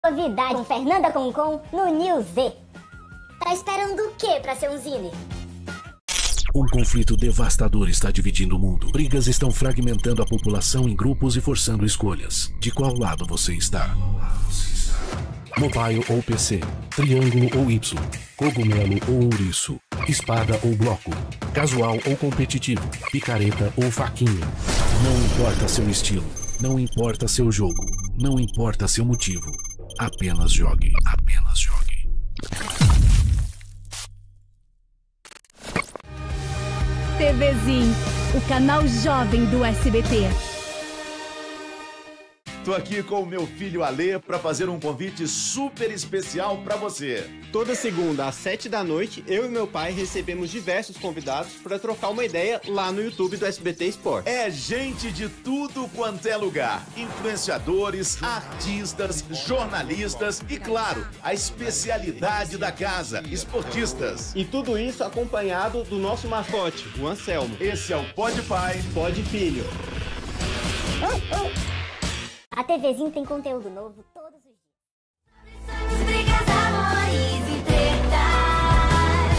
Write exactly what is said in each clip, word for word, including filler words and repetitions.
Novidade com Fernanda Concon no News Z. Tá esperando o quê pra ser um zine? Um conflito devastador está dividindo o mundo. Brigas estão fragmentando a população em grupos e forçando escolhas. De qual lado você está? Mobile ou P C? Triângulo ou Y? Cogumelo ou ouriço? Espada ou bloco? Casual ou competitivo? Picareta ou faquinha? Não importa seu estilo. Não importa seu jogo. Não importa seu motivo. Apenas jogue. Apenas jogue. TVzinho, o canal jovem do S B T. Tô aqui com o meu filho Alê para fazer um convite super especial para você. Toda segunda às sete da noite, eu e meu pai recebemos diversos convidados para trocar uma ideia lá no YouTube do S B T Sport. É gente de tudo quanto é lugar. Influenciadores, artistas, jornalistas e, claro, a especialidade da casa, esportistas. E tudo isso acompanhado do nosso mascote, o Anselmo. Esse é o Pode Pai, Pode Filho. A TVzinho tem conteúdo novo todos os dias. Brigas, amores e tretas.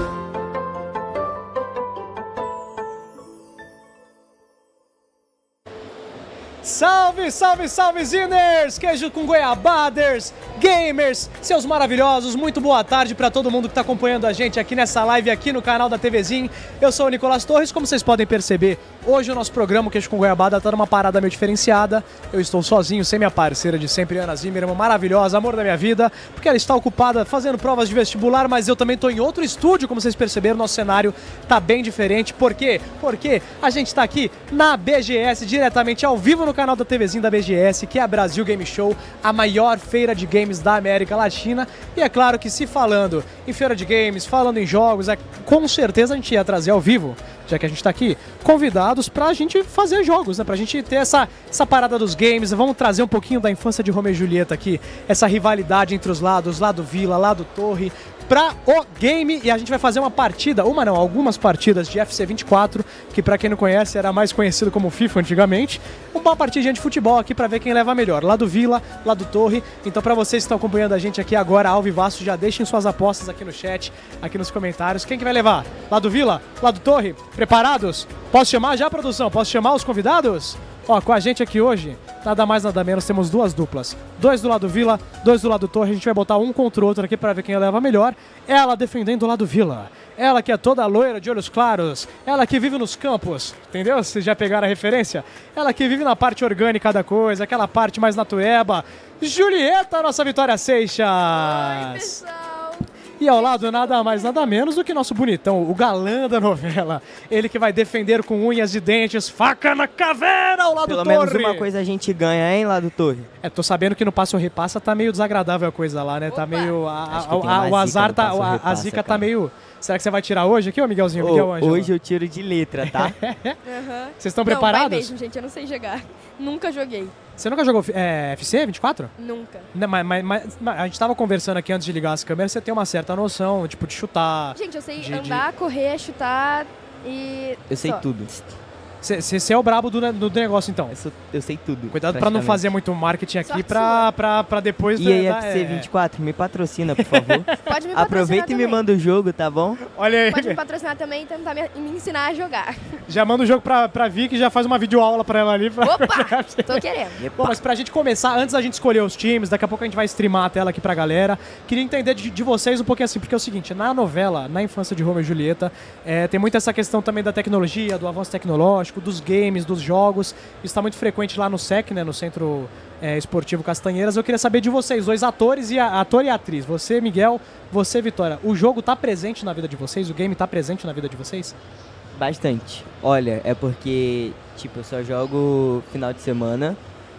Salve, salve, salve, Ziners! Queijo com goiabaders, gamers, seus maravilhosos, muito boa tarde para todo mundo que está acompanhando a gente aqui nessa live, aqui no canal da TVzinho. Eu sou o Nicolas Torres, como vocês podem perceber, hoje o nosso programa, o Queijo com Goiabada, tá numa parada meio diferenciada. Eu estou sozinho, sem minha parceira de sempre, Ana Zimmermann, maravilhosa, amor da minha vida, porque ela está ocupada fazendo provas de vestibular, mas eu também estou em outro estúdio, como vocês perceberam, nosso cenário tá bem diferente. Por quê? Porque a gente está aqui na B G S, diretamente ao vivo no canal da TVzinho da B G S, que é a Brasil Game Show, a maior feira de games da América Latina. E é claro que se falando em feira de games, falando em jogos, é, com certeza a gente ia trazer ao vivo, já que a gente tá aqui, convidados pra gente fazer jogos, né? Pra gente ter essa, essa parada dos games. Vamos trazer um pouquinho da infância de Romeu e Julieta aqui, essa rivalidade entre os lados, lado Vila, lado Torre, pra o game. E a gente vai fazer uma partida, uma não, algumas partidas de F C vinte e quatro, que pra quem não conhece era mais conhecido como FIFA antigamente. Uma partidinha de futebol aqui pra ver quem leva melhor, lado Vila, lado Torre. Então pra vocês que estão acompanhando a gente aqui agora ao vivaço, já deixem suas apostas aqui no chat, aqui nos comentários. Quem que vai levar? Lado Vila, lado Torre? Preparados? Posso chamar já, produção? Posso chamar os convidados? Ó, com a gente aqui hoje, nada mais nada menos, temos duas duplas. Dois do lado Vila, dois do lado Torre. A gente vai botar um contra o outro aqui pra ver quem leva melhor. Ela defendendo o lado Vila. Ela que é toda loira, de olhos claros. Ela que vive nos campos, entendeu? Vocês já pegaram a referência? Ela que vive na parte orgânica da coisa, aquela parte mais natureba. Julieta, nossa Vitória Seixas! Oi, pessoal! E ao lado, nada mais, nada menos do que nosso bonitão, o galã da novela. Ele que vai defender com unhas e dentes, faca na caveira ao lado Pelo Torre. menos uma coisa a gente ganha, hein, lado Torre? É, tô sabendo que no Passo Repassa tá meio desagradável a coisa lá, né? Opa. Tá meio... A, Acho a, que eu tenho a, uma o azar zica tá... no Passo A, a Repassa, zica tá cara. meio... Será que você vai tirar hoje aqui, ô Miguelzinho? Ô, Miguel Ângelo? hoje eu tiro de letra, tá? Uhum. Vocês estão Não, vai preparados? mesmo, gente, eu não sei jogar. Nunca joguei. Você nunca jogou é, F C vinte e quatro? Nunca. Não, mas, mas, mas- mas a gente tava conversando aqui antes de ligar as câmeras, você tem uma certa noção, tipo, de chutar. Gente, eu sei de- andar, correr, chutar e... Eu sei só. tudo. Você é o brabo do, ne- do negócio, então. Eu, sou- eu sei tudo. Cuidado pra não praticamente. fazer muito marketing aqui Sorte pra, pra, pra depois... E da- aí, da- F C é. vinte e quatro, me patrocina, por favor. Pode me patrocinar Aproveita e me também. manda o jogo, tá bom? Olha aí, Pode me patrocinar também e tentar me, me ensinar a jogar. já manda o jogo pra, pra Vicky e já faz uma videoaula pra ela ali. Pra... Opa! Tô querendo. Bom, mas pra gente começar, antes da gente escolher os times, daqui a pouco a gente vai streamar a tela aqui pra galera. Queria entender de, de vocês um pouquinho assim, porque é o seguinte, na novela, na infância de Romeu e Julieta, é, tem muito essa questão também da tecnologia, do avanço tecnológico, dos games, dos jogos. Isso está muito frequente lá no S E C, né, no Centro é, Esportivo Castanheiras. Eu queria saber de vocês, dois atores, e a, ator e atriz. Você, Miguel, você, Vitória. O jogo tá presente na vida de vocês? O game tá presente na vida de vocês? Bastante. Olha, é porque, tipo, eu só jogo final de semana,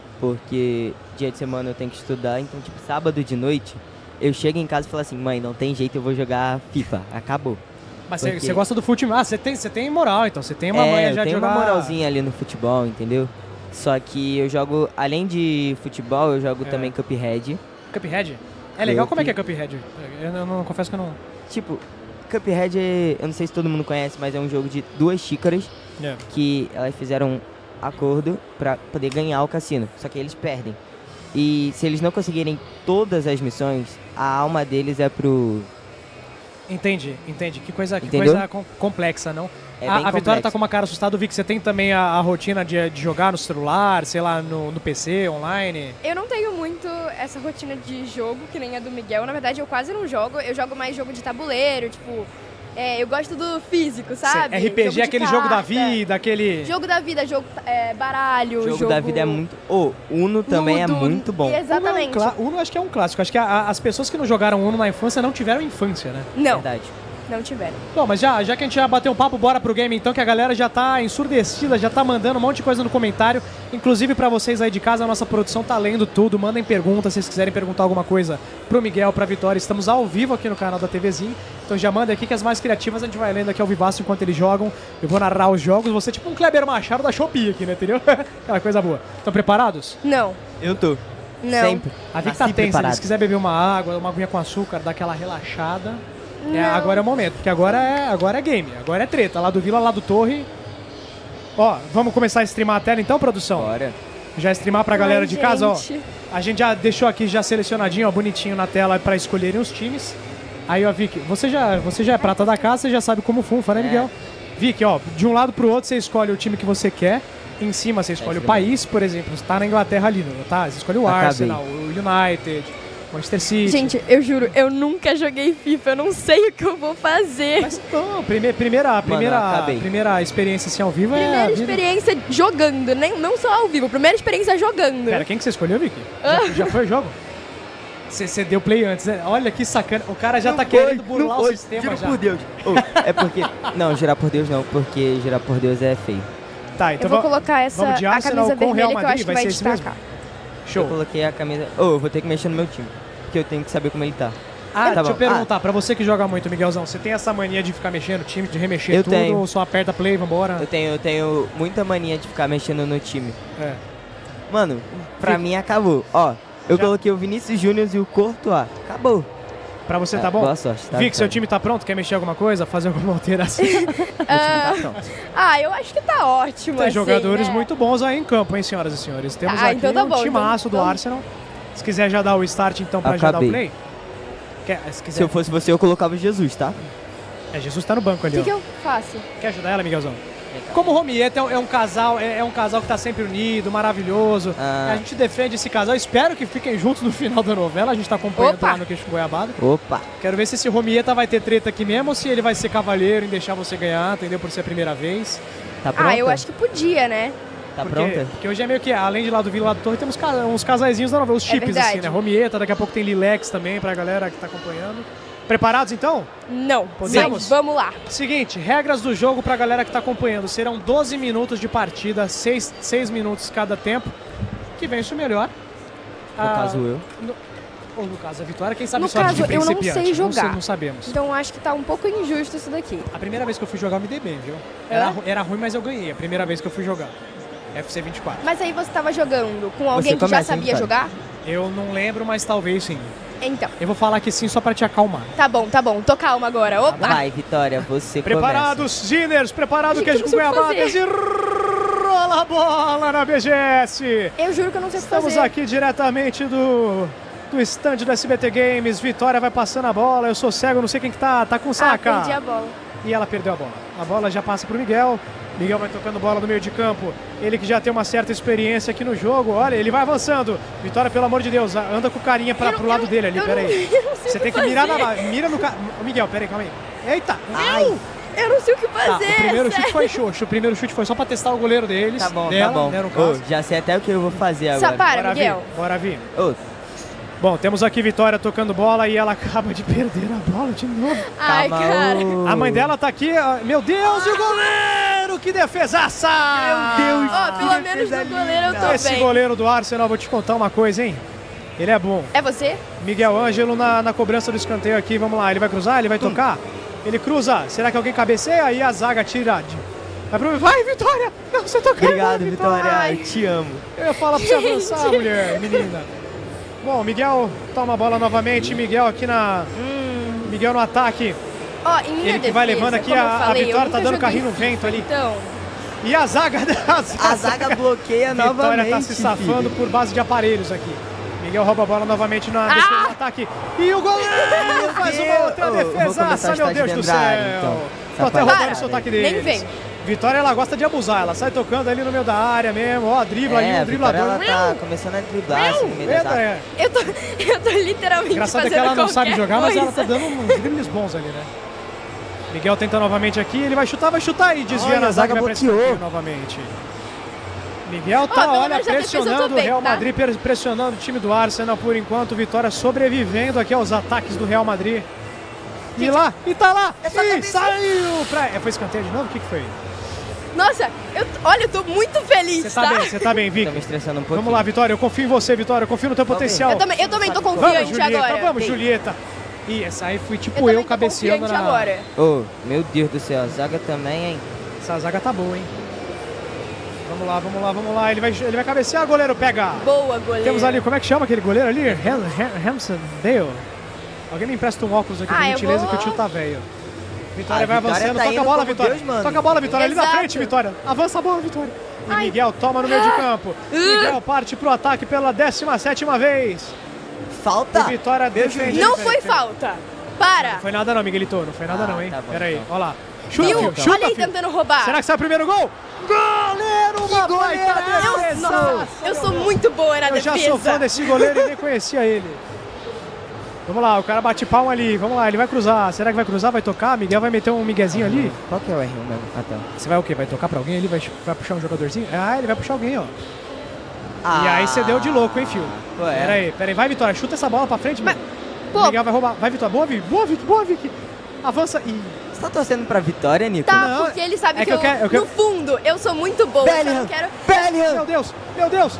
porque dia de semana eu tenho que estudar, então, tipo, sábado de noite, eu chego em casa e falo assim, mãe, não tem jeito, eu vou jogar FIFA. Acabou. Mas você Porque- você gosta do futebol? Ah, você tem, você tem moral, então. Você tem uma é, manha eu já de tenho jogar... uma moralzinha ali no futebol, entendeu? Só que eu jogo, além de futebol, eu jogo É. também Cuphead. Cuphead? É legal? Cup- Como é que é Cuphead? Eu não, não confesso que eu não... Tipo, Cuphead, é- eu não sei se todo mundo conhece, mas é um jogo de duas xícaras que elas fizeram acordo pra poder ganhar o cassino. Só que eles perdem. E se eles não conseguirem todas as missões, a alma deles é pro... Entendi, entendi. Que coisa, que Entendeu? coisa com- complexa, não? É a, bem a Vitória complexo. tá com uma cara assustada. Eu vi que você tem também a, a rotina de, de jogar no celular, sei lá, no, no P C, online. Eu não tenho muito essa rotina de jogo, que nem a do Miguel. Na verdade, eu quase não jogo. Eu jogo mais jogo de tabuleiro, tipo... é, eu gosto do físico, sabe? R P G Jogo é de aquele jogo da carta. vida, aquele... Jogo da vida, jogo é, baralho, O jogo, jogo... da vida é muito... Ô, Uno também é Ludo. muito bom. Exatamente. Uno, é um clá- Uno acho que é um clássico. Acho que a- a- as pessoas que não jogaram Uno na infância não tiveram infância, né? Não, Verdade. não tiveram. Bom, mas já, já que a gente já bateu um papo, bora pro game então, que a galera já tá ensurdecida, já tá mandando um monte de coisa no comentário. Inclusive pra vocês aí de casa, a nossa produção tá lendo tudo. Mandem perguntas, se vocês quiserem perguntar alguma coisa pro Miguel, pra Vitória. Estamos ao vivo aqui no canal da TVzinho. Então já manda aqui que as mais criativas a gente vai lendo aqui ao vivaço enquanto eles jogam. Eu vou narrar os jogos. Você é tipo um Kleber Machado da Shopee aqui, né? Entendeu? Aquela coisa boa. Estão preparados? Não, Eu tô. não. Sempre. A Vic Nasci tá tensa, preparado. se quiser beber uma água, uma aguinha com açúcar, dar aquela relaxada. É, Não. agora é o momento, porque agora é, agora é game, agora é treta. Lá do Vila, lá do Torre. Ó, vamos começar a streamar a tela então, produção? Bora. Já streamar pra galera Ai, de casa, ó. gente. A gente já deixou aqui já selecionadinho, ó, bonitinho na tela pra escolherem os times. Aí, ó, Vic, você já, você já é prata da casa, você já sabe como funfa, né, É. Miguel? Vic, ó, de um lado pro outro você escolhe o time que você quer. Em cima você escolhe É, o sim. país, por exemplo, você tá na Inglaterra ali, não tá? Você escolhe o Acabei. Arsenal, o United, o Manchester City. Gente, eu juro, eu nunca joguei FIFA, eu não sei o que eu vou fazer. Mas não, prime- primeira, primeira, acabei. primeira experiência assim ao vivo é. Primeira a vida- experiência jogando, nem, não só ao vivo, primeira experiência jogando. Pera, quem que você escolheu, Vicky? Já, já foi o jogo? Você você deu play antes, né? Olha que sacana. O cara já Não tá foi, querendo não burlar o foi, sistema juro já. por Deus. Ô, é porque... Não, jurar por Deus não, porque jurar por Deus é feio. Tá, então eu vou va- colocar essa vamos de a Arsenal camisa com o Real vermelha que eu Madrid, acho que vai vai ser esse mesmo? destacar. Eu Show. coloquei a camisa... Ô, eu vou ter que mexer no meu time. Porque eu tenho que saber como ele tá. Ah, Tá deixa eu bom. perguntar, pra você que joga muito, Miguelzão, você tem essa mania de ficar mexendo no time, de remexer Eu tudo, tenho. ou só aperta play e vambora? Eu tenho, eu tenho muita mania de ficar mexendo no time. É. Mano, pra Vic. mim acabou. Ó, eu Já- coloquei o Vinícius Júnior e o Courtois. Acabou. Pra você tá É, bom? boa sorte, tá? Vic, seu Vitória. time tá pronto? Quer mexer alguma coisa? Fazer alguma alteração? Ah, Tá pronto. ah, eu acho que tá ótimo, Tem assim, jogadores né? muito bons aí em campo, hein, senhoras e senhores? Temos Ah, aqui então tá um bom, timaço então- do então- Arsenal. Se quiser já dar o start, então, pra já dar o Acabei. play. Quer, se quiser... Se eu fosse você, eu colocava o Jesus, tá? É, Jesus tá no banco O ali, que, ó. que eu faço? Quer ajudar ela, Miguelzão? Como o Romieta é, um- é um casal, é, é um casal que tá sempre unido, maravilhoso. Ah. A gente defende esse casal, espero que fiquem juntos no final da novela. A gente tá acompanhando Opa! lá no Queixo Goiabado. Opa. Quero ver se esse Romieta vai ter treta aqui mesmo ou se ele vai ser cavalheiro em deixar você ganhar, entendeu? Por ser a primeira vez. Tá pronta? Ah, eu acho que podia, né? Tá Porque, pronta? porque hoje é meio que, além de lá do Vila, lá do Torre, temos ca- uns casaizinhos da novela, os É chips verdade. assim, né? Romieta, daqui a pouco tem Lilex também pra galera que tá acompanhando. Preparados então? Não. Podemos? Mas vamos lá. Seguinte, regras do jogo pra galera que tá acompanhando. Serão doze minutos de partida, seis minutos cada tempo. Que vence o melhor. No caso, eu. No, ou no caso, a vitória, quem sabe No sorte de caso, eu não principiante. sei jogar. Não, não sabemos. Então acho que tá um pouco injusto isso daqui. A primeira vez que eu fui jogar, eu me dei bem, viu? Era, É? ru- era ruim, mas eu ganhei. A primeira vez que eu fui jogar. F C vinte e quatro. Mas aí você tava jogando com alguém que já começa, hein, sabia Vitória? jogar? Eu não lembro, mas talvez sim. Então, Eu vou falar que sim só pra te acalmar. tá bom, tá bom. Tô calma agora. Opa! Vai, Vitória, você Preparados, Ziners, preparado, Gente, queijo eu com não sei o que goiabada fazer. e rola a bola na B G S. Eu juro que eu não sei o que Estamos fazer. aqui diretamente do, do stand do S B T Games. Vitória vai passando a bola. Eu sou cego, não sei quem que tá. Tá com Ah, saca. perdi a bola. E ela perdeu a bola. A bola já passa pro Miguel. Miguel vai tocando bola no meio de campo. Ele que já tem uma certa experiência aqui no jogo. Olha, ele vai avançando. Vitória, pelo amor de Deus, anda com o carinha pra, Eu- pro lado eu- dele ali. eu Pera não- aí. eu não sei Você o tem que que mirar na fazer. mira no ca... Ô, Miguel, pera aí, calma aí. Eita! Ai. Eu não sei o que Tá, fazer. o primeiro sério. chute foi xoxo. O primeiro chute foi só pra testar o goleiro deles. Tá bom, dela, tá bom. né, no Ô, caso. já sei até o que eu vou fazer Só agora. para, Bora Miguel. vir, bora vir. Ô, Bom, temos aqui Vitória tocando bola e ela acaba de perder a bola de novo. Ai, calma, cara. ô. A mãe dela tá aqui. ó, Meu Deus, e o goleiro! Que defesaça! Meu Deus. Ó, pelo Que menos defesa no goleiro eu tô Esse bem. goleiro do Arsenal, vou te contar uma coisa, hein? Ele é bom. É você? Miguel Ângelo na, na cobrança do escanteio aqui, vamos lá. Ele vai cruzar, ele vai tocar. Ele cruza. Será que alguém cabeceia? Aí a zaga tira. de- Vai, pro... vai Vitória! Não, você tocou. Obrigado, Vitória. Ai. Eu te amo. Eu ia falar pra você avançar, mulher, menina. Bom, Miguel toma a bola novamente. Miguel aqui na. Miguel no ataque. Ó, em minha Ele que vai defesa, levando aqui, como eu a- a falei, eu Vitória tá nunca dando joguei carrinho no FIFA, vento ali. Então, E a zaga. A A zaga bloqueia Vitória novamente. tá se safando filho. por base de aparelhos aqui. Miguel rouba a bola novamente na defesa do ataque. E o goleiro faz uma outra defesaça, meu Deus do céu. Então, Tô até roubando o sotaque deles. Nem vem. Vitória, ela gosta de abusar, ela sai tocando ali no meio da área mesmo, ó, dribla é, aí, um driblador. Ela tá começando a driblar assim no meio da zaga. É. Eu tô, eu tô literalmente Engraçado é fazendo que ela não sabe jogar, coisa. mas ela tá dando uns dribles bons ali, né? Miguel tenta novamente aqui, ele vai chutar, vai chutar e desvia Olha, na a zaga, zaga vai pra bloqueou. escanteio novamente. Miguel tá, Ó, pelo olha, menos a defesa eu tô pressionando o bem, Real tá? Madrid, pre- pressionando o time do Arsenal por enquanto. Vitória sobrevivendo aqui aos ataques do Real Madrid. E lá, e tá lá, e saiu pra... É, foi escanteio de novo? O que que foi? Nossa, eu, olha, eu tô muito feliz, Você tá bem, você tá bem, Vic. Tô me estressando um pouquinho. Vamos lá, Vitória, eu confio em você, Vitória, eu confio no teu potencial. Eu também, eu também tô Vamos, confiante Julieta, agora. vamos, Sim. Julieta. Ih, essa aí foi tipo Eu eu, também tô cabeceando confiante na... agora. Ô, meu Deus do céu, a zaga também, hein? Essa zaga tá boa, hein? Vamos lá, vamos lá, vamos lá. Ele vai, ele vai cabecear, goleiro pega. Boa, goleiro. Temos ali, como é que chama aquele goleiro ali? Ham, Ham, Hamson Dale. Alguém me empresta um óculos aqui, Ah, por eu gentileza, vou- que o tio tá velho. Vitória A vai Vitória avançando, tá toca a indo bola, como Vitória. Deus manda. Toca a bola, Vitória, ali na Exato. frente, Vitória. Avança a bola, Vitória. E Ai. Miguel toma no meio de campo. Miguel parte pro ataque pela décima sétima vez. Falta! E Vitória defende. Não defende. foi falta. Para. Não foi nada não, Miguelito, não foi nada Ah, não, hein? tá bom, Pera aí, então. ó lá. Chuta, Viu? filho, chuta, Olha aí filho. tentando roubar. Será que sai o primeiro gol? Goleiro, uma baita Eu, defesa. nossa, eu sou muito boa na Eu já defesa. sou fã desse goleiro e nem conhecia ele. Vamos lá, o cara bate palma ali. Vamos lá, ele vai cruzar. Será que vai cruzar? Vai tocar? Miguel vai meter um miguezinho ali? Qual que é o R um mesmo? Ah, tá. Você vai o quê? Vai tocar pra alguém ali? Vai, vai puxar um jogadorzinho? Ah, ele vai puxar alguém, ó. Ah, E aí você deu de louco, hein, Fio? Ué. Pera aí, pera aí. Vai, Vitória. Chuta essa bola pra frente, Mas, meu. pô, Miguel vai roubar. Vai, Vitória. Boa, Vic. Boa, Vic. Boa, Vic. Avança. Ih. Você tá torcendo pra vitória, Nico? tá, Não, porque ele sabe é que, que eu eu, quero- eu quero- no fundo, eu sou muito boa. Eu só Bellingham! não quero... Bellingham! Meu Deus. Meu Deus.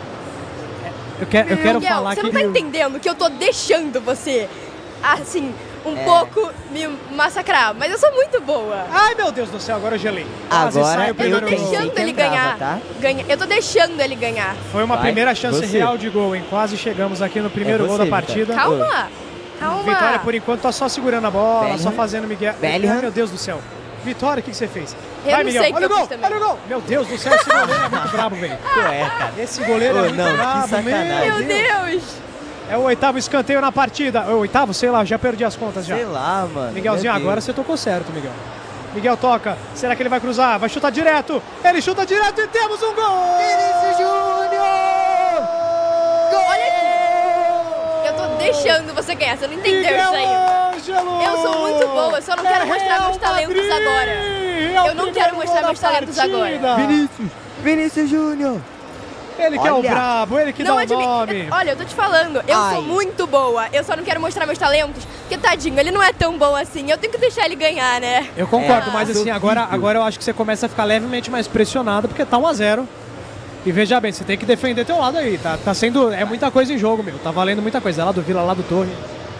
Eu quero, eu quero Miguel, falar você que... não tá entendendo que eu tô deixando você, assim, um É. pouco me massacrar. Mas eu sou muito boa. Ai, meu Deus do céu. Agora eu gelei. Quase Agora sai o eu Eu tô primeiro pensei gol. deixando que ele entrava, ganhar. tá? Ganha- Eu tô deixando ele ganhar. Foi uma Vai, primeira chance você. real de gol, hein? Quase chegamos aqui no primeiro É gol você, da partida. Calma. Calma. Vitória, por enquanto, tá só segurando a bola, Bellingham. só fazendo Miguel. Bellingham. Ai, meu Deus do céu. Vitória, o que, que você fez? Eu Vai, não Miguel. sei o que Olha o eu gol, fiz também. olha o gol. Meu Deus do céu, esse goleiro é muito brabo, velho. Ué, cara. Esse goleiro é Ô, muito não, que brabo, sacanagem. Meu Deus. É o oitavo escanteio na partida. É o oitavo? Sei lá, já perdi as contas já. Sei lá, mano. Miguelzinho, Meu Deus. agora você tocou certo, Miguel. Miguel toca. Será que ele vai cruzar? Vai chutar direto. Ele chuta direto e temos um gol! Vinícius Júnior! Olha aqui. Eu tô deixando você ganhar. Você não entendeu Miguel isso ainda. Ângelo! Eu sou muito boa, eu só não quero É mostrar Real meus talentos Madrid! agora. É o Eu não primeiro quero gol mostrar da meus talentos partida. agora. Vinícius! Vinícius Júnior! Ele que é o Olha. brabo, ele que Não dá o admi- nome. Olha, eu tô te falando, eu Ai. sou muito boa. Eu só não quero mostrar meus talentos, porque tadinho, ele não é tão bom assim. Eu tenho que deixar ele ganhar, né? Eu concordo, É, mas assim, duvido. agora, agora eu acho que você começa a ficar levemente mais pressionado, porque tá um a zero. E veja bem, você tem que defender teu lado aí, tá, tá sendo, é muita coisa em jogo, meu, tá valendo muita coisa, é lá do Vila, lá do Torre.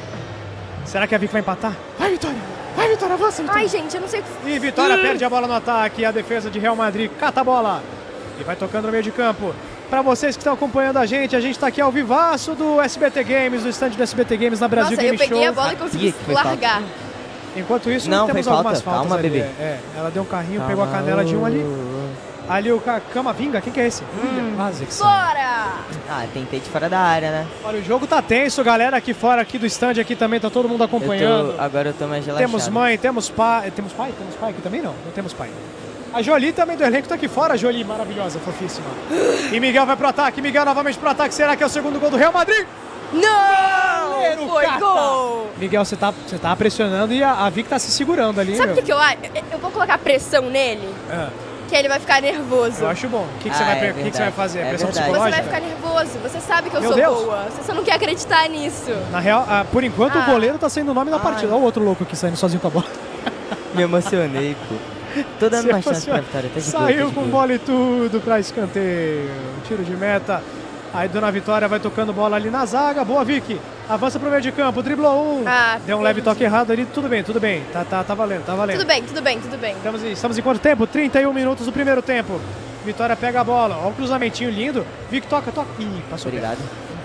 Será que a Vic vai empatar? Vai, Vitória! Vai, Vitória, avança, Vitória! Ai, gente, eu não sei o que... E Vitória perde a bola no ataque, a defesa de Real Madrid cata a bola e vai tocando no meio de campo. Pra vocês que estão acompanhando a gente, a gente tá aqui ao vivaço do S B T Games, do stand do S B T Games na Brasil Nossa, Game eu peguei Show. a bola e consegui que foi largar. Enquanto isso, Não, temos foi algumas falta. faltas Calma, ali. bebê. É, é, ela deu um carrinho, Calma. pegou a canela de um ali. Ô, Ali o Ca- Camavinga, quem que é esse? Hum. Ih, quase que sai. Fora! Ah, tentei de fora da área, né? Olha, o jogo tá tenso, galera aqui fora aqui do stand aqui também, tá todo mundo Eu acompanhando. tô, agora eu tô mais relaxado. Temos mãe, temos pai. Temos pai? Temos pai aqui também? Não, não temos pai. A Jolie também do elenco tá aqui fora, a Jolie, maravilhosa, fofíssima. E Miguel vai pro ataque, Miguel novamente pro ataque, será que é o segundo gol do Real Madrid? Não! Goleiro Foi cata. gol! Miguel, você tá, você tá pressionando e a, a Vic tá se segurando ali, Sabe o meu. que, que eu acho? Eu- Eu vou colocar pressão nele, É, que ele vai ficar nervoso. eu acho bom. O que, que, você, Ah, vai, é pe- o que que você vai verdade. fazer? É Pressão verdade. Você vai psicológica? ficar nervoso, você sabe que eu Meu sou Deus. boa. Você só não quer acreditar nisso. Na real, ah, por enquanto, o Ah. goleiro tá sendo o nome da Ai. partida. Olha o outro louco aqui saindo sozinho com a bola. Me emocionei, pô. Tô dando Se uma chance emociona. pra vitória. Tá de boa, Saiu tá de com boa. bola e tudo pra escanteio. Tiro de meta. Aí Dona Vitória vai tocando bola ali na zaga. Boa, Vicky. Avança pro meio de campo. Driblou um. Ah, Deu um leve toque errado ali. Tudo bem, tudo bem. Tá, tá, tá valendo, tá valendo. Tudo bem, tudo bem, tudo bem. Estamos, em- estamos em quanto tempo? trinta e um minutos do primeiro tempo. Vitória pega a bola. Olha o cruzamentinho lindo. Vic toca, toca. Ih, passou. Obrigado.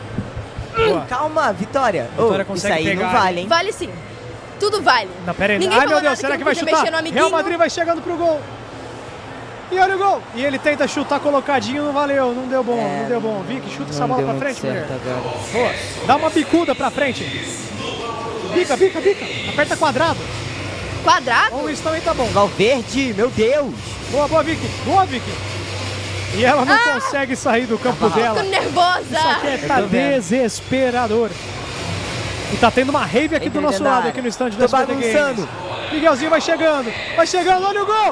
Boa. Calma, Vitória. Vitória Ô, consegue isso aí pegar. não vale, hein? Vale sim. Tudo vale. Não, pera aí. Ninguém Ai, falou meu Deus, nada será que que não vai podia chutar? mexer no amiguinho. Real Madrid vai chegando pro gol. E olha o gol. E ele tenta chutar colocadinho, não valeu, não deu bom, É, não deu bom. Vicky, chuta essa Não bola deu pra muito frente, mulher. certo agora. Boa. Dá uma bicuda pra frente. Bica, bica, bica. Aperta quadrado. Quadrado? Ou isso também tá bom. Valverde, meu Deus. Boa, boa, Vicky. Boa, Vicky. E ela não Ah! consegue sair do campo Ah, dela. Tô nervosa. Isso aqui é Eu tá tô vendo. desesperador. E tá tendo uma rave aqui do Entra nosso dentro da lado, área. aqui no stand do Tô S B T Games. bagunçando. Miguelzinho vai chegando. Vai chegando, olha o gol.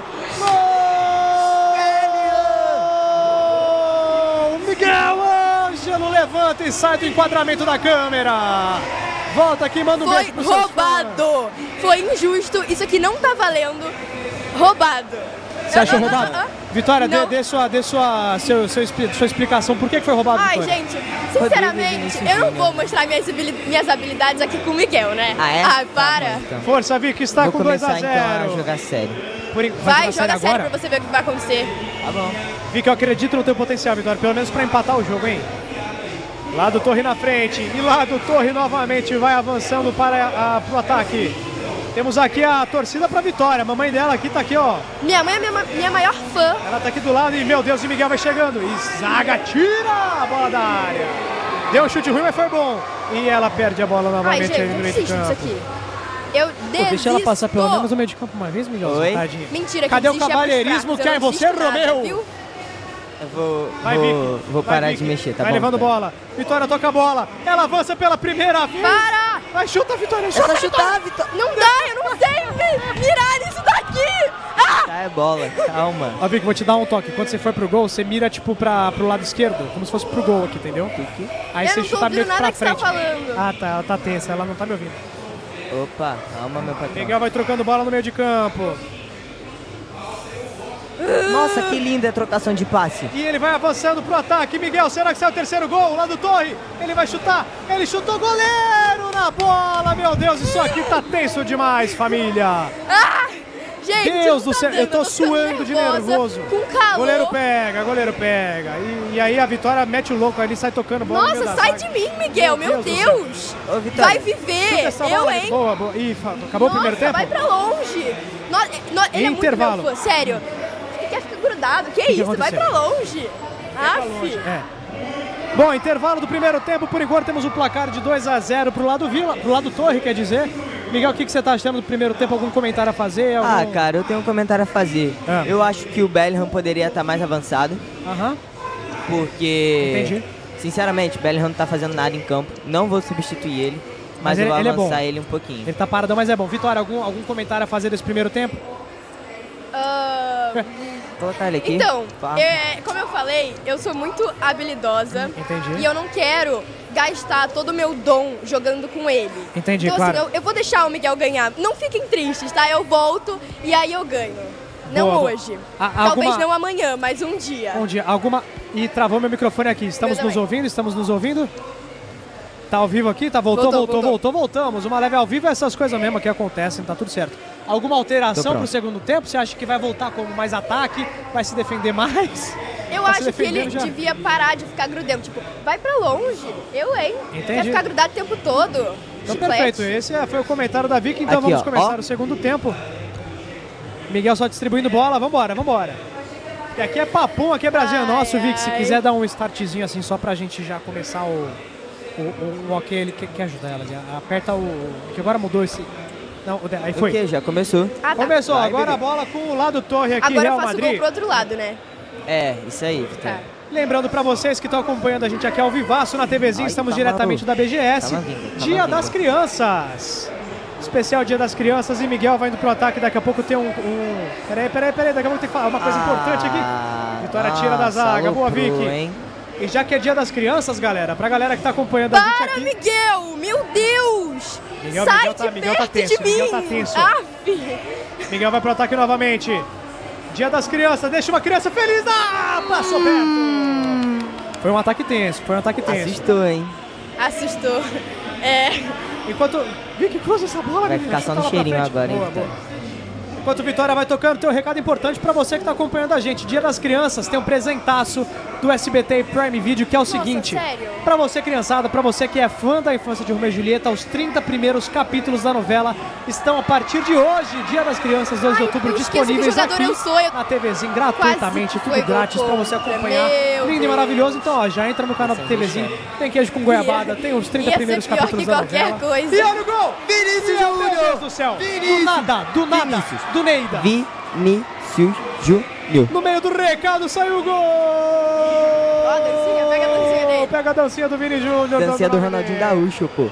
Gol! Miguel Ângelo levanta e sai do enquadramento da câmera. Volta aqui, manda um Foi beijo pro seus fãs. roubado. Foi injusto. Isso aqui não tá valendo. Roubado. Você achou Ah, ah, roubado? ah, ah. Vitória, dê, Não. dê sua, dê sua, seu, seu, expli- sua explicação. Por que que foi roubado, Ai, Vitória? gente, sinceramente, Vinícius eu não Júnior. vou mostrar minhas, habili- minhas habilidades aqui com o Miguel, né? Ah, é? Ai, Tá para. bom, então. Força, Vicky, está Vou com dois a começar então a zero. jogar sério. Por en- Vai, jogar joga sério agora? pra você ver o que vai acontecer. Tá bom. Vicky, eu acredito no teu potencial, Vitória. Pelo menos pra empatar o jogo, hein? Lá do Torre na frente. E lá do Torre novamente vai avançando para a, pro ataque. Temos aqui a torcida pra Vitória. A mamãe dela aqui tá aqui, ó. Minha mãe é minha, ma- minha maior fã. Ela tá aqui do lado e, meu Deus, e Miguel vai chegando. E Zaga tira a bola da área. Deu um chute ruim, mas foi bom. E ela perde a bola Ai, novamente gente, aí no eu meio de desisto disso campo. aqui. Eu Pô, desisto. deixa ela passar pelo menos no meio de campo uma vez, Miguel. Oi? Tadinha. Mentira, que Cadê o desistir é pros cavalheirismo fracos, que eu há em não você, desisto nada, Romeu? viu? Eu vou, Vai, vou, Vicky. vou Vai, parar Vicky. de mexer, tá Vai bom? levando Vitória? bola. Vitória toca a bola. Ela avança pela primeira vez. Para! Vai, chuta, Vitória. É Chuta, só chutar, Vitória. Não dá, eu não sei mi- mirar nisso daqui! Ah! Tá, é bola, calma. Ó, Vicky, vou te dar um toque. Quando você for pro gol, você mira, tipo, pra, pro lado esquerdo. Como se fosse pro gol aqui, entendeu? Aí Eu você não tô chuta ouvindo meio que nada pra que você tá frente. falando. Ah, tá. Ela tá tensa. Ela não tá me ouvindo. Opa, calma, meu patrão. Miguel vai trocando bola no meio de campo. Nossa, que linda a trocação de passe. E ele vai avançando pro ataque. Miguel, será que sai o terceiro gol lá do Torre? Ele vai chutar. Ele chutou, goleiro na bola. Meu Deus, isso aqui tá tenso demais, família. Ah! Gente, Deus não do tá céu, vendo, eu tô ficando suando de nervoso. Com calor. Goleiro pega, goleiro pega. E, e aí a Vitória mete o louco, aí ele sai tocando bola no meio Nossa, da sai zaga. de mim, Miguel, Meu meu Deus do Deus. Ô, Vitória. Vai Chuta viver, essa eu, bola. hein? Boa, boa. Ih, fa- acabou o primeiro Nossa, tempo? vai pra longe. No, no, ele é Intervalo. muito meu fã, sério. Ele quer ficar grudado, que, que isso? Vai aconteceu? pra longe. Aff. É. Bom, intervalo do primeiro tempo, por enquanto temos um placar de dois a zero pro lado Vila, pro lado Torre, quer dizer. Miguel, o que, que você tá achando do primeiro tempo? Algum comentário a fazer? Algum... Ah, cara, eu tenho um comentário a fazer. Ah. Eu acho que o Bellingham poderia estar mais avançado, Aham, porque... entendi. Sinceramente, o Bellingham não tá fazendo nada em campo. Não vou substituir ele, mas, Mas eu ele- vou ele é bom. avançar ele um pouquinho. Ele tá paradão, mas é bom. Vitória, algum, algum comentário a fazer desse primeiro tempo? Ah, Vou colocar ele aqui. então, Pá. é, como eu falei, eu sou muito habilidosa. Entendi. E eu não quero gastar todo o meu dom jogando com ele. Entendi, Então, claro. assim, eu, eu vou deixar o Miguel ganhar. Não fiquem tristes, tá? Eu volto e aí eu ganho. Não Boa, boa. hoje. A- Talvez alguma- não amanhã, mas um dia. Bom dia. Alguma... Ih, travou meu microfone aqui. Estamos Eu nos também. ouvindo? Estamos nos ouvindo? Tá ao vivo aqui? Tá, voltou, voltou, Voltou, voltou, voltou. voltamos. Uma leve ao vivo é essas coisas mesmo que acontecem, tá tudo certo. Alguma Tô alteração pronto. pro segundo tempo? Você acha que vai voltar como mais ataque? Vai se defender mais? Eu Tá se acho que ele defendendo já? devia parar de ficar grudento. Tipo, vai pra longe. Eu, hein? Entendi. Quer ficar grudado o tempo todo. Então, Chiclete. perfeito. Esse é- foi o comentário da Vicky, então Aqui, vamos ó, começar ó. o segundo tempo. Miguel só distribuindo bola. Vambora, vambora. E aqui é papum, aqui é Brasil Ai, nosso, Vicky. Se ai. quiser dar um startzinho assim, só pra gente já começar o... O, o, o ok, ele quer, quer ajudar ela. já. Aperta o... Que agora mudou esse... Não, o de- aí foi. O que? Já começou? Ah, tá. Começou, Vai, agora bebê. a bola com o lado Torre aqui, Agora eu Real faço Madrid. gol pro outro lado, né? É, isso aí, Vitória. Tá. Lembrando pra vocês que estão acompanhando a gente aqui ao vivaço na TVzinha, Ai, estamos tá diretamente da B G S. Tava vindo, tava Dia vindo. das Crianças. Especial Dia das Crianças e Miguel vai indo pro ataque, daqui a pouco tem um... um... Peraí, peraí, peraí, daqui a pouco tem que falar uma coisa importante aqui. Ah, Vitória tira da nossa, zaga, boa, aloprou, Vicky. hein? E já que é Dia das Crianças, galera, pra galera que tá acompanhando a gente Para, aqui... Miguel! Meu Deus! Miguel, Sai Miguel tá- de Miguel tá perto tenso, de mim! Miguel tá tenso. Aff. Miguel vai pro ataque novamente. Dia das Crianças, deixa uma criança feliz. Ah, passou perto. Foi um ataque tenso, foi um ataque tenso. Assustou, hein? Assustou. É. Enquanto... Vicky, cruza essa bola, Vai menina, ficar só chuta no lá pra cheirinho frente. agora, hein, Boa, Vitória? boa. Enquanto Vitória vai tocando, tem um recado importante pra você que tá acompanhando a gente. Dia das Crianças, tem um presentaço do S B T e Prime Video, que é o Nossa, seguinte. sério? Pra você, criançada, pra você que é fã da infância de Romeu e Julieta, os trinta primeiros capítulos da novela estão a partir de hoje, Dia das Crianças, dois de Ai, outubro, eu esqueço que disponíveis jogador aqui eu sou, eu na TVzinho, gratuitamente, quase tudo foi grátis gol pra você contra, acompanhar. meu Lindo e Deus. maravilhoso. Então, ó, já entra no canal da TVzinho. Tem queijo com goiabada, tem os trinta Ia ser primeiros pior capítulos que da qualquer novela. coisa. E olha o gol! Vinícius Meu Deus Júnior! do céu! Do Vinícius! nada, do nada, Vinícius. do Neida. Vinícius Júnior. No meio do recado saiu o gol! Ó, a dancinha, pega a dancinha dele. Pega a dancinha do Vini Júnior. Dancinha do Ronaldinho Gaúcho, pô.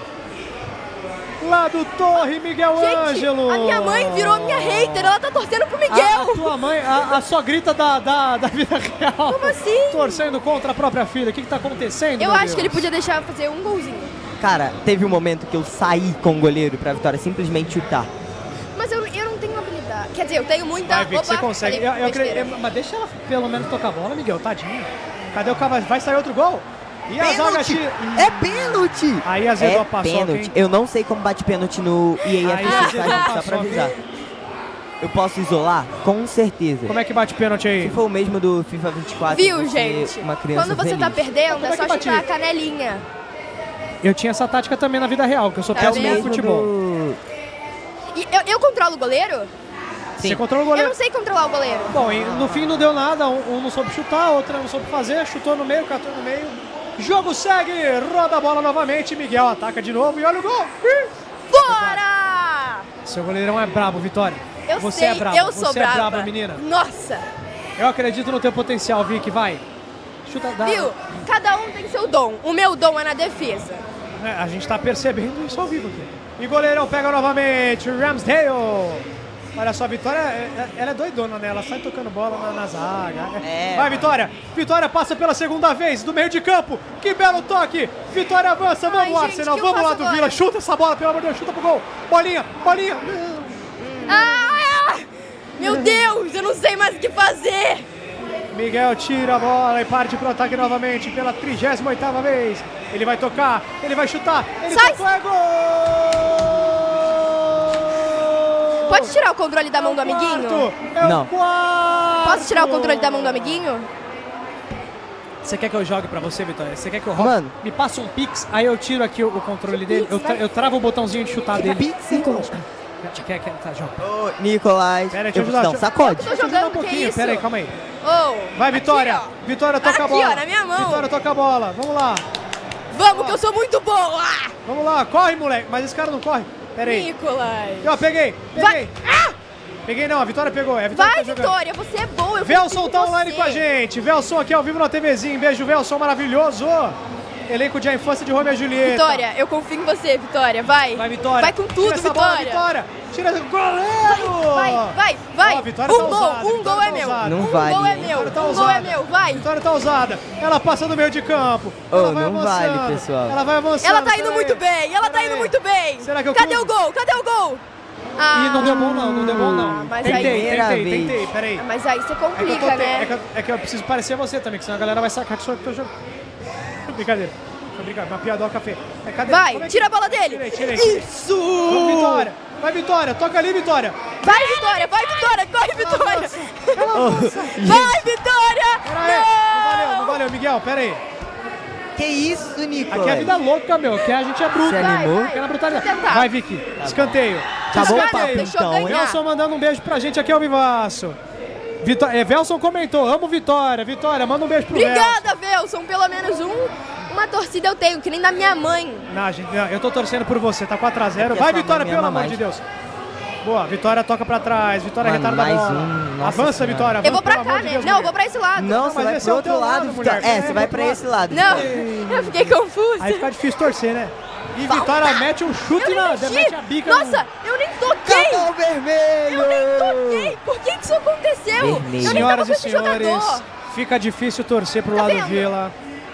Lá do Torre, Miguel Gente, Ângelo. a minha mãe virou minha hater, ela tá torcendo pro A, a Miguel. tua mãe, a, a sogrita da, da, da vida real. Como assim? Torcendo contra a própria filha. O que que tá acontecendo, Eu meu acho Deus? que ele podia deixar fazer um golzinho. Cara, teve um momento que eu saí com o goleiro pra Vitória simplesmente chutar. Mas eu, eu não tenho habilidade. Quer dizer, eu tenho muita... Vai ver que você Opa, consegue. falei Eu, eu acredito- besteira. eu- mas deixa ela pelo menos tocar a bola, Miguel, tadinho. Cadê o cavalo? Vai sair outro gol? E a zaga... Pênalti! tira- É pênalti! Aí azedou É a paçoca, pênalti. hein? Eu não sei como bate pênalti no E A Aí F, azedou a tá? Só pra paçoca, avisar. hein? Eu posso isolar? Com certeza. Como é que bate pênalti aí? Se for o mesmo do FIFA vinte e quatro, Viu, eu vou ser gente? uma criança Quando você feliz. tá perdendo, Como é é que só bate? chutar a canelinha. Eu tinha essa tática também na vida real, que eu sou Tá péssimo vendo? no futebol. do... E eu, eu controlo o goleiro? Sim. Você controla o Eu goleiro. não sei controlar o goleiro. Bom, e no fim não deu nada, um, um não soube chutar, outro não soube fazer, chutou no meio, catou no meio. Jogo segue, roda a bola novamente, Miguel ataca de novo e olha o gol. Ih! Fora! Seu goleirão é brabo, Vitória. Eu Você sei, é brabo, eu sou você brava. é braba, menina. Nossa! Eu acredito no teu potencial, Vicky, vai. Chuta, dá. Viu? Cada um tem seu dom. O meu dom é na defesa. É, a gente tá percebendo isso ao vivo aqui. E goleirão pega novamente, Ramsdale. Olha só, a Vitória, é- é- ela é doidona, né? Ela sai tocando bola na, na zaga. É. Vai, Vitória. Vitória passa pela segunda vez, do meio de campo. Que belo toque. Vitória avança, vamos, Ai, gente, Arsenal. o que eu Vamos lá faço do agora? Vila. Chuta essa bola, pelo amor de Deus. Chuta pro gol. Bolinha, bolinha. Ah! Meu Deus, eu não sei mais o que fazer. Miguel tira a bola e parte pro ataque novamente pela trigésima oitava vez. Ele vai tocar, ele vai chutar. Ele Sai. tocou, é gol! Pode tirar o controle da mão do É o amiguinho? quarto, é o Não. quarto. Posso tirar o controle da mão do amiguinho? Você quer que eu jogue pra você, Vitória? Você quer que eu roube? Mano. Me passa um pix, aí eu tiro aqui o, o controle dele, eu, tra eu travo o botãozinho de chutar dele. Pix, Nicolas. Quer, quer, tá, joga. Ô, Nicolás. Pera aí, deixa eu eu vou ajudar, te dar um deixa- sacode. Tô Deixa eu ajudar jogando, um que pouquinho, isso? pera aí, calma aí. Oh, Vai, Vitória. aqui, ó. Vitória toca a Aqui, bola. ó, na minha mão. Vitória toca a bola, vamos lá. Vamos, que eu sou muito boa! Vamos lá, corre, moleque. Mas esse cara não corre. Pera aí. Nicolás. Ó, peguei, Vai. peguei. Peguei não, a Vitória pegou. É a Vitória Vai, que tá jogando. Vitória, você é boa. Eu Velson confio em tá online você. com a gente. Velson aqui ao vivo na TVzinho. Beijo, Velson, maravilhoso. Elenco de A Infância de Romeu e Julieta. Vitória, eu confio em você, Vitória. Vai. Vai, Vitória. Vai com tudo, Tira essa bola, Vitória. Vitória. Tira esse goleiro. Vai, vai, vai. Ó, a Vitória um tá gol, ousada, um Vitória gol tá é meu. ousada. Não um vale, gol é hein? meu. Vitória tá Um gol ousada. é meu, vai. Vitória tá ousada. Ela passa do meio de campo. Oh, Ela vai não avançando. vale, pessoal. Ela vai avançando. Ela tá indo pera muito aí. bem, ela tá Pera indo aí. muito bem. Será que eu Cadê cruzo? o gol? Cadê o gol? Ah, Ih, não deu bom não, não deu bom não. mas tentei, aí- tentei, Primeira tentei, vez. peraí. Mas aí você É que, eu complica, tô te- né? é, que eu, é que eu preciso parecer você também, que senão a galera vai sacar que sou eu que tô jogando. Brincadeira. Foi brincadeira, uma piadoca feia. É, cadê? Vai, Como é que- tira a bola dele. Tirei, tirei. Isso! Vamos, Vitória. Vai, Vitória. Toca ali, Vitória. Vai, Vitória, vai, Vitória, corre, Vitória. Ô, Vai, Vitória! Pera aí. Não valeu, não valeu, Miguel. Pera aí. que isso, Nicolas? Aqui é vida louca, meu. Aqui a gente é bruto. Você animou? Vai, Aqui é na vai, brutalidade. vou tentar. Vai, Vicky. Escanteio. Acabou o Cara, papo deixa eu então, hein? ganhar. Velson mandando um beijo pra gente aqui ao vivaço. Vitó é, Velson comentou, amo Vitória. Vitória, manda um beijo pro Velson. Obrigada, Velson. Pelo menos um, uma torcida eu tenho, que nem da minha mãe. Não, gente, não, eu tô torcendo por você, tá quatro a zero. Porque Vai, sua Vitória, mãe me pelo ama amor de mais. Deus. Boa, Vitória toca pra trás, Vitória Mano, retarda a mais bola. um, nossa Avança, senhora. Vitória, Eu avança, vou pra pelo cá, amor de né? Deus, Não, eu mulher. vou pra esse lado. Não, mas você vai esse pro é o outro teu lado, lado, Vitória. mulher. É, você É, vai pro pra lado. esse lado. Não, Vitória. eu fiquei confusa. Aí fica difícil torcer, né? E Vitória mete um chute Eu na... nem mexi. mete a bica Nossa, eu nem toquei. Cartão vermelho! Eu nem toquei. Por que que isso aconteceu? Vermelho. Eu nem tava Senhoras com e esse senhores, jogador. fica difícil torcer pro Tá lado vendo? Vila.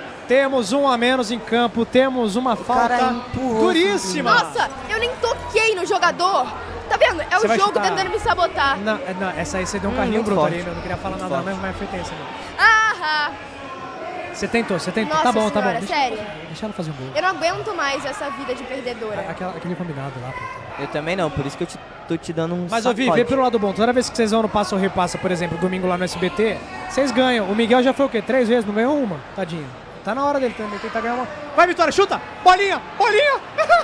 Temos um a menos em campo, temos uma cara falta empurrou duríssima. Nossa, eu nem toquei no jogador. Tá vendo? É Você o vai jogo chutar. tentando me sabotar. Não, é, não, essa aí você deu um Hum, carrinho muito bruto forte. ali, meu. Não queria falar nada, Forte. mas, mas foi tenso. Meu. Ah, Você tentou, você tentou. Nossa Tá bom, tá senhora, bom. Deixa, sério. deixa ela fazer um gol. Eu não aguento mais essa vida de perdedora. Aquela, aquele combinado lá, pô. Eu também não, por isso que eu te, tô te dando um Mas, ô, Vi, sacode. vê pelo lado bom. Toda vez que vocês vão no Passa ou Repassa, por exemplo, domingo lá no S B T, vocês ganham. O Miguel já foi o quê? Três vezes? Não ganhou uma? Tadinho. Tá na hora dele também tentar ganhar uma. Vai, Vitória, chuta! Bolinha! Bolinha!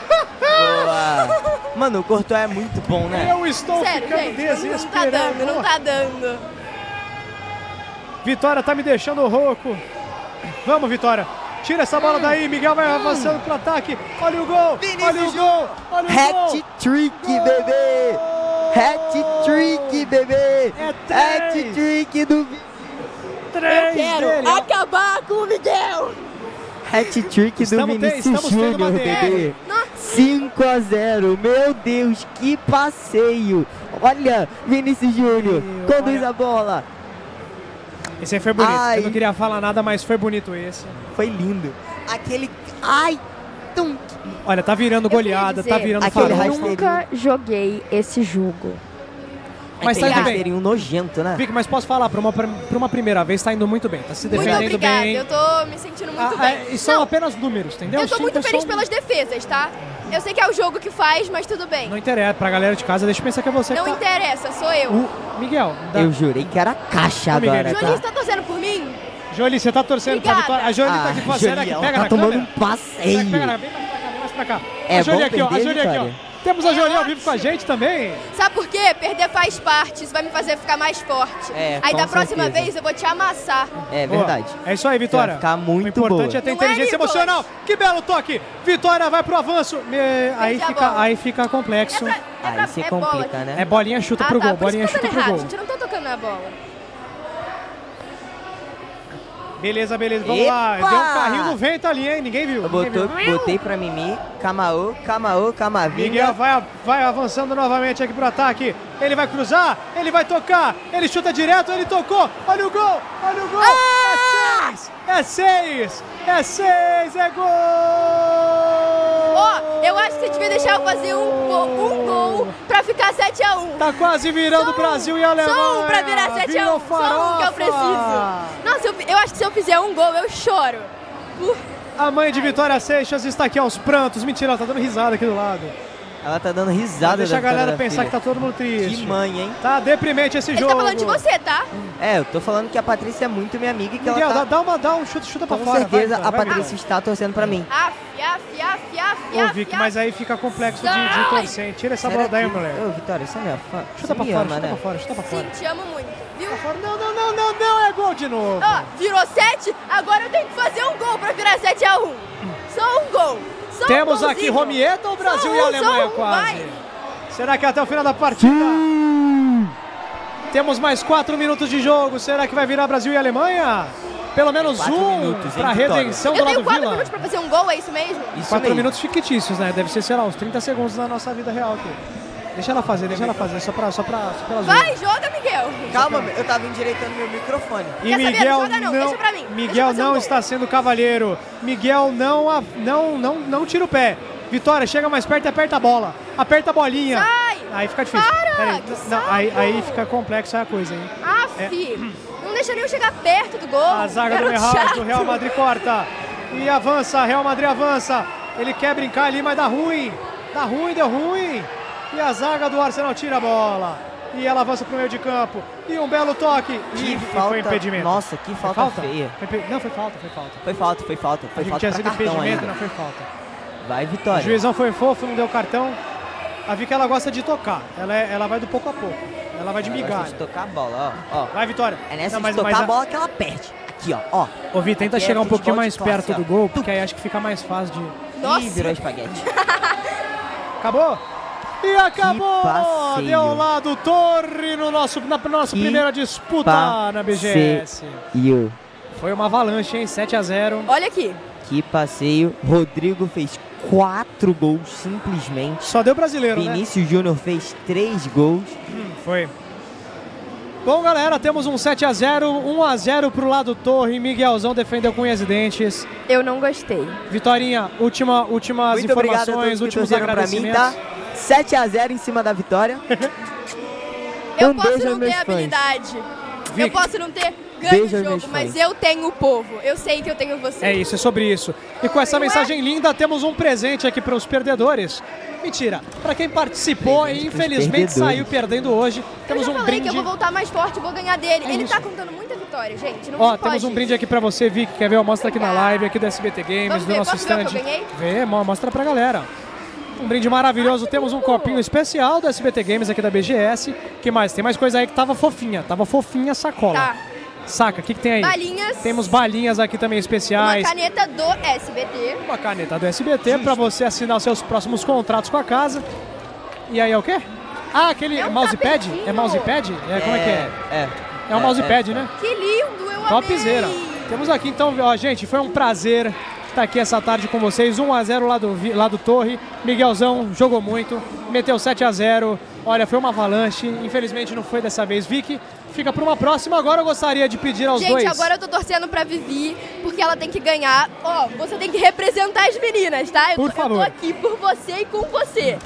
Boa. Mano, o Courtois é muito bom, né? Eu estou Sério, ficando gente, não tá desesperado. dando, não tá dando. Vitória tá me deixando rouco. Vamos, Vitória. Tira essa bola daí, Miguel vai avançando pro ataque. Olha o gol! Olha o gol! Olha o gol! Hat-trick, bebê! Hat-trick, bebê! É três! Hat-trick do... Vi- Três Quero dele. acabar com o Miguel. Hat-trick do Estamos te- Vinícius estamos tendo Júnior, uma D R. bebê! Nossa. cinco a zero, meu Deus, que passeio! Olha, Vinícius Júnior, Meu, conduz olha. a bola! Esse aí foi bonito. Ai. Eu não queria falar nada, mas foi bonito esse. Foi lindo. Aquele... Ai! Tum. Olha, tá virando queria goleada, dizer, tá virando aquele farol. rasteirinho. Nunca joguei esse jogo. Mas tá Aquele indo bem. rasteirinho nojento, né? Vic, mas posso falar, pra uma, pra uma primeira vez tá indo muito bem. Tá se Muito defendendo obrigada, bem. eu tô me sentindo muito Ah, bem. é, e são Não, apenas números, entendeu? eu tô Cinco muito é só feliz um- pelas defesas, tá? Eu sei que é o jogo que faz, mas tudo bem. Não interessa, pra galera de casa, deixa eu pensar que é você Não que tá... interessa, sou eu. O Miguel, dá... Eu jurei que era caixa Ô, Miguel, agora, Jolie, você tá? tá torcendo por mim? Jolie, você tá torcendo pra Obrigada. vitória. A Jolie tá aqui com a Jolie, cena que ela pega tá na tomando câmera. um passeio. Pega na... Vem mais pra cá, vem mais pra cá. É a Jolie bom aqui, ó. A perder, Jolie aqui, ó. Vitória? Temos a É Jolie ao vivo com a ótimo. gente também. Sabe por quê? Perder faz parte, isso vai me fazer ficar mais forte. É, Aí com da próxima certeza. vez eu vou te amassar. É Boa. verdade. É isso aí, Vitória. Vai ficar muito O importante boa. é ter Não é, inteligência Nicolas? emocional. Que belo toque. Vitória vai pro avanço. Me- Aí, a fica, bola. aí fica complexo. É pra, é Aí pra, se é bola complica, aqui. né? É bolinha, chuta Ah, pro tá, gol. por isso Bolinha, que eu tô chuta pro errado, gol. gente, eu não tô tocando na bola. Beleza, beleza. Vamos Epa! lá. Deu um carrinho no vento ali, hein? Ninguém viu. Eu ninguém botou, viu. botei pra Mimi, Camaô, Camaô, Camavinga. Miguel vai, vai avançando novamente aqui pro ataque. Ele vai cruzar, ele vai tocar, ele chuta direto, ele tocou. Olha o gol, olha o gol. Ah! É seis, é seis, é seis, é gol. Ó, eu acho que você devia deixar eu fazer um, gol- um gol pra ficar sete a um. Tá quase virando Só um, Brasil e Alemanha. Só um pra virar sete a Virou um. Só um que eu farofa. preciso. Nossa, eu, eu acho que se eu fizer um gol, eu choro. Uh, A mãe de Vitória Seixas está aqui aos prantos. Mentira, ela tá dando risada aqui do lado. Ela tá dando risada. Deixa da a galera vitória da pensar filha. que tá todo mundo triste. Que mãe, hein? Tá deprimente esse ele jogo. tá falando de você, tá? É, eu tô falando que a Patrícia é muito minha amiga e que Miguel, ela dá, tá... dá uma, dá um chute, chuta pra Com fora. certeza vai, vai, a vai, Patrícia está torcendo pra mim. Af, af, af, af, Ô, af, Vic, af. mas aí fica complexo de, de Sai! torcer. hein? Tira essa Será bola daí, que- moleque. Ô, Vitória, você é minha fã. Chuta Você pra me fora, ama, chuta né? pra fora, chuta pra fora. Sim, te amo muito, viu? Não, não, não, não, não, é gol de novo. Ó, virou sete, agora eu tenho que fazer um gol pra virar sete a um. Só um gol. Só um Temos golzinho. aqui Romieta ou Brasil Só e um, Alemanha só um, quase? vai. Será que até o final da partida? Temos mais quatro minutos de jogo. Será que vai virar Brasil e Alemanha? Pelo menos Quatro um minutos, hein, pra Vitória? redenção do Eu lado tenho quatro Vila. minutos pra fazer um gol, é isso mesmo? Isso Quatro mesmo. minutos fictícios, né? Deve ser, sei lá, uns trinta segundos na nossa vida real aqui. Deixa ela fazer, deixa ela fazer, só pra, só pra, só pela zoeira. Vai, joga, Miguel. Calma, eu tava endireitando meu microfone. E Quer saber? Miguel Joga não, deixa pra mim. Deixa eu Miguel fazer um não gol. está sendo cavalheiro. Miguel não, a- não, não, não tira o pé. Vitória, chega mais perto e aperta a bola. Aperta a bolinha. Sai! Aí fica difícil. Para, Pera aí. que Não, saco. aí, aí fica complexa a coisa, hein? Aff, não deixa nem eu chegar perto do gol. A zaga do garoto Real, chato. do Real Madrid corta. E avança, Real Madrid avança. Ele quer brincar ali, mas dá ruim. Dá ruim, deu ruim. E a zaga do Arsenal tira a bola. E ela avança pro meio de campo. E um belo toque. Que e, e falta. foi impedimento. Nossa, que Foi falta, feia. Foi pe- Não, foi falta, foi falta. Foi falta, foi falta. Foi Achei que falta tinha pra sido cartão impedimento, ainda. não foi falta. Vai, O Vitória. juizão foi fofo, não deu cartão. A Vi que ela gosta de tocar. Ela, é- ela vai do pouco a pouco. Ela vai de Ela gosta migalha. de tocar a bola, ó. ó. Vai, Vitória. É nessa Não, mas- de tocar mas a bola que ela perde. Aqui, ó. ó. Ô, Vi, tenta Aqui é chegar um pouquinho futebol de mais classe, perto ó. do gol, porque aí acho que fica mais fácil de... Nossa. Ih, virou espaguete. Acabou? E acabou! passeio. Deu lado Torre no nosso, na nossa Que primeira disputa na B G S. Passeio. Foi uma avalanche, hein? sete a zero. Olha aqui. Que passeio. Rodrigo fez quatro gols simplesmente. Só deu brasileiro, né? Vinícius Júnior fez três gols. Foi. Bom, galera, temos um sete a zero, um a zero pro lado Torre. Miguelzão defendeu com unhas e dentes. Eu não gostei. Vitorinha, última, últimas Muito obrigado a todos informações, que últimos torceram pra mim, agradecimentos. tá? sete a zero em cima da vitória. Eu Um posso beijo não aos ter meus fãs. habilidade. Eu Vic. posso não ter Ganha Beijo o aos meus jogo, mas fãs. eu tenho o povo. Eu sei que eu tenho você. É isso, é sobre isso. E com essa mensagem linda, temos um presente aqui para os perdedores. Mentira, para quem participou Presente e pros infelizmente perdedores. saiu perdendo hoje, Eu temos já um falei brinde. que eu vou voltar mais forte, vou ganhar dele. É Ele isso. tá contando muita vitória, gente. Não Ó, pode. temos um brinde aqui pra você, Vicky. Quer ver? Mostra aqui na live, aqui do S B T Games, Vamos do ver, nosso posso ver o stand. que eu ganhei? Vê, mo- mostra pra galera. Um brinde maravilhoso. Temos um copinho especial do S B T Games aqui da B G S. Que mais? Tem mais coisa aí que tava fofinha. Tava fofinha a sacola. Tá. Saca, o que, que tem aí? Balinhas. Temos balinhas aqui também Uma especiais. caneta do S B T. Uma caneta do S B T pra você assinar os seus próximos contratos com a casa. E aí é o quê? Ah, aquele É um mousepad? tapetinho. É mousepad? É, como é que é? É. É um mousepad, né? Que lindo, eu amei. Topzera. Temos aqui então, ó, gente, foi um prazer estar aqui essa tarde com vocês. um a zero lá do, Vi- lá do Torre. Miguelzão jogou muito, meteu sete a zero. Olha, foi uma avalanche. Infelizmente não foi dessa vez. Vicky, fica para uma próxima. Agora eu gostaria de pedir aos Gente, dois. agora eu tô torcendo pra Vivi, porque ela tem que ganhar. Ó, você tem que representar as meninas, tá? Eu, Por tô, eu favor. tô aqui por você e com você.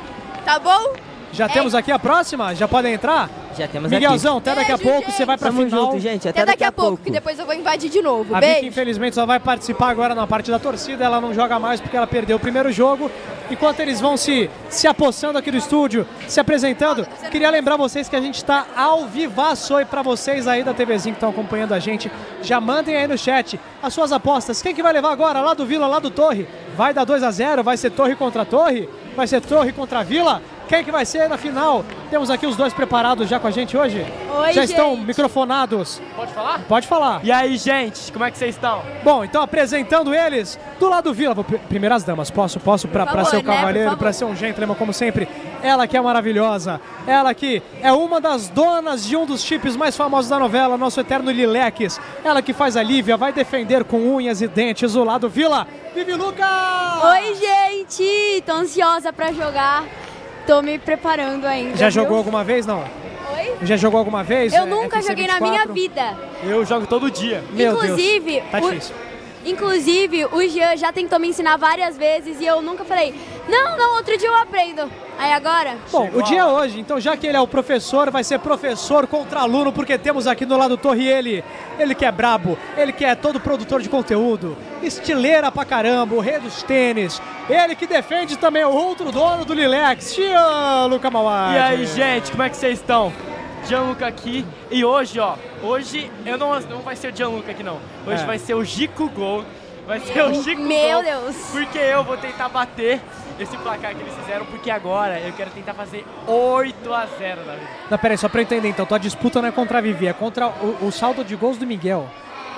Tá bom? Já É. temos aqui a próxima? Já podem entrar? Já temos Miguelzão, até daqui a Beijo, pouco gente. você vai pra aqui. Tamo final. junto, gente. Até, daqui a pouco, que depois eu vou invadir de novo. A Vicky, Beijo. infelizmente, só vai participar agora na parte da torcida. Ela não joga mais porque ela perdeu o primeiro jogo. Enquanto eles vão se, se apossando aqui do estúdio, se apresentando, queria lembrar vocês que a gente está ao vivaço aí pra vocês aí da TVzinho que estão acompanhando a gente. Já mandem aí no chat as suas apostas. Quem que vai levar agora? Lá do Vila, lá do Torre? Vai dar dois a zero? Vai ser Torre contra Torre? Vai ser Torre contra Vila? Quem que vai ser na final? Temos aqui os dois preparados já com a gente hoje? Oi, já estão gente. microfonados. Pode falar? Pode falar. E aí, gente, como é que vocês estão? Bom, então apresentando eles, do lado do Vila, vou pr- primeiras damas, posso, posso, pra, Por pra favor, ser o né? Por cavaleiro, favor. pra ser um gentleman como sempre, ela que é maravilhosa, ela que é uma das donas de um dos chips mais famosos da novela, nosso eterno Lilex, ela que faz a Lívia, vai defender com unhas e dentes o lado Vila, Vivi Lucas! Oi, gente! Tô ansiosa pra jogar. Tô me preparando ainda. Já viu? jogou alguma vez, não? Oi? Já jogou alguma vez? Eu é, nunca F C joguei na vinte e minha quatro? vida. Eu jogo todo dia. Meu Inclusive, Deus, tá o- difícil. Inclusive, o Jean já tentou me ensinar várias vezes e eu nunca falei, não, não, outro dia eu aprendo. Aí agora? Bom, o dia é hoje, então já que ele é o professor, vai ser professor contra aluno, porque temos aqui do lado do Torre ele, ele que é brabo, ele que é todo produtor de conteúdo, estileira pra caramba, o rei dos tênis, ele que defende também o outro dono do Lilex, Gianluca Mauad. E aí, gente, como é que vocês estão? Gianluca aqui. E hoje, ó, hoje eu não, não vai ser o Gianluca aqui não. Hoje É. vai ser o Gico Gol. Vai ser o Gico Meu Gol. Deus. Porque eu vou tentar bater esse placar que eles fizeram, porque agora eu quero tentar fazer oito a zero na vida. Não, peraí, só pra eu entender, então, tua disputa não é contra a Vivi, é contra o, o saldo de gols do Miguel.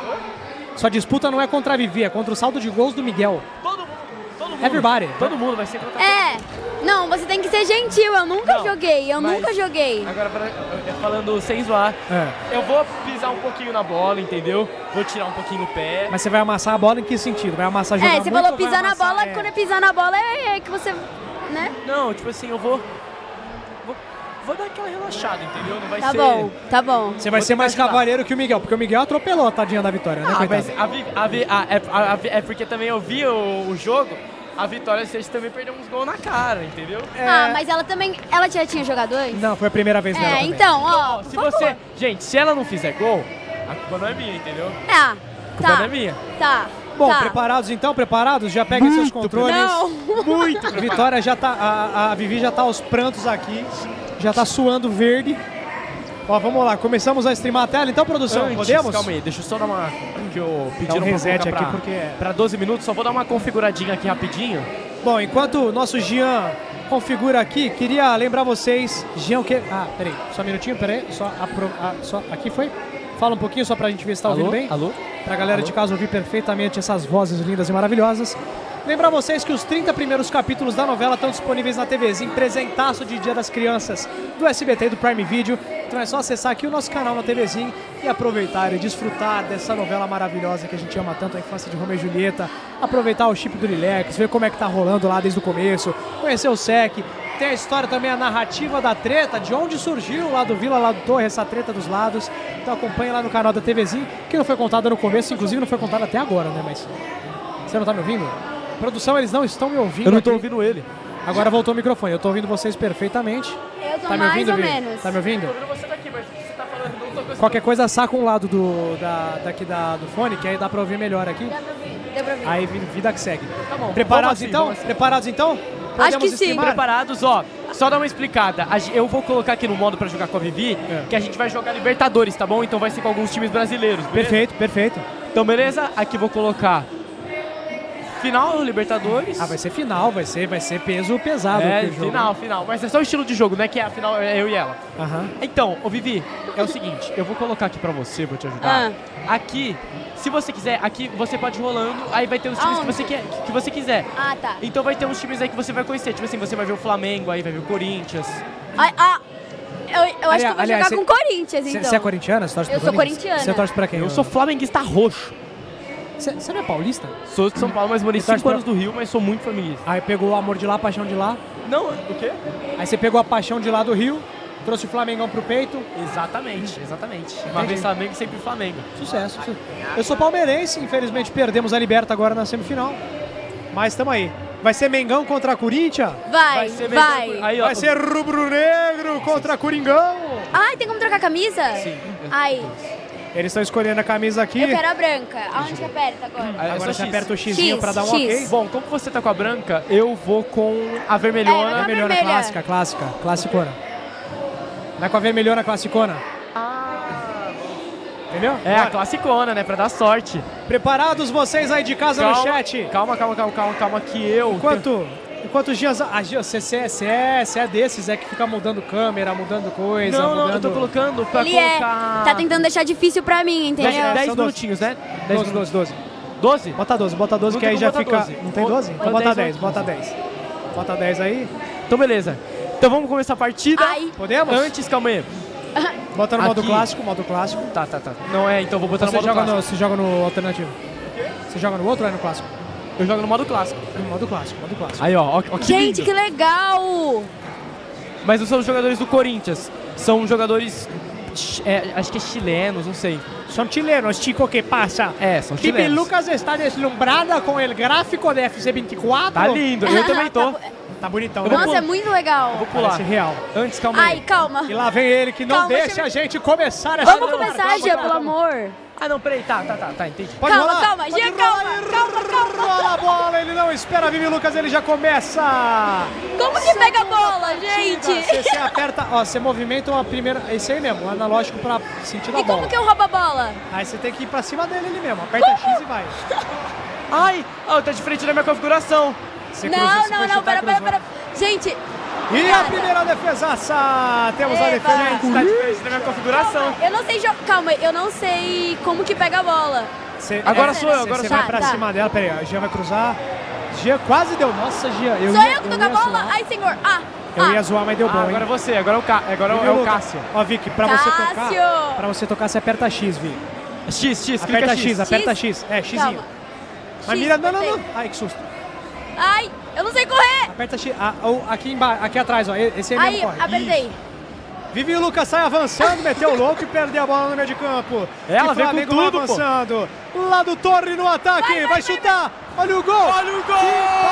Sua disputa não é contra a Vivi, é contra o saldo de gols do Miguel. Todo mundo, todo mundo. Everybody. Todo mundo vai ser contra É, não, você tem que ser gentil, eu nunca Não, joguei, eu mas- nunca joguei. Agora, pra- falando sem zoar, É. eu vou pisar um pouquinho na bola, entendeu? Vou tirar um pouquinho o pé. Mas você vai amassar a bola em que sentido? Vai amassar jogar É, você muito falou ou vai pisar na amassar, bola, é? quando é pisar na bola é, é que você, né? Não, tipo assim, eu vou, vou. Vou dar aquela relaxada, entendeu? Não vai Tá ser. bom, tá bom. Você vai Vou ser tentar mais ajudar. cavaleiro que o Miguel, porque o Miguel atropelou a tadinha da Vitória, né, Ah, coitado? mas a Vi, a Vi, a- é, a- a- é porque também eu vi o, o jogo, a Vitória vocês também perdeu uns gols na cara, entendeu? Ah, mas ela também, ela já tinha jogado antes? Não, foi a primeira vez dela É, também. então, ó, Ó, por se favor. você. Gente, se ela não fizer gol, a culpa não é minha, entendeu? Ah, A culpa tá, não é minha. tá, Bom, tá. preparados então? Preparados? Já peguem seus controles. Não. Muito A Vitória já tá. A, a Vivi já tá aos prantos aqui. Já tá suando verde. Ó, vamos lá, começamos a streamar a tela, então, produção, Antes, podemos? calma aí, deixa eu só dar uma. Que eu Dá pediram um reset pra aqui, colocar pra, porque... pra doze minutos, só vou dar uma configuradinha aqui rapidinho. Bom, enquanto o nosso Jean configura aqui, queria lembrar vocês... Jean, o quê? Ah, peraí, só um minutinho, peraí. Só, apro... ah, só aqui foi? Fala um pouquinho só pra gente ver se tá Alô? ouvindo bem. Alô? Pra galera Alô? de casa ouvir perfeitamente essas vozes lindas e maravilhosas. Lembrar vocês que os trinta primeiros capítulos da novela estão disponíveis na TVzinho, presentaço de Dia das Crianças do S B T e do Prime Video. Então é só acessar aqui o nosso canal na TVzinho e aproveitar e desfrutar dessa novela maravilhosa que a gente ama tanto, a infância de Romeu e Julieta. Aproveitar o chip do Lilex, ver como é que tá rolando lá desde o começo, conhecer o S E C. Tem a história também, a narrativa da treta, de onde surgiu lá do Vila, lá do Torre, essa treta dos lados. Então acompanha lá no canal da TVzinho, que não foi contada no começo, inclusive não foi contada até agora, né? Mas você não tá me ouvindo? Produção, eles não estão me ouvindo. Eu não tô aqui. ouvindo ele. Agora voltou o microfone, eu tô ouvindo vocês perfeitamente. Eu tô Tá me mais ouvindo, ou Vi? menos. Tá me ouvindo? Tô ouvindo você daqui, mas o que você tá falando, eu não tô Qualquer coisa, saca um lado do, da, daqui da, do fone, que aí dá pra ouvir melhor aqui. Dá pra ouvir, dá pra ouvir. Aí vida que segue. Tá bom. Preparados Vamos assim, então? vamos assim. Preparados então? Acho que sim. streamar? Preparados, ó. Só dar uma explicada. A gen- Eu vou colocar aqui no modo pra jogar com a Vivi, É. que a gente vai jogar Libertadores, tá bom? Então vai ser com alguns times brasileiros, beleza? Perfeito, perfeito. Então, beleza? Aqui vou colocar final Libertadores. Ah, vai ser final, vai ser, vai ser peso pesado. É, aqui o jogo. final, final. Mas é só o estilo de jogo, né? Que é a final, é eu e ela. Aham. Então, ô Vivi, é o seguinte, eu vou colocar aqui pra você, vou te ajudar. Aqui, se você quiser, aqui você pode ir rolando, aí vai ter os times que Aonde? você, quer, que você quiser. Ah, tá. Então vai ter uns times aí que você vai conhecer. Tipo assim, você vai ver o Flamengo, aí vai ver o Corinthians. Ai, ah, eu, eu acho que eu vou aliás, jogar cê- com o Corinthians, Você então. é corintiana? Você torce Eu pro sou Corinthians? corintiana. Você torce pra quem? Eu sou flamenguista roxo. Você não é paulista? Sou de São Paulo, mas morei Você torce cinco pra- anos do Rio, mas sou muito flamenguista. Aí pegou o amor de lá, a paixão de lá. Não, o quê? Aí você pegou a paixão de lá do Rio, trouxe o Flamengão pro peito. Exatamente, exatamente. Uma Entendi. vez Flamengo, sempre Flamengo. Sucesso. su- Eu sou palmeirense, infelizmente perdemos a Liberta agora na semifinal. Mas tamo aí. Vai ser Mengão contra Corinthians? Vai, ser vai. Mengão- Aí, ó, Vai ser rubro-negro contra Coringão? Ai, tem como trocar a camisa? Sim. Ai, Eles estão escolhendo a camisa aqui. eu quero a branca. Aonde que aperta agora? Aí, é Agora só você X. aperta o xizinho X, pra dar um X. ok. Bom, como você tá com a branca, eu vou com a vermelhona. É, vai Vermelhona vermelha. clássica, clássica, classicona. Vai com a vermelhona classicona. Entendeu? É, a Bora. classicona, né? Pra dar sorte. Preparados vocês aí de casa no chat? Calma, calma, calma, calma, calma, que eu... Enquanto, enquanto os dias... Ah, Gia, você, você, você, é, você é desses, é que fica mudando câmera, mudando coisa, Não, não, eu mudando... tô colocando pra Ele é, colocar... tá tentando deixar difícil pra mim, entendeu? dez, dez São doze. minutinhos, né? doze, doze, doze. doze? Bota doze, bota doze, Não que tem aí já como fica... botar doze. Não tem Ou- doze? ou Então bota dez, dez, ou bota dez. Bota dez aí. Então, beleza. Então vamos começar a partida. Ai. Podemos? Antes, calma aí. Bota no modo Aqui. clássico, modo clássico. Tá, tá, tá. Não é, então vou botar Você no modo joga clássico. no, você joga no alternativo. Você joga no outro ou é no clássico? Eu jogo no modo clássico. No modo clássico, modo clássico. Aí, ó, ó, ó que Gente, lindo. que legal! Mas não são os jogadores do Corinthians. São jogadores, ch- é, acho que é chilenos, não sei. São chilenos, chico, que passa? É, são Bibi chilenos. Lucas está deslumbrada com o gráfico de F C vinte e quatro. Tá lindo, eu também tô. Tá bonitão, Eu né? vou Nossa, é muito legal. Vou pular. Parece real. Antes, calma Ai, aí. calma. E lá vem ele que não Calma, deixa deixa eu- a gente começar essa... Vamos começar, Gia, pelo amor. Ah, não, peraí, tá, tá, tá, tá, entendi. Pode Calma, rolar? calma, Pode Gia, rolar calma, e calma, calma. Rola a bola, ele não espera, Vivi Lucas, ele já começa. Como que pega a bola, gente? Você, você aperta, ó, você movimenta a primeira, esse aí mesmo, o analógico pra sentir da E bola. como que eu roubo a bola? Aí você tem que ir pra cima dele ali mesmo, aperta X e vai. Ai, oh, tá de frente da minha configuração. Você Não, cruza, você não, vai não, chutar pera, e pera, cruzou. pera. Gente, E a primeira defesaça, temos a Eba. defesa. Tá de frente da minha configuração. eu não sei jogar. Calma, eu não sei como que pega a bola. Você- Agora é, sou eu, você- agora Você sou vai eu. pra Tá, cima dela, peraí, a Gia vai cruzar. Gia quase deu, nossa Gia. Eu Sou ia, eu que tô com a ia bola? zoar. Ai, senhor. Ah, Eu ah. ia zoar, mas deu Ah, bom, agora é hein? você, agora é o, Ca... agora Vivi é o Lucas. Cássio. Ó, Vicky, pra você tocar, Cássio. pra você tocar, você aperta X, Vi. X, X, Aperta clica X, X. aperta X? X. É, Xzinho. Calma. Mas X, mira, não, não, apertei. não. Ai, que susto. Ai, eu não sei correr. Aperta X. Ah, o- aqui embaixo, aqui atrás, ó. Esse aí Aí, mesmo corre. apertei. Isso. Vivi Lucas sai avançando, meteu o louco e perdeu a bola no meio de campo. Ela e vem com Flamengo tudo, vai pô. avançando. Lá do Torre no ataque, vai, Vai, vai, chutar. Olha o gol. Olha o gol!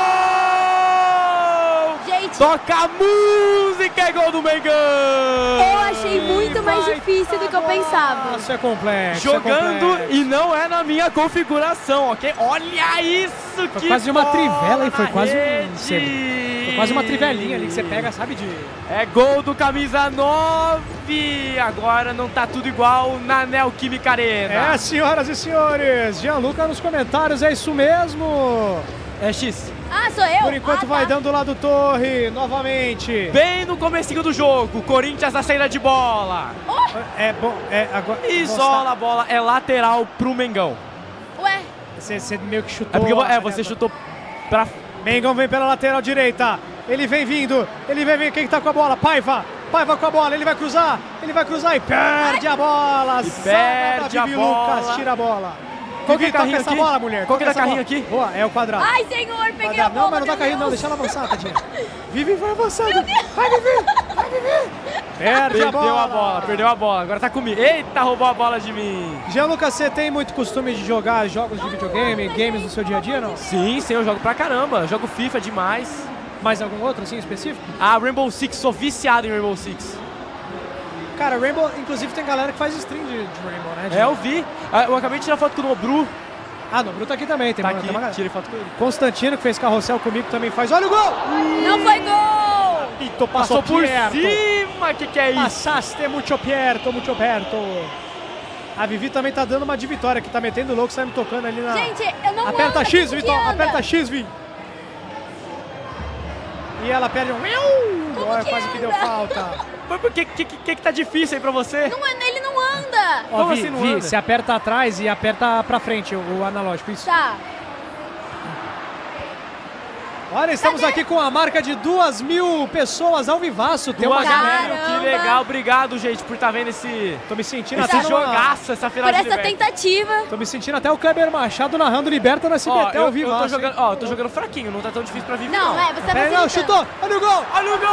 Gente, Toca a música, é gol do Mengão! eu achei muito mais Vai, difícil do que eu pensava. Isso é complexo. isso é Jogando complexo. e não é na minha configuração, ok? Olha isso, Foi que quase uma bola trivela, hein? Foi na quase um- rede. Foi quase uma trivelinha ali que você pega, sabe, de... É gol do camisa nove. Agora não tá tudo igual na Neoquímica Arena. É, senhoras e senhores, Gianluca nos comentários, é isso mesmo. É X. Ah, sou eu? Por enquanto ah, vai tá. dando lá do Torre, novamente. Bem no comecinho do jogo, Corinthians na saída de bola. É bom, é agora... Isola a bola, é lateral pro Mengão. Ué, Você, você meio que chutou... É porque é, a- você chutou pra... Mengão vem pela lateral direita. Ele vem vindo. Ele vem vindo. Quem tá com a bola? Paiva. Paiva com a bola. Ele vai cruzar. Ele vai cruzar e perde a bola. E Zaga perde da a Vivi bola. Lucas. Tira a bola. Qual que é Vivi, toca carrinho essa aqui? bola, mulher. Qual que é Toca essa carrinho bola. aqui? Boa, é o quadrado. ai, senhor, peguei Quadrado. a bola. Não, mas não dá meu carrinho não. Deus. Deixa ela avançar, tadinha. Vivi vai avançando. Vai, Vivi. Vai, Vivi. Perde Perdeu a bola. a bola, perdeu a bola. Agora tá comigo. Eita, roubou a bola de mim. Gianluca, você tem muito costume de jogar jogos de videogame, games no seu dia a dia, não? Sim, sim, eu jogo pra caramba. Eu jogo FIFA demais. Mais algum outro, assim, específico? Ah, Rainbow Six, sou viciado em Rainbow Six. Cara, Rainbow, inclusive tem galera que faz stream de, de Rainbow, né? De... É, eu vi. Ah, eu acabei de tirar foto com o Nobru. Ah, Nobru tá aqui também. Tem tá uma, aqui, tem uma... tirei foto com ele. Constantino, que fez carrossel comigo, também faz. Olha o gol! Não foi gol! E tô passou, passou por perto. cima, que que é isso? Passaste muito perto, muito perto. A Vivi também tá dando uma de vitória, que tá metendo louco, sai me tocando ali na... Gente, eu não Aperta ando, X, como Vitor, que anda? aperta X, Vi. E ela perde um... Como Olha, que quase que deu anda? falta. Mas por que, que, que que tá difícil aí pra você? Não, ele não anda. Ó, Como Vi, assim não Vi, anda? você aperta atrás e aperta pra frente o, o analógico, isso. Tá. Olha, estamos Cadê? aqui com a marca de duas mil pessoas ao vivaço. Tem uma Duas galera. mil, que legal. Obrigado, gente, por estar tá vendo esse... Tô me sentindo Esse até numa- jogaço, essa final Por de essa liberta. tentativa. Tô me sentindo até o Kleber Machado narrando Liberta no S B T Ó, eu, ao eu vivaço. tô hein? jogando, ó, eu tô jogando fraquinho, não tá tão difícil pra Vivi, Não, não. é, você tá Peraí, não, facilitando. chutou. Olha o gol. Olha o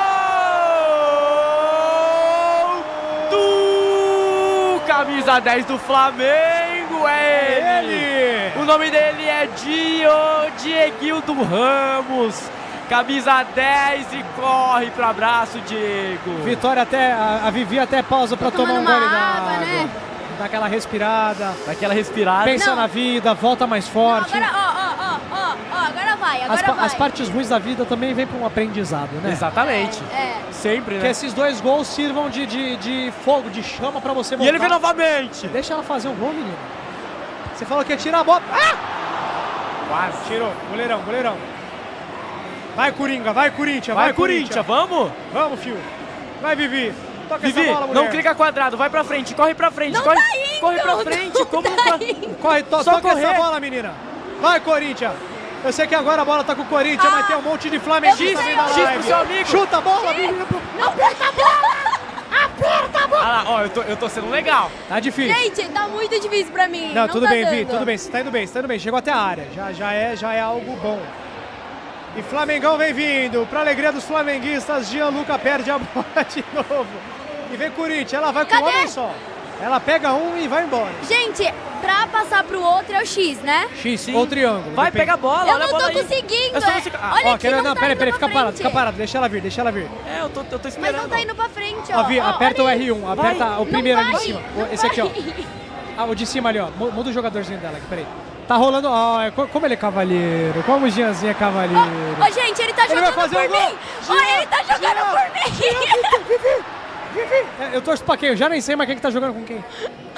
gol do camisa dez do Flamengo, é ele. Ele. O nome dele é Dio, Dieguildo Ramos, camisa dez e corre pro abraço, Diego. Vitória até, a, a Vivi até pausa pra tomar um tomando gole uma da água, água. né? Dá aquela respirada, Daquela respirada. pensa Não. na vida, volta mais Não, forte. agora, ó, ó, ó, ó, ó, agora vai, agora as, pa- vai. as partes ruins da vida também vêm pra um aprendizado, né? Exatamente. É. Sempre, Que né? esses dois gols sirvam de, de, de fogo, de chama pra você E voltar. ele vem novamente. Deixa ela fazer um gol, menino. Você falou que ia tirar a bola. Ah! Quase. Tirou. Goleirão, goleirão. Vai, Coringa, vai, Corinthians, Vai, vai, Corinthians, vamos? Vamos, fio. Vai, Vivi. Toca Vivi, essa bola, mulher. não clica quadrado, vai pra frente, corre pra frente, Não corre, tá indo, corre pra não frente, como tá não corre? indo. Corre, to Só toca correr. essa bola, menina. Vai, Corinthians. Eu sei que agora a bola tá com o Corinthians, Ah, mas tem um monte de flamenguista eu também sei, na eu X live. pro seu amigo. Chuta a bola, menina. Não aperta a bola! Aperta a bola! Ah lá, ó, eu tô, eu tô sendo legal. Tá difícil. Gente, tá muito difícil pra mim. Não, tudo tá bem, Vi, dando. tudo bem. Você tá indo bem, você tá indo bem. Chegou até a área. Já, já, é, já é algo bom. E Flamengão vem vindo. Pra alegria dos flamenguistas, Gianluca perde a bola de novo. E vem Corinthians, ela vai com Cadê? um homem só. Ela pega um e vai embora. Gente, pra passar pro outro é o X, né? X ou triângulo. Vai, depende. pega a bola, Eu olha a não bola tô aí. conseguindo. É só é- você- ah, Olha Ó, aqui, quer, não, não, tá peraí, indo peraí, pra fica parado, frente. fica parado, deixa ela vir, deixa ela vir. É, eu tô, eu tô Mas esperando. não tá indo pra frente, ó. Ó, Vi, Ó, aperta o olha R um, aí. aperta Vai. o primeiro Não ali vai, de cima. não O- Esse aqui, ó. vai. Ah, o de cima ali, ó. Mu- Muda o jogadorzinho dela aqui, peraí. Tá rolando, ó, é co- como ele é cavalheiro, como o Gianzinho é cavalheiro. Ó, ó, gente, ele tá Ele jogando vai fazer por o gol. mim. Ó, ele tá jogando por mim. É, eu torço pra quem? Eu já nem sei mais quem que tá jogando com quem.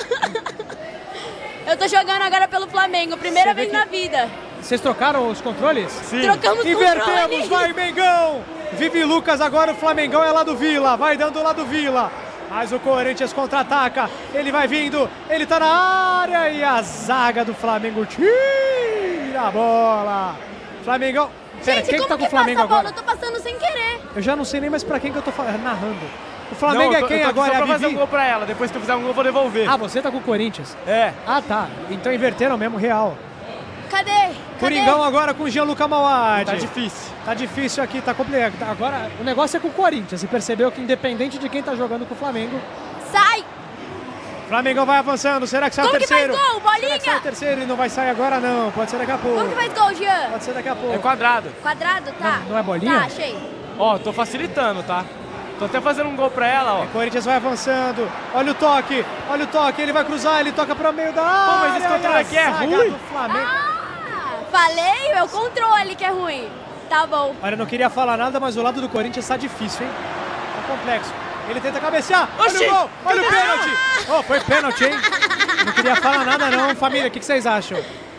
Eu tô jogando agora pelo Flamengo, primeira Você vê vez que- na vida. Vocês trocaram os controles? Sim. Trocamos Invertemos, controle. vai Mengão! Vive Lucas, agora o Flamengão é lá do Vila, vai dando lá do Vila. Mas o Corinthians contra-ataca, ele vai vindo, ele tá na área e a zaga do Flamengo tira a bola. Flamengão, pera, Gente, quem que como tá com que o Flamengo passa a bola? agora? Eu tô passando sem querer. Eu já não sei nem mais pra quem que eu tô fa- narrando. O Não, Flamengo eu é tô- quem eu tô aqui agora? só É a pra fazer um Vivi? gol pra ela, depois que eu fizer um gol eu vou devolver. Ah, você tá com o Corinthians? É. Ah, tá. Então inverteram mesmo, real. Cadê? Cadê? Coringão agora com o Gianluca Mauad. Tá difícil. Tá difícil aqui, tá complicado. Agora, o negócio é com o Corinthians. Você percebeu que independente de quem tá jogando com o Flamengo, Sai! Flamengo vai avançando. Será que sai Como o que terceiro? faz gol, bolinha? Será que sai o terceiro e não vai sair agora não? Pode ser daqui a pouco. Como que faz gol, Jean? Pode ser daqui a pouco. É quadrado. Quadrado? Tá. Não- não é bolinha? Tá, achei. Ó, tô facilitando, tá? Tô até fazendo um gol pra ela, ó. O Corinthians vai avançando. Olha o toque. Olha o toque. Ele vai cruzar. Ele toca para o meio da área. mas esse controle e a aqui é zaga ruim. do Flamengo. Ah, falei, é o controle que é ruim. Tá bom. Olha, eu não queria falar nada, mas o lado do Corinthians tá difícil, hein? Tá complexo. Ele tenta cabecear. Oxi! Olha o gol. Olha o Ah! pênalti. Oh, foi pênalti, hein? Não queria falar nada não. Família, o que, que vocês acham?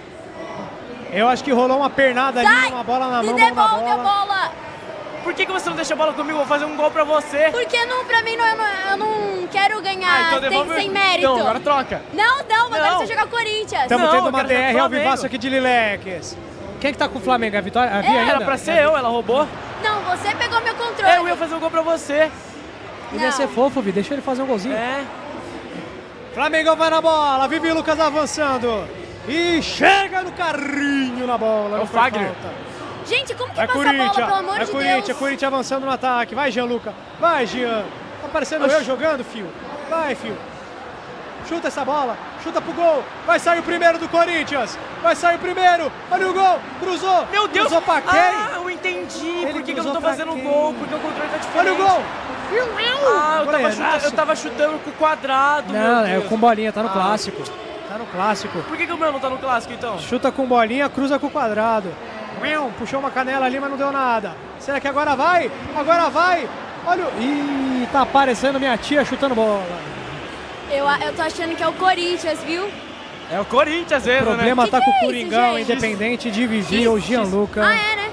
Eu acho que rolou uma pernada ali, Sai! uma bola na Me mão, bola na devolve a bola. bola. Por que, que você não deixa a bola comigo? Eu vou fazer um gol pra você. Porque não, pra mim não, eu, não, eu não quero ganhar Ah, então sem, devolve. sem mérito. Então, agora troca. Não, não, agora Não. você jogar Corinthians. Estamos Não, tendo eu uma quero D jogar R ao Flamengo. vivaço aqui de Lileques. Quem que tá com o Flamengo? A Vitória? A Via É, ainda? Era pra ser eu, ela roubou. Não, você pegou meu controle. Eu ia fazer um gol pra você. Ele ia Não. ser fofo, Vi. Deixa ele fazer um golzinho. É. Flamengo vai na bola. Vivi Lucas avançando. E chega no carrinho na bola. É não o foi Fagner. falta. Gente, como que É passa a bola, Corinthians, pelo amor é de Corinthians, Deus? Corinthians avançando no ataque. Vai, Gianluca. Vai, Jean. Tá parecendo eu jogando, fio. Vai, fio. Chuta essa bola. Chuta pro gol. Vai sair o primeiro do Corinthians. Vai sair o primeiro. Olha o gol. Cruzou. Meu Deus. Cruzou pra quem? Ah, eu entendi. Ele Por que, que eu cruzou não tô pra fazendo quem? gol? Porque o controle tá diferente. Olha o gol. Ah, eu tava, chutando, eu tava chutando com o quadrado, Não, meu é Deus. com bolinha, tá no Ah. clássico. Tá no clássico. Por que, que o meu não tá no clássico, então? Chuta com bolinha, cruza com o quadrado. Puxou uma canela ali, mas não deu nada. Será que agora vai? Agora vai! Olha o... Ih, tá aparecendo minha tia chutando bola. Eu, eu tô achando que é o Corinthians, viu? É o Corinthians mesmo, O problema né? tá Que com o que é Coringão, isso, gente? independente de Vivi ou Gianluca. Ah, é, né?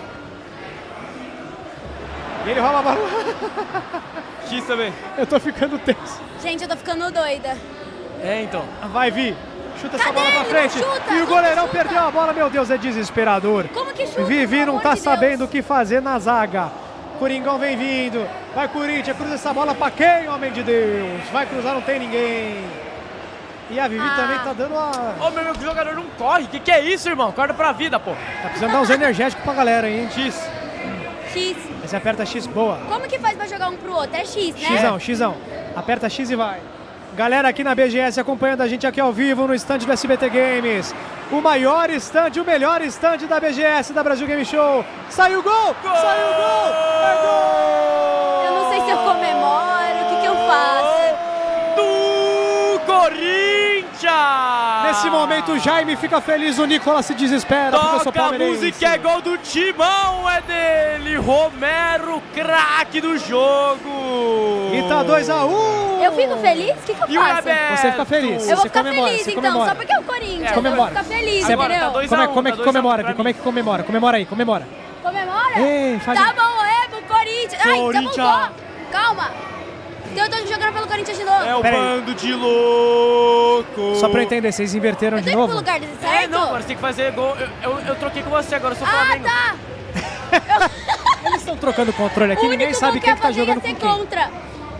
E ele rouba a bola. X também. Eu tô ficando tenso. Gente, eu tô ficando doida. É, então. Vai, Vi. Chuta essa Cadê bola pra ele? frente. Chuta, E o como goleirão chuta? perdeu a bola. Meu Deus, é desesperador. Como que chuta? Vivi pelo não amor tá de sabendo Deus? o que fazer na zaga. Coringão vem vindo. Vai, Corinthians. Cruza essa bola pra quem, homem de Deus? Vai cruzar, não tem ninguém. E a Vivi Ah. também tá dando a... Ô, meu, meu jogador não corre. Que que é isso, irmão? Acorda pra vida, pô. Tá precisando dar uns energéticos pra galera, hein? X. X. Aí você aperta X, boa. Como que faz pra jogar um pro outro? É X, né? Xão, Xão. Aperta X e vai. Galera aqui na B G S acompanhando a gente aqui ao vivo no stand do S B T Games. O maior stand, o melhor stand da B G S, da Brasil Game Show. Saiu o gol! Gol! Saiu o gol! É gol! Eu não sei se eu comemoro, o que que eu faço? Do Corinthians! Nesse momento o Jaime fica feliz, o Nicolas se desespera porque eu sou Toca a palmeirense. música, é gol do Timão, é dele! Romero, craque do jogo! E tá dois a um! Eu fico feliz? O que que eu E o faço? Roberto? Você fica feliz. Eu vou você ficar comemora, feliz, você então, comemora. só porque é o Corinthians. É, eu vou comemora. ficar feliz, Agora entendeu? tá dois Como é, a um, como é tá que dois a um comemora, pra Vi? Como é mim. que comemora? Comemora aí, comemora. Comemora? Ei, faz- Tá bom, é pro Corinthians. Ai, já Corinthians. voltou. Calma. Então eu tô jogando pelo Corinthians de novo. É o Pera aí. bando de louco! Só pra eu entender, vocês inverteram Eu de tô indo pro novo? lugar certo? É, não, agora você tem que fazer gol. Eu, eu, eu troquei com você, agora eu sou Ah, Flamengo. tá. Eles estão trocando controle aqui, O ninguém único sabe gol que quem eu que tá ia fazer jogando ia com ser quem. contra.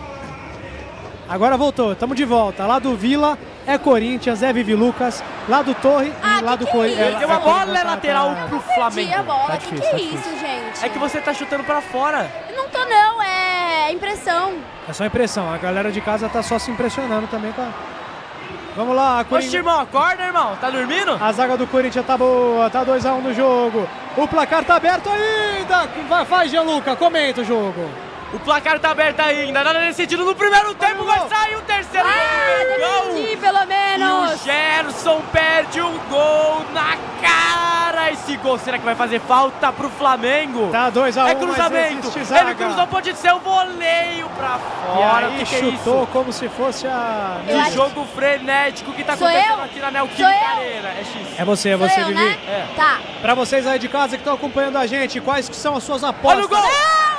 Agora voltou, tamo de volta. Lá do Vila é Corinthians, é Vivi Lucas. Lá do Torre Ah, e lá que do que é Corinthians. isso? Deu uma bola é lateral pro Perdi Flamengo. a bola. Tá que difícil, que é tá isso, difícil. gente? É que você tá chutando pra fora. Não tô não, é impressão. É só impressão, a galera de casa tá só se impressionando também com a... Vamos lá, Oxe, Corinthians. irmão, acorda, irmão. Tá dormindo? A zaga do Corinthians tá boa, tá dois a um no jogo. O placar tá aberto ainda. Vai, vai, Gianluca, comenta o jogo. O placar tá aberto ainda, nada decidido no primeiro tempo, vai sair o terceiro Ah, gol! defendi pelo E o menos. Gerson perde um gol na cara! Esse gol, será que vai fazer falta pro Flamengo? Tá dois a um, É mas cruzamento! existe zaga. Ele cruzou, pode ser um voleio pra E fora. aí O que, que é chutou isso? como se fosse a... Eu Que acho- jogo frenético que tá Sou acontecendo eu? aqui na Neoquímica Sou eu? Arena. É X. É você, é Sou você, eu, Vivi. né? É. Tá. Pra vocês aí de casa que estão acompanhando a gente, quais que são as suas apostas? Olha o gol!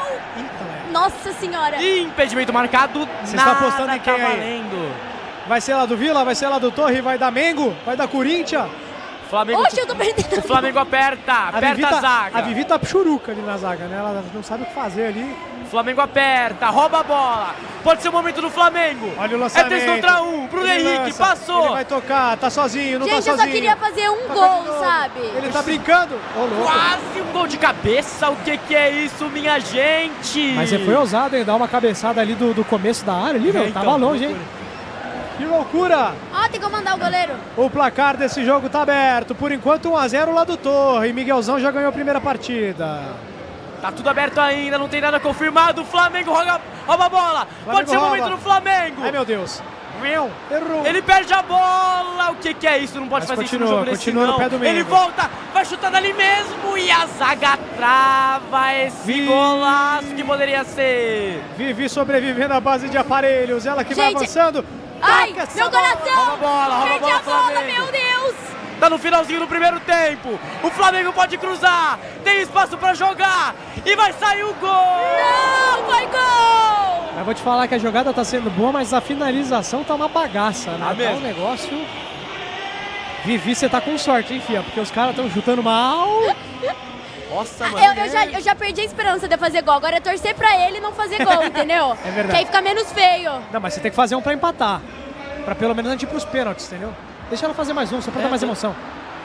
Nossa senhora. Ih, impedimento marcado. Você nada está apostando em quem tá aí? valendo. Vai ser lá do Vila, vai ser lá do Torre, vai dar Mengo, vai dar Corinthians. Flamengo, Oxe, eu tô perdendo. o Flamengo aperta, A aperta Vivi, a tá, zaga. a Vivi tá churuca ali na zaga, né? Ela não sabe o que fazer ali. Flamengo aperta, rouba a bola. Pode ser o momento do Flamengo. Olha o É lançamento. três contra um, Bruno Ele Henrique, lança, passou. Ele vai tocar, tá sozinho, não Gente, tá eu sozinho. só queria fazer um Toca gol, de novo. sabe? Ele tá brincando. Ô, louco. Quase um gol de cabeça, o que que é isso, minha gente? Mas você foi ousado, hein? Dar uma cabeçada ali do, do começo da área ali, meu. É, então, Tava longe, hein? Que loucura! Ó, tem que mandar o goleiro. O placar desse jogo tá aberto. Por enquanto, um a zero lá do Torre. E Miguelzão já ganhou a primeira partida. Tá tudo aberto ainda, não tem nada confirmado. O Flamengo rouba, rouba a bola. Pode ser o rouba. momento do Flamengo. Ai, meu Deus. Errou. Ele perde a bola. O que que é isso? Não pode Mas fazer continua, isso no jogo desse, continua no não. pé do meio. Ele volta, vai chutando ali mesmo e a zaga trava esse Vi- golaço que poderia ser. Vivi sobrevivendo à base de aparelhos. Ela que vai Gente, avançando. Ai, Toca essa meu bola. coração. Rouba a bola, rouba a Perdi bola, a bola, Flamengo. meu Deus. Tá no finalzinho do primeiro tempo. O Flamengo pode cruzar. Tem espaço pra jogar. E vai sair o gol. Não, foi gol. Mas vou te falar que a jogada tá sendo boa, mas a finalização tá uma bagaça, né? Tá Tá mesmo? um negócio... Vivi, você tá com sorte, hein, fia? Porque os caras tão chutando mal. Nossa, mano. Eu, eu, já, eu já perdi a esperança de fazer gol. Agora é torcer pra ele não fazer gol, entendeu? É verdade. Que aí fica menos feio. Não, mas você tem que fazer um pra empatar. Pra pelo menos a gente ir pros pênaltis, entendeu? Deixa ela fazer mais um, só pra É, dar mais tô- emoção.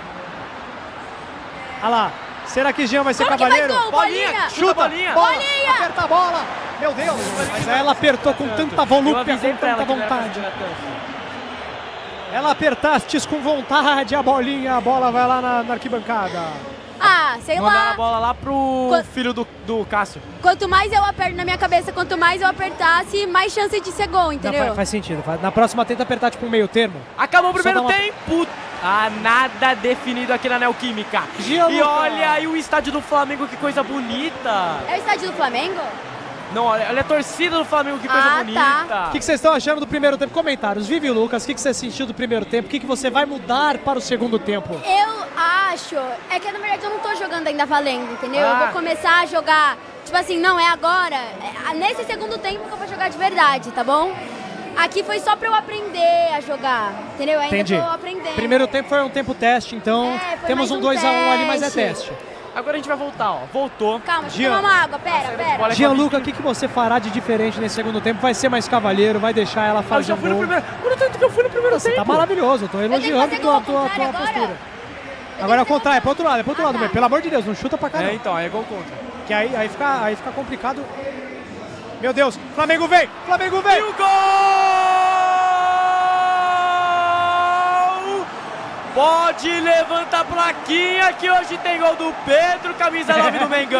Olha lá. Será que Jean vai ser Como que faz cavaleiro? gol? Bolinha, Bolinha. chuta, bolinha. bola, Bolinha! aperta a bola. Meu Deus. Mas aí ela apertou com tanta volúpia, Eu avisei com pra tanta ela que não era pra vontade. segurar tanto. Ela apertastes com vontade a bolinha, a bola vai lá na, na arquibancada. Ah, jogar, sei Mandar lá. a bola lá pro Qu- filho do, do Cássio. Quanto mais eu aperto na minha cabeça, quanto mais eu apertasse, mais chance de ser gol, Não, entendeu? faz, faz sentido. Faz- Na próxima tenta apertar tipo um meio termo. Acabou o Só primeiro dá uma- tempo. Ah, nada definido aqui na Neoquímica. E Gianluca. olha aí o estádio do Flamengo, que coisa bonita. É o estádio do Flamengo? Não, olha, olha a torcida do Flamengo, que coisa Ah, bonita. tá. O que que vocês estão achando do primeiro tempo? Comentários. Vivi Lucas, o que que você sentiu do primeiro tempo? O que que você vai mudar para o segundo tempo? Eu acho, é que na verdade eu não tô jogando ainda valendo, entendeu? Eu Ah. vou começar a jogar, tipo assim, não, é agora, é nesse segundo tempo que eu vou jogar de verdade, tá bom? Aqui foi só pra eu aprender a jogar, entendeu? Ainda Entendi. tô aprendendo. Primeiro tempo foi um tempo teste, então É, foi temos mais um um dois a um ali, mas é teste. teste. Agora a gente vai voltar, ó. Voltou. Calma, deixa eu Jean. tomar uma água, pera, pera. Gianluca, o que que você fará de diferente nesse segundo tempo? Vai ser mais cavalheiro, vai deixar ela Eu fazer já um fui no gol? primeiro. Olha o tanto que eu fui no primeiro Você tempo. tá maravilhoso, eu tô tenho que elogiando fazer tua, gol tua, ao tua contrário agora? postura. Agora é o contrário, é pro outro lado, é pro outro lado, meu. Pelo amor de Deus, não chuta pra cá É, não. então, é gol contra. Que aí, aí, fica, aí fica complicado. Meu Deus, Flamengo vem! Flamengo vem! E o gol! Pode levantar a plaquinha que hoje tem gol do Pedro, camisa nove do Mengão.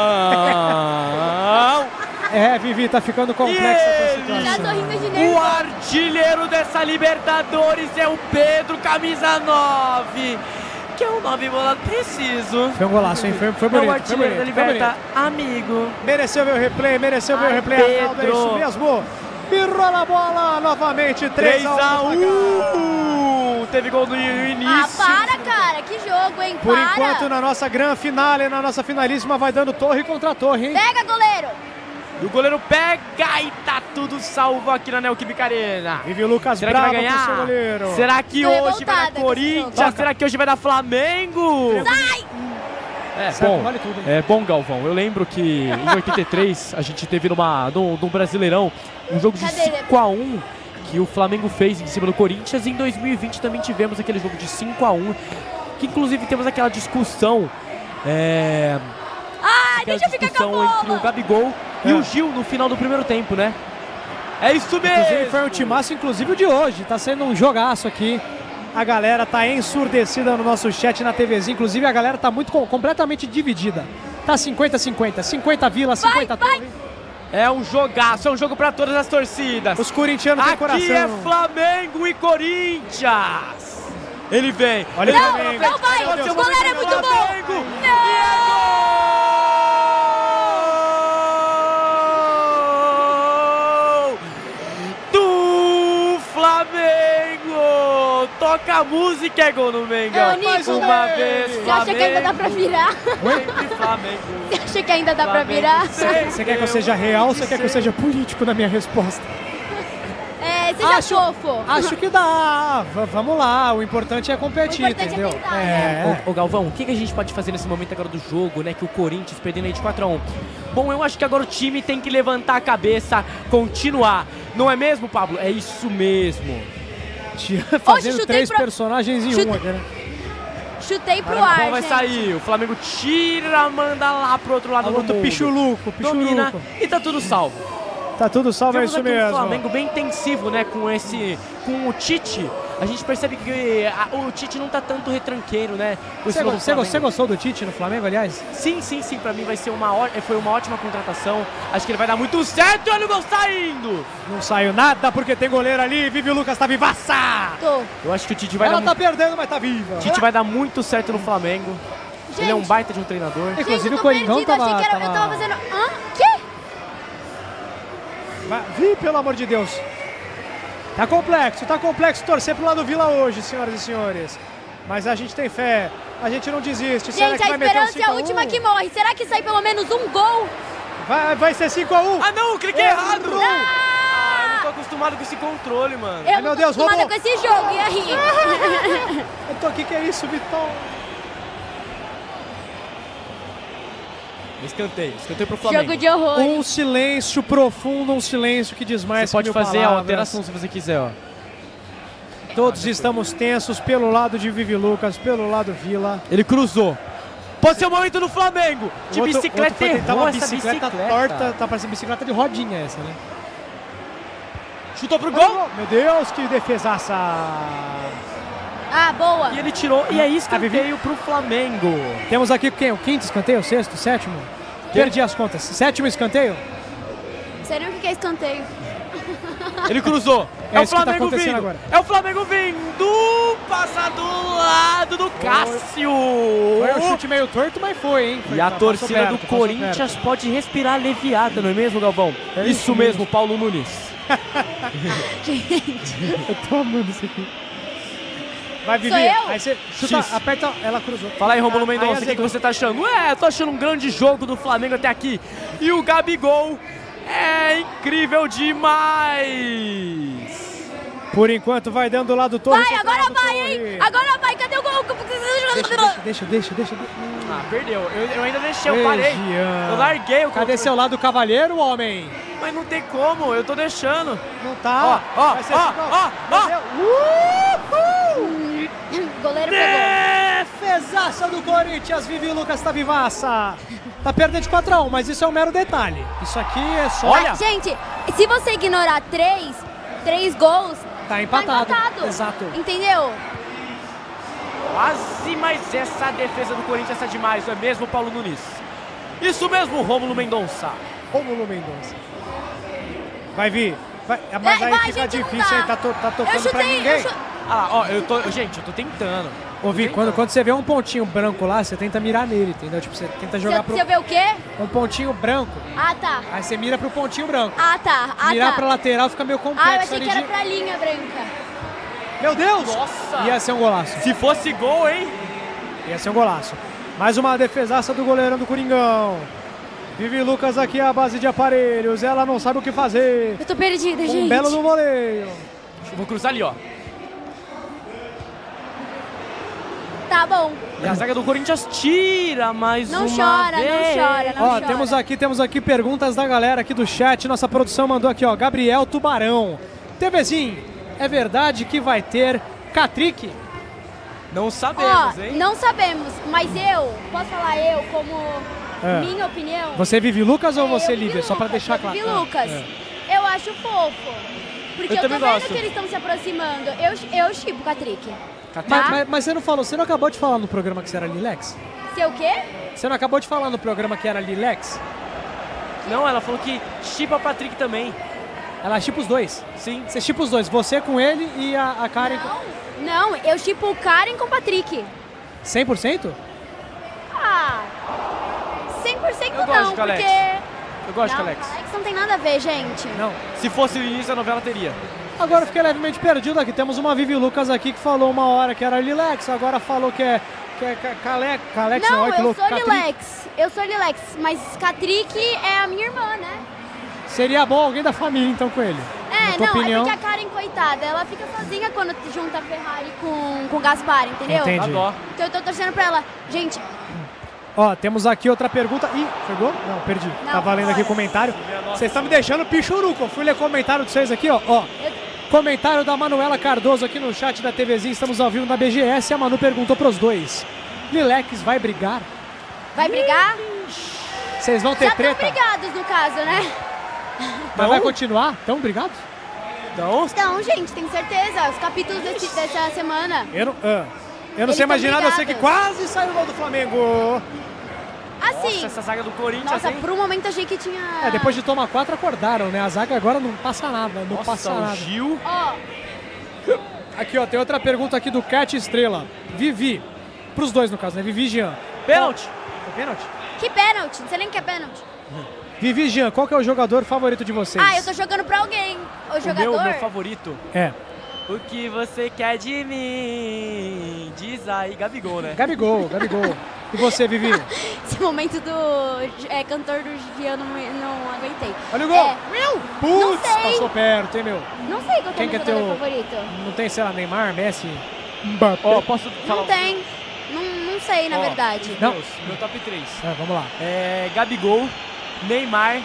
É, Vivi, tá ficando complexa essa situação. Já tô rindo de O nervoso. artilheiro dessa Libertadores é o Pedro, camisa nove. Que é um nove bolado preciso. Foi um golaço, hein? Foi, foi É o bonito, foi artilheiro da bonito, foi Liberta, bonito. amigo. Mereceu ver o replay, mereceu ver o Ai, replay, Arnaldo, é Pedro. isso mesmo. E rola a bola novamente, três três a a um. um. Teve gol no início. Ah, para, cara, que jogo, hein? Por para. enquanto, na nossa grande finale, na nossa finalíssima, vai dando torre contra torre, hein? Pega, goleiro. E o goleiro pega e tá tudo salvo aqui na Neoquímica Arena. Vive o Lucas Será que vai Bravo com o seu ganhar? goleiro. Será que Tô hoje vai revoltada dar com esse Corinthians? jogo. Será que hoje vai dar Flamengo? Sai! É, Sabe, bom, vale tudo, hein? é bom, Galvão. Eu lembro que em oitenta e três a gente teve numa, num, num Brasileirão um jogo de Cadê? cinco a um que o Flamengo fez em cima do Corinthians. E em dois mil e vinte também tivemos aquele jogo de cinco a um, que inclusive temos aquela discussão, é, Ai, aquela deixa eu ficar com a discussão entre o bola. Gabigol e É. o Gil no final do primeiro tempo, né? É isso mesmo! Inclusive foi um timaço, inclusive o de hoje. Tá sendo um jogaço aqui. A galera tá ensurdecida no nosso chat na TVzinha. Inclusive a galera tá muito com- completamente dividida. Tá cinquenta a cinquenta. cinquenta Vila, cinquenta vai. Torre. É um jogaço, é um jogo pra todas as torcidas. Os corintianos têm Aqui coração. é Flamengo e Corinthians. Ele vem. Olha ele o Não, Flamengo. não vai. Meu Deus, O goleiro é muito bom. Flamengo. E é gol do Flamengo. Toca a música, é gol no Mengão. Ô, Nico, Uma vez Você acha que ainda dá pra Flamengo, virar? sempre Flamengo. Você acha que ainda dá pra Flamengo virar? sempre. Você quer que eu seja real ou você quer que eu seja político na minha resposta? É, seja Acho- fofo. Acho que dá. V- vamos lá. O importante é competir, O importante é entendeu? tentar, é. Ô, ô, Galvão, o que, que a gente pode fazer nesse momento agora do jogo, né? Que o Corinthians perdendo aí de quatro a um. Bom, eu acho que agora o time tem que levantar a cabeça, continuar. Não é mesmo, Pablo? É isso mesmo. Tia Fazendo chutei três pro- personagens em Chute- um aqui, né? Chutei pro Agora a ar, bola vai gente. sair. O Flamengo tira, manda lá pro outro lado A do outro mundo. pichuluco, Domina pichuluco. e tá tudo salvo. Tá tudo salvo, é Vemos isso aqui um mesmo. Flamengo bem intensivo, né, com esse, com o Tite. A gente percebe que a- o Tite não tá tanto retranqueiro, né? com esse Você, novo você, Flamengo. você gostou do Tite no Flamengo, aliás? Sim, sim, sim, pra mim vai ser uma, ó- foi uma ótima contratação. Acho que ele vai dar muito certo e olha o gol saindo! Não saiu nada porque tem goleiro ali. Vive o Lucas, tá vivaça! Tô. Eu acho que o Tite vai Ela dar tá perdendo, mas tá viva. mu- Tite vai dar muito certo no Flamengo. Ele é um Gente. baita de um treinador. Inclusive Gente, eu o tô Coringão perdida, tava... achei que era, eu tava fazendo... Hã? Quê? Vai- Vi, pelo amor de Deus. Tá complexo, tá complexo torcer pro lado do Vila hoje, senhoras e senhores. Mas a gente tem fé, a gente não desiste. Será Gente, que a vai meter um esperança é a cinco a um? última que morre. Será que sai pelo menos um gol? Vai, vai ser cinco a um. Ah não, cliquei Errou. errado! Ah, eu não tô acostumado com esse controle, mano. Eu Ai, não meu tô Deus, acostumada roubou. com esse jogo, e aí? Eu tô aqui, que é isso, Vitão? Escanteio, escanteio pro Flamengo. Jogo de horror. Um silêncio profundo, um silêncio que diz mais Você pode que mil fazer a palavras. alteração se você quiser, ó. Todos estamos tensos pelo lado de Vivi Lucas, pelo lado Vila. Ele cruzou. Pode ser o momento do Flamengo. De O outro- bicicleta outro foi tentar errou uma essa bicicleta, bicicleta. torta, tá parecendo bicicleta de rodinha essa, né? Chutou pro gol. Meu Deus, que defesaça! Ah, boa. E ele tirou, e é escanteio pro Flamengo. Temos aqui quem? O quinto escanteio? O sexto? O sétimo? Perdi as contas. Sétimo escanteio? Não sei nem o que é escanteio. Ele cruzou. É, É o isso que tá Flamengo acontecendo vindo. agora. É o Flamengo vindo. Passa do lado do Cássio. Foi um chute meio torto, mas foi, hein? Foi, E a passou torcida perto, do passou Corinthians perto. pode respirar aliviada, não é mesmo, Galvão? É isso, isso mesmo, mesmo. Paulo Nunes. Gente. Eu tô amando isso aqui. Vai, Vivi. Sou eu? Aí você chuta, X. aperta, ela cruzou. Fala aí, Rômulo Aí Mendonça, o que, que azedou. você tá achando? Ué, tô achando um grande jogo do Flamengo até aqui. E o Gabigol é incrível demais. Por enquanto vai dando o lado todo. Vai, agora vai, hein? Agora vai, cadê o gol? Deixa, deixa, deixa, deixa. Ah, perdeu. Eu, eu ainda deixei, eu parei. Jean. Eu larguei o Cadê controle. seu lado cavalheiro, homem? Mas não tem como, eu tô deixando. Não tá. Ó, ó, Vai ser ó, esse gol. ó, Meu ó. Deus. Goleiro pegou. Defesaça do Corinthians. Vivi Lucas tá vivaça. Tá perdendo de quatro a um, mas isso é um mero detalhe. Isso aqui é só... Olha. Ah, gente, se você ignorar três, três gols, Tá empatado. tá empatado. Exato. Entendeu? Quase, mas essa defesa do Corinthians tá demais, não é mesmo, Paulo Nunes? Isso mesmo, Rômulo Mendonça. Rômulo Mendonça. Vai vir. Vai. Mas Vai, aí vai, fica gente, não difícil, dá. aí tá, to, tá Eu tocando pra chutei, ninguém. eu chu- Ah, ó, eu tô... Gente, eu tô tentando. Ô, Vi, quando, quando você vê um pontinho branco lá, você tenta mirar nele, entendeu? Tipo, você tenta jogar Você, pro... você vê o quê? Um pontinho branco, Ah, tá. aí você mira pro pontinho branco. Ah, tá. Ah, Mirar tá. pra lateral fica meio Ah, eu complexo achei ali que era de... pra linha branca. Meu Deus! Nossa! Ia ser um golaço. Se fosse gol, hein? Ia ser um golaço. Mais uma defesaça do goleirão do Coringão. Vivi Lucas aqui à base de aparelhos. Ela não sabe o que fazer. Eu tô perdida, Um gente. belo no voleio. Eu vou cruzar ali, ó. Tá bom. E a zaga do Corinthians tira mais Não uma chora, vez. não chora, não Ó, chora. temos aqui, temos aqui perguntas da galera aqui do chat. Nossa produção mandou aqui, ó. Gabriel Tubarão. TVzinho, é verdade que vai ter Catrick? Não sabemos, Ó, hein? não sabemos, mas eu, posso falar eu como É. minha opinião? Você vive Lucas ou É, você eu Vivi Lívia? Só pra Lucas, deixar eu claro. Vivi Ah, Lucas. é. Eu acho fofo. Porque Eu eu, tô também vendo gosto. que eles estão se aproximando. Eu, eu chipo o Catrick. Catrick. Mas, Tá? mas- mas você não falou, você não acabou de falar no programa que você era Lilex? Seu quê? Você não acabou de falar no programa que era Lilex? Não, ela falou que chipa Patrick também. Ela chipa os dois. Sim. Você chipa os dois, você com ele e a, a Karen com... Não, não, eu chipo o Karen com o Patrick. cem por cento? Ah, cem por cento Eu gosto não, de Alex. porque... Eu gosto não, de Alex. Alex não tem nada a ver, gente. Não. Se fosse o início da novela, teria. Agora eu fiquei levemente perdido aqui. Temos uma Vivi Lucas aqui que falou uma hora que era Lilex, agora falou que é... Que é Ca- Cale, Calex, Não, olha que eu louco, sou Catrick. Lilex. Eu sou Lilex, mas Catrick é a minha irmã, né? Seria bom alguém da família então com ele. É, Na tua não, opinião? é porque a Karen, coitada, ela fica sozinha quando junta a Ferrari com, com o Gaspar, entendeu? Entendi. Dá dó. Então eu tô torcendo pra ela. Gente, Ó, temos aqui outra pergunta. Ih, foi gol? Não, perdi. Não, tá valendo aqui o foi. comentário. Vocês estão me deixando pichuruco. Eu fui ler comentário de vocês aqui, ó. ó. eu- Comentário da Manuela Cardoso aqui no chat da TVzinha. Estamos ao vivo na B G S. A Manu perguntou pros dois: Lilex vai brigar? vai brigar? Vocês vão ter Já estão treta? brigados, no caso, né? Mas vai continuar? Tão brigados? Então, Então, gente, tenho certeza. Os capítulos desse- dessa semana. Eu não, ah, eu não Eles sei tão mais de nada, eu sei que brigados. quase saiu o gol do Flamengo. Assim, nossa, essa zaga do Corinthians, nossa, hein? por um momento achei que tinha... É, depois de tomar quatro, acordaram, né? A zaga agora não passa nada, não Nossa, passa o nada. Gil. Ó, Aqui, ó, tem outra pergunta aqui do Cat Estrela. Vivi. Pros dois, no caso, né? Vivi e Jean. Pênalti. Qual- É pênalti? que pênalti. Não sei nem o que é pênalti. Vivi e Jean, qual que é o jogador favorito de vocês? Ah, eu tô jogando pra alguém. O O jogador... meu, meu favorito. É, O que você quer de mim? Diz aí, Gabigol, né? Gabigol, Gabigol. E você, Vivi? Esse momento do é, cantor do Gia, não, não aguentei. Olha o gol! É, Putz, sei. passou perto, hein, meu? não sei qual que é Quem o que é meu teu... jogador favorito. Não tem, sei lá, Neymar, Messi? Mbappé? Ó, posso falar? Não tem. Não, não sei, na Ó, verdade. Não. Meus, meu top três. É, vamos lá. É Gabigol, Neymar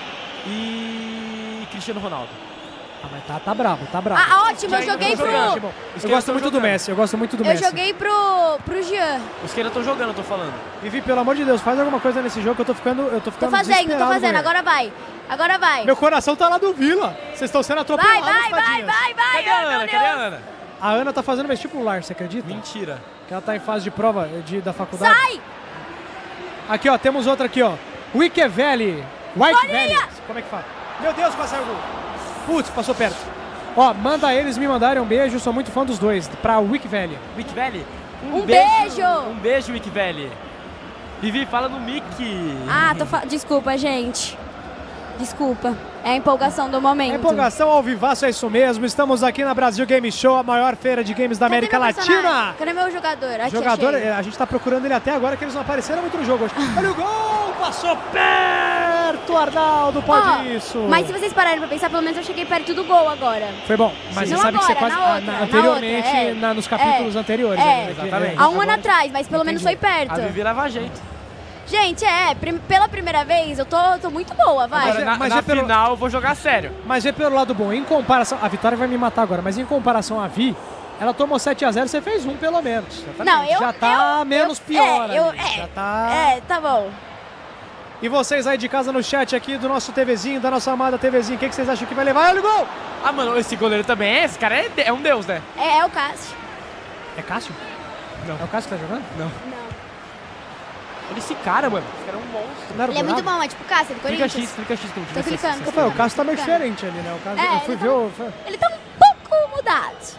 e Cristiano Ronaldo. Ah, mas tá, tá bravo, tá bravo. Ah, ótimo, eu Já joguei ainda pro... não Eu jogando. Os que gosto ainda muito tão do jogando. Messi, eu gosto muito do Eu Messi. joguei pro, pro Jean. Os que ainda estão jogando, eu tô falando. Vivi, pelo amor de Deus, faz alguma coisa nesse jogo que eu tô ficando, eu tô Tô ficando fazendo, tô desesperado fazendo. com ele. Agora vai. Agora vai. Meu coração tá lá do Vila. Vocês estão sendo Vai, atropelados, vai, vai, tadinhas. vai, vai. Cadê a Ai, meu Ana? Cadê a Deus. Ana? A Ana tá fazendo vestibular, você acredita? Mentira. Que ela tá em fase de prova de, da faculdade. Sai! Aqui, ó, temos outra aqui, ó. Wicke Valley. White Bolinha! Valley. Como é que fala? Meu Deus, quase saiu o gol. Putz, passou perto. Ó, manda eles me mandarem um beijo, sou muito fã dos dois. Pra Wicke Valley. Wicke Valley? Um beijo! Um beijo, Wicke Valley. Vivi, fala no Mickey. Ah, tô fa... desculpa, gente. Desculpa. É a empolgação do momento. A empolgação ao vivaço, é isso mesmo. Estamos aqui na Brasil Game Show, a maior feira de games da Cadê América meu Latina. personagem? Cadê meu jogador? Aqui, Jogador, achei. a gente tá procurando ele até agora, que eles não apareceram muito no jogo hoje. Olha o gol! Passou perto, Arnaldo, pode Ó, isso. Mas se vocês pararem pra pensar, pelo menos eu cheguei perto do gol agora. Foi bom, mas Não você sabe agora, que você quase... na outra, na- na anteriormente, outra, é. na- nos capítulos É. anteriores. É. né? Exatamente. Há um ano atrás, mas pelo menos foi perto. A Vivi leva jeito. Gente, é, prim- pela primeira vez eu tô, tô muito boa, vai. Agora, na, mas na é pelo- final eu vou jogar sério. Mas vê pelo lado bom, em comparação... A Vitória vai me matar agora, mas em comparação a Vi, ela tomou sete a zero, você fez um pelo menos. Não, eu... Já tá eu, menos eu, pior. É, eu, ali. é, Já tá... é, tá bom. E vocês aí de casa no chat aqui do nosso TVzinho, da nossa amada TVzinho, o que, que vocês acham que vai levar? Olha o gol! Ah, mano, esse goleiro também é... Esse cara é, de- é um deus, né? É, é o Cássio. É Cássio? Não. É o Cássio que tá jogando? Não. Não. Olha esse cara, mano. Esse cara é um monstro. Não era Ele é dourado? muito bom, é tipo Cássio, do Clica Corinthians. X, clica X. Tem Tô clicando. Pô, o Cássio tá meio Clicando. diferente ali, né? O Cássio, É, eu fui ele ver tá- o... foi- Ele tá um pouco mudado.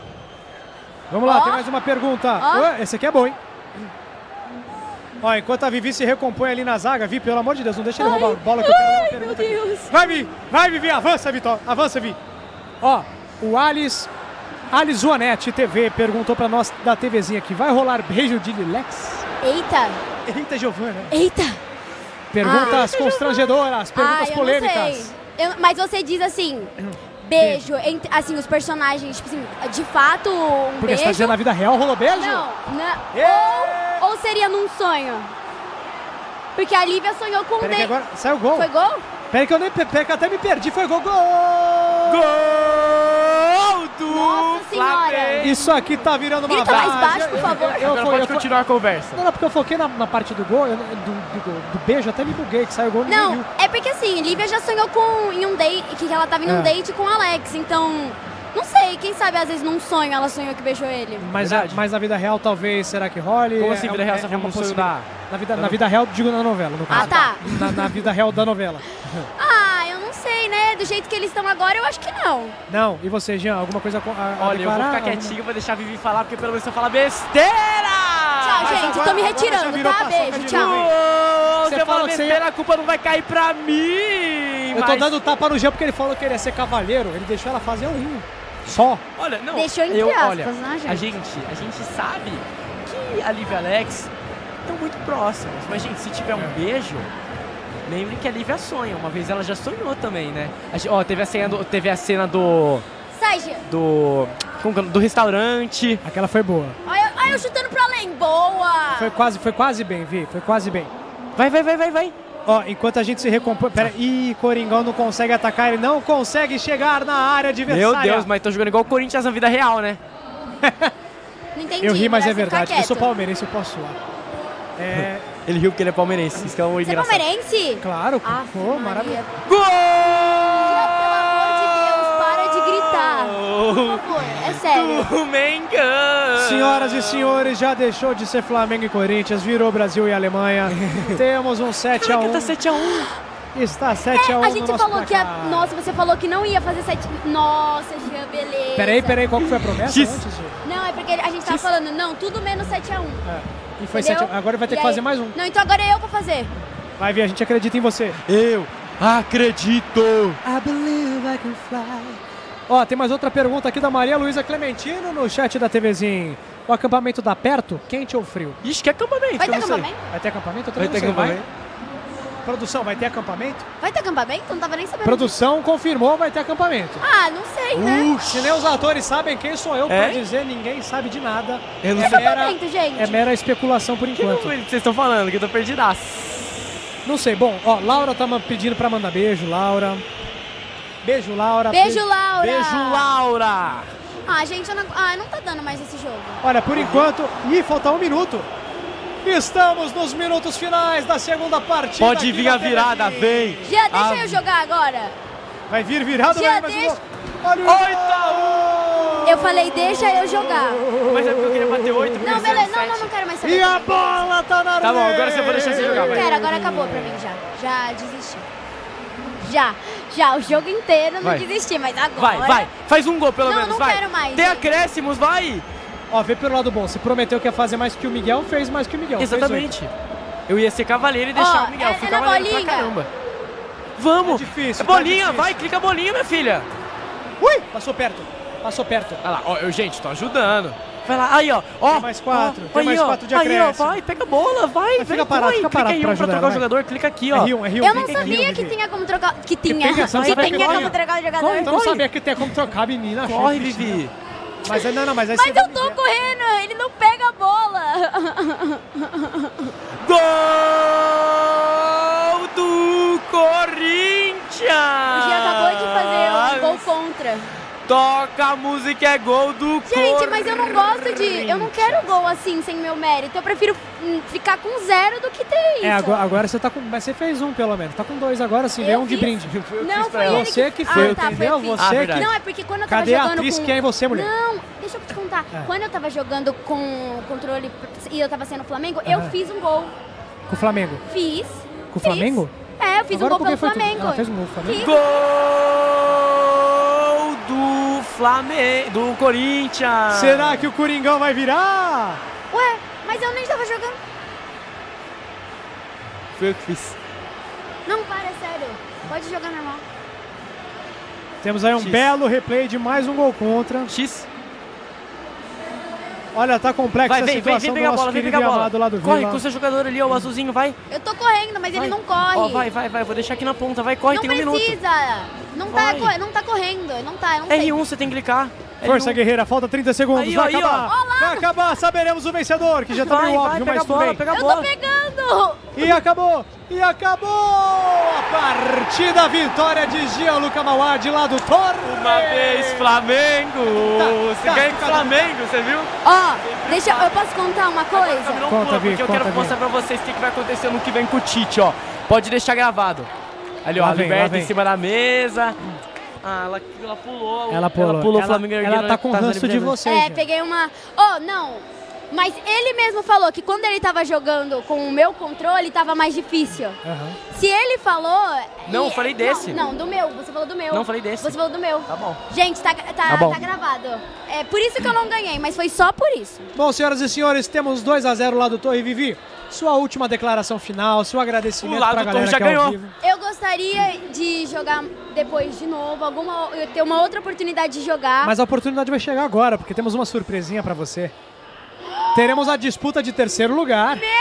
Vamos lá, Ó. tem mais uma pergunta. Ó. Ué, esse aqui é bom, hein? Ó, enquanto a Vivi se recompõe ali na zaga, Vi, pelo amor de Deus, não deixa ele Ai, roubar a bola que eu quero dar uma ai, pergunta meu aqui. Deus. Vai, Vi! Vai, Vivi! Avança, Vitor! Avança, Vi! Ó, o Alice... Alice Zuanetti T V perguntou pra nós da TVzinha aqui, vai rolar beijo de Lilex? Eita, Eita, Giovana! eita. Perguntas constrangedoras, perguntas Ai, eu polêmicas. não sei. Eu- mas você diz assim, beijo, entre, assim, os personagens, tipo assim, de fato, um Porque beijo. você tá dizendo na vida real rolou beijo? Não, não. É. Ou, ou seria num sonho? Porque a Lívia sonhou com um Pera que date. agora saiu gol. Foi gol? Pera que eu nem pera que eu até me perdi, foi gol, gol! Gol do Nossa senhora. Flamengo. Isso aqui tá virando uma Grita mais várzea. baixo, por favor. Eu, eu, Agora fui- pode eu fui- continuar a conversa. Não, não, porque eu foquei na, na parte do gol, eu- do, do, do- do beijo, até me buguei, que saiu gol, ninguém Não, viu. é porque assim, Lívia já sonhou com em um date, que ela tava em um É. date com o Alex, então. Não sei, quem sabe às vezes num sonho ela sonhou que beijou ele. Mas, Verdade. mas na vida real, talvez, será que role? Como assim, vida real? é, Você é falou uma um sonho possibilidade. da- Na vida, na vida real, digo na novela, no caso. Ah, tá. Na, na vida real da novela. Ah, eu não sei, né? Do jeito que eles estão agora, eu acho que não. Não, e você, Jean, alguma coisa a, a Olha, eu vou declarar? ficar quietinho, vou deixar a Vivi falar, porque pelo menos eu falar besteira! Tchau, mas gente, agora- tô me agora retirando, já virou tá? paçoca Beijo, de tchau. novo, hein? Ô, Você Se eu falou falar que você besteira, ia- a culpa não vai cair pra mim! Eu tô mas- dando tapa no Jean porque ele falou que ele ia ser cavaleiro, ele deixou ela fazer um. Só. Olha, não. Deixou entre eu, aspas, olha, né, gente? A gente, a gente sabe que a Liv e a Alex estão muito próximas. Mas, gente, se tiver um beijo, lembre que a Lívia sonha. Uma vez ela já sonhou também, né? A gente, ó, teve a cena do. Teve a cena do. Sai, Jean. Do. como que é? Do restaurante. Aquela foi boa. Olha, olha eu chutando pra além. Boa! Foi quase, foi quase bem, Vi, foi quase bem. Vai, vai, vai, vai, vai. Ó, enquanto a gente se recompõe... Pera, ih, Coringão não consegue atacar, ele não consegue chegar na área adversária. Meu Deus, mas tô jogando igual o Corinthians na vida real, né? Não entendi. Eu ri, mas é melhor você ficar verdade. Eu sou quieto. palmeirense, eu posso suar. É, Ele riu porque ele é palmeirense. Isso que é o Você é engraçado. palmeirense? claro, Ah, pô, maravilhoso. Gol! Pelo amor de Deus, para de gritar. Por favor, é sério. Do Mengão! Senhoras e senhores, já deixou de ser Flamengo e Corinthians, virou Brasil e Alemanha. Temos um sete a um. Caraca, tá sete a um. Está sete a um É, a no gente nosso falou que a... placar. Nossa, você falou que não ia fazer sete... Nossa, Jean, beleza. Peraí, peraí, qual que foi a promessa X. antes? Gi? Não, é porque a gente tava falando, não, tudo menos sete a um. É, e foi Entendeu? sete a um. Agora vai ter E que aí- fazer mais um. Não, então agora é eu pra fazer. Vai, Vi, a gente acredita em você. Eu acredito! I believe I can fly. Ó, tem mais outra pergunta aqui da Maria Luísa Clementino no chat da TVzinho. O acampamento dá perto? Quente ou frio? Ixi, que acampamento, Vai que eu ter não sei. acampamento? Vai ter acampamento? Eu Vai também ter não sei, acampamento? Produção, vai ter acampamento? Vai ter acampamento? Não tava nem sabendo. Produção confirmou, vai ter acampamento. Ah, não sei, né? Se nem os atores sabem, quem sou eu É? pra dizer, ninguém sabe de nada. Eu não é, sei. mera, Acampamento, gente. é mera especulação por Que enquanto. número que vocês estão falando? Que eu tô perdidaço. Não sei, bom, ó, Laura tá ma- pedindo pra mandar beijo, Laura. Beijo, Laura. Beijo, Laura. Beijo, Laura! Ah, gente, eu não... Ah, não tá dando mais esse jogo. Olha, por enquanto... Ih, falta um minuto. Estamos nos minutos finais da segunda partida. Pode aqui vir na a virada, T V. vem! Jean, deixa Ah. eu jogar agora. Vai vir virado, Jean, vai, mas deixa- o gol. Olha o oito a um! Eu falei, deixa eu jogar. Mas é porque eu queria bater oito. Não, beleza, não, não, não quero mais saber. E a bola tá na Tá bom, agora você vai deixar você jogar, Não vai. quero, agora acabou pra mim já. Já desisti. Já, já, o jogo inteiro não Vai. desisti, mas agora... Vai, vai. Faz um gol pelo Não, menos, não vai. quero mais, Tem gente. acréscimos, vai. Ó, vê pelo lado bom. Você prometeu que ia fazer mais que o Miguel, fez mais que o Miguel. fez Exatamente. Eu ia ser cavaleiro e deixar Ó, o Miguel. é- Fui é na cavaleiro pra bolinha. caramba. Vamos. É difícil, É tá bolinha, difícil. vai. Clica a bolinha, minha filha. Ui, passou perto. Passou perto. Olha lá, ó, eu, gente, tô ajudando. Vai lá, aí, ó. ó Tem mais quatro, ó, tem aí, mais ó, quatro de Aí, ó, acréscimo. vai, pega a bola, vai. Mas fica vem, parado, vai. fica parado Clica pra em um pra ajudar, trocar o vai. jogador, clica aqui, ó. R um, R um. Eu não clica aqui, sabia R um, que Vivi. tinha como trocar... Que tinha. tenha, você não Que sabia que tinha tinha. como trocar o jogador. Corre, Então corre. sabia que tem como trocar, menina. achei Corre, difícil. Vivi. Mas aí, não, não, mas aí Mas você eu tô correndo, ele não pega a bola. Gol do Corinthians! O Gia acabou de fazer um gol contra. Toca a música, é gol do Gente, mas eu não gosto de... Eu não quero gol assim, sem meu mérito. Eu prefiro hum, ficar com zero do que ter isso. É, agora, agora você tá com... Mas você fez um, pelo menos. Tá com dois agora, sim. Veio Eu um de fiz? brinde. Não, foi ele Você que fez, Ah, tá, foi entendeu? eu que fiz. Você Ah, que... verdade. Não, é porque quando eu tava Cadê a jogando atriz com... que é em você, mulher? Não, deixa eu te contar. É. Quando eu tava jogando com o controle e eu tava sendo Flamengo, Aham. eu fiz um gol. Com o Flamengo. Fiz. Com o fiz. Flamengo? É, eu fiz Agora um por gol que pelo foi tu- Flamengo. Ela fez um gol pro Flamengo? Fiz. Gol do Flamengo, do Corinthians. Será que o Coringão vai virar? Ué, mas eu nem tava jogando. Foi eu que fiz. Não, para, é sério. Pode jogar normal. Temos aí um X. belo replay de mais um gol contra. X. Olha, tá complexa Vai, a vem, vem, situação vem do pegar a nosso bola, vem querido pegar a e bola. amado lá do Corre Vila. com o seu jogador ali, ó, o azulzinho, vai. Eu tô correndo, mas Vai. ele não corre. Ó, vai, vai, vai, vou deixar aqui na ponta, vai, corre, Não tem um minuto. precisa. Não tá, Vai. corre- não tá correndo. Não tá, eu não sei. R um, você tem que clicar. Força, R um. guerreira, falta trinta segundos, Aí, vai ó, aí, acabar. ó. Vai acabar, saberemos o vencedor, que já tá Vai, meio vai, óbvio, pega mas a tudo bola, bem. pega a Eu bola. tô pegando. E acabou, e acabou a partida, vitória de Gianluca Mauad lá do Torre. Uma vez Flamengo. Tá, Você tá, ganha com tá. Flamengo, você viu? Ó, deixa eu... Eu posso contar uma coisa? Não Conta, pula, Vi, porque eu conta, quero Vi. mostrar pra vocês o que, que vai acontecer no que vem com o Tite, ó. Pode deixar gravado. Ali, ó, Lá a vem, lá Liberta vem. em cima da mesa. Ah, ela, ela pulou. Ela pulou, Ela pulou ela, o Flamengo. ela erguendo tá a com taça da ranço de Libertadores. você, É, Gia. peguei uma... Oh, não. Mas ele mesmo falou que quando ele tava jogando com o meu controle, tava mais difícil. Aham. Se ele falou... Não, e- eu falei desse. Não, não, do meu. Você falou do meu. Não, eu falei desse. Você falou do meu. Tá bom. Gente, tá, tá, Tá bom. tá gravado. É por isso que eu não ganhei, mas foi só por isso. Bom, senhoras e senhores, temos dois a zero lá do Torre. Vivi, sua última declaração final, seu agradecimento O lado pra do galera Torre já que é ao ganhou. vivo. Eu gostaria de jogar depois de novo, alguma, eu ter uma outra oportunidade de jogar. Mas a oportunidade vai chegar agora, porque temos uma surpresinha pra você. Teremos a disputa de terceiro lugar. Meu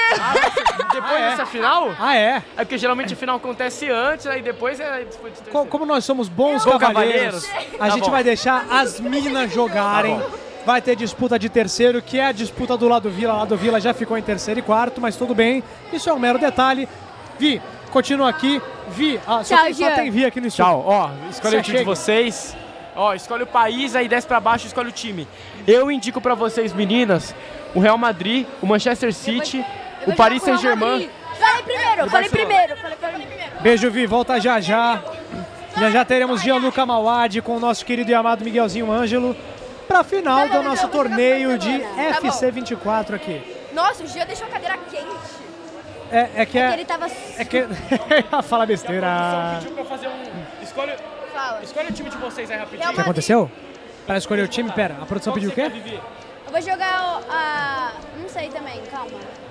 Deus! Depois Ah, é? dessa final? Ah, é? É porque geralmente a final acontece antes, aí depois é disputa de Co- terceiro. Como nós somos bons Bom cavalheiros, cavalheiros. a Tá gente bom. vai deixar as minas jogarem. Vai ter disputa de terceiro, que é a disputa do lado Vila. Lado Vila já ficou em terceiro e quarto, mas tudo bem. Isso é um mero detalhe. Vi, continua aqui. Vi, ah, só, Tchau, tem, só Jean. tem Vi aqui no estúdio. Tchau, ó, escolhe Você o time chega. de vocês. Ó, escolhe o país, aí desce pra baixo e escolhe o time. Eu indico pra vocês, meninas, o Real Madrid, o Manchester City, Eu vou o Paris jogar com o Real Saint-Germain. Madrid. Falei primeiro, falei primeiro, falei primeiro. Beijo, Vi. Volta já já. Já já teremos Gianluca Mauad com o nosso querido e amado Miguelzinho Ângelo pra final do nosso torneio de F C vinte e quatro aqui. Nossa, o Gia deixou a cadeira quente. É, é que Que é... ele tava... É que... Fala besteira. Pediu pra fazer um... Escolhe, Fala. escolhe o time de vocês aí rapidinho. O que aconteceu? Pra escolher o time, pera, a produção pediu o quê? Eu vou jogar o- a... Não sei também, calma.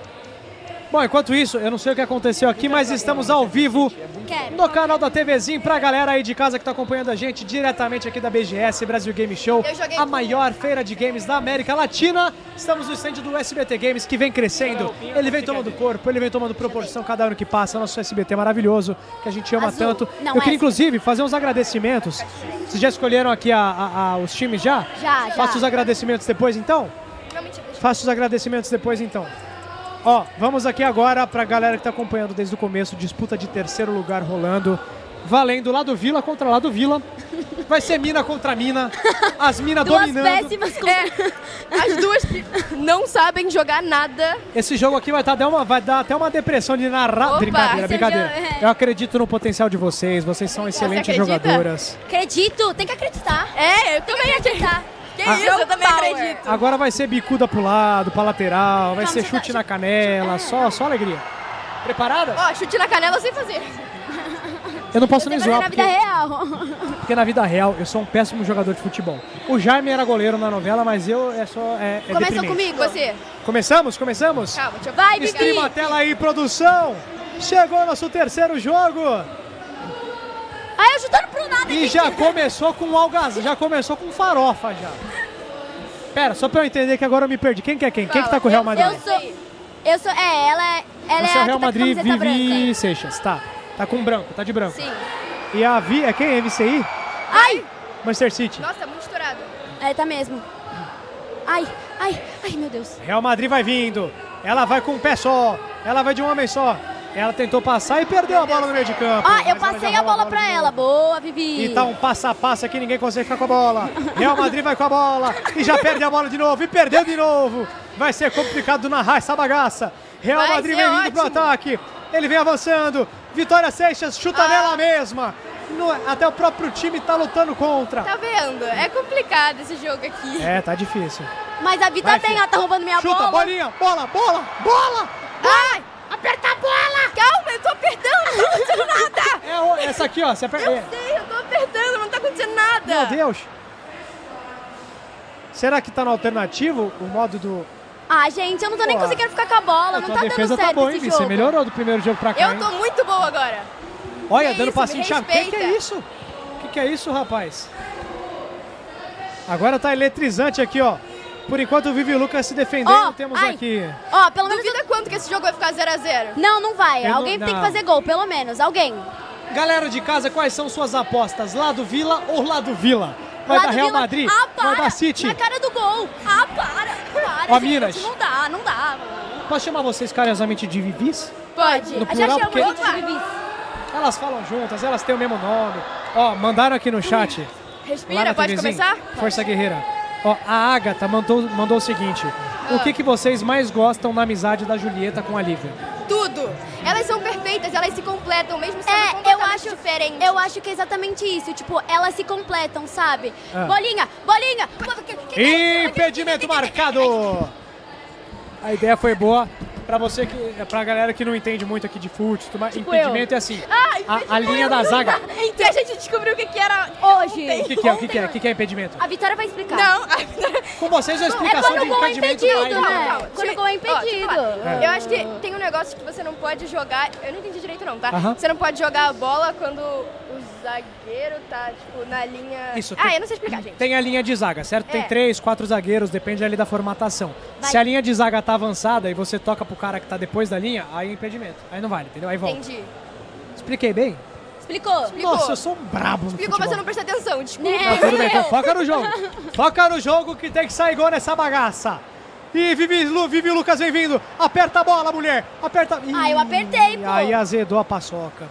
Bom, enquanto isso, eu não sei o que aconteceu aqui, mas estamos ao vivo Quero. no canal da TVzinho pra galera aí de casa que tá acompanhando a gente diretamente aqui da B G S, Brasil Game Show, Eu joguei a com- maior feira de games da América Latina. Estamos no stand do S B T Games, que vem crescendo, ele vem tomando corpo, ele vem tomando proporção cada ano que passa, nosso S B T maravilhoso, que a gente ama Azul. tanto. Não, eu queria, é. inclusive, fazer uns agradecimentos. Vocês já escolheram aqui a- a- a- os times já? Já, já. Faço os agradecimentos depois, então? Não, mentira, deixa Faço os agradecimentos depois, então. Ó, vamos aqui agora pra galera que tá acompanhando desde o começo, disputa de terceiro lugar rolando, valendo lá do Vila contra lá do Vila. Vai ser mina contra mina, as minas Duas dominando. péssimas contra... É, as duas que não sabem jogar nada. Esse jogo aqui vai, tá, dar uma, vai dar até uma depressão de narrar. Opa, brincadeira, você brincadeira. já- é. Eu acredito no potencial de vocês, vocês são excelentes acredita? jogadoras. Acredito, tem que acreditar. É, eu também Acreditar. Que Ah, isso, eu também acredito. Agora vai ser bicuda pro lado, pra lateral, vai Calma, ser você chute tá- na canela, só, só alegria. Preparada? Ó, chute na canela eu sei fazer. Eu não posso nem Fazer zoar, na vida porque, real. porque na vida real eu sou um péssimo jogador de futebol. O Jaime era goleiro na novela, mas eu é só é, é Começou deprimente. comigo, você. Começamos? Começamos? Calma, deixa eu... Vai, Streama a Vivi. tela aí, produção! Chegou o nosso terceiro jogo Ai, eu chutando pro nada e aqui. já começou com algaz, já começou com farofa já. Pera, só pra eu entender que agora eu me perdi. Quem que é quem? Quem que tá com o Real Madrid? Eu sou... Eu sou... É, ela, é- ela Você é é a o Real que tá com Madrid, camiseta Vivi branca. Seixas, tá. Tá com branco, tá de branco. Sim. E a Vi, é quem? M C I? Ai! Manchester City. Nossa, muito estourado. É, tá mesmo. Ai, ai, ai, meu Deus. Real Madrid vai vindo. Ela vai com um pé só. Ela vai de um homem só. Ela tentou passar e perdeu a bola no meio de campo. Ó, Mas eu ela passei já a bola de pra novo. ela. Boa, Vivi. E tá um passo a passo aqui, ninguém consegue ficar com a bola. Real Madrid vai com a bola e já perde a bola de novo. E perdeu de novo. Vai ser complicado narrar essa bagaça. Real Vai Madrid ser vem vindo pro ótimo. ataque. Ele vem avançando. Vitória Seixas chuta Ah. nela mesma. No- até o próprio time tá lutando contra. Tá vendo? É complicado esse jogo aqui. É, tá difícil. Mas a Vita Vai, tem, filha. ela tá roubando minha Chuta, bola. bolinha, bola, bola, bola. Ai! Aperta a bola! Calma, eu tô apertando, não tá acontecendo nada! É o- essa aqui, ó. Você aperta. Eu sei, eu tô apertando, não tá acontecendo nada! Meu Deus. Será que tá no alternativo o modo do... Ah, gente, eu não tô nem Pô. conseguindo ficar com a bola. A Não tua tá defesa dando certo tá boa, hein, esse Vi? jogo. Você melhorou do primeiro jogo pra cá, Eu hein? tô muito boa agora! Olha, Que dando isso, passinho me de chave. Que que é respeita. isso? Que que é isso, rapaz? Agora tá eletrizante aqui, ó. Por enquanto o Vivi Lucas se defendendo, Ó, temos ai. aqui... Ó, pelo menos... Duvida quanto que esse jogo vai ficar zero a zero? Não, não vai. Eu não- Alguém tem não. que fazer gol, pelo menos. Alguém. Galera de casa, quais são suas apostas? Lá do Vila ou lá do Vila? Vai Lá dar do Real Vila- Madrid? Ah, para. Vai dar City? Na cara do gol. Ah, para. Para, Ó, gente. Minas. Não dá, não dá. Posso chamar vocês carinhosamente de Vivis? Pode. No Já plural, chamo porque- a gente de Vivi. Elas falam juntas, elas têm o mesmo nome. Ó, mandaram aqui no chat. Lá Respira, na pode TVzinha. começar? Força Guerreira. Ó, a Agatha mandou, mandou o seguinte. O que, que vocês mais gostam na amizade da Julieta com a Lívia? Tudo! Elas são perfeitas, elas se completam, mesmo sendo É, eu completamente acho, diferentes. eu acho que é exatamente isso. Tipo, elas se completam, sabe? Ah. Bolinha, bolinha. Que- que- que é isso? Impedimento marcado! A ideia foi boa. Pra você que. Pra galera que não entende muito aqui de fute, tudo mais, Tipo impedimento é assim. Ai, A, a linha da zaga. Então a gente descobriu o que, que era Hoje. O que, que é? O que, que é? O que, que é impedimento? A Vitória vai explicar. Não, a- Com vocês a É explicação quando de o gol é impedimento impedido, na né? live. calma. Quando o gol é Ó, deixa eu impedido. falar. Eu acho que tem um negócio que você não pode jogar. Eu não entendi direito, não, tá? Aham. Você não pode jogar a bola quando o zagueiro tá, tipo, na linha. Isso, Ah, tem- eu não sei explicar, gente. Tem a linha de zaga, certo? Tem É. três, quatro zagueiros, depende ali da formatação. Vai. Se a linha de zaga tá avançada e você toca pro cara que tá depois da linha, aí é impedimento. Aí não vale, entendeu? Aí volta. Entendi. Expliquei bem? Explicou. Explicou. Nossa, eu sou um brabo no Explicou, mas futebol. você não presta atenção, desculpa. Né? Tá, tudo bem, então foca no jogo. Foca no jogo que tem que sair gol nessa bagaça. E Vivi, Lu, Vivi Lucas vem vindo. Aperta a bola, mulher. Aperta. Ih, Ah, eu apertei, pô. Aí azedou a paçoca.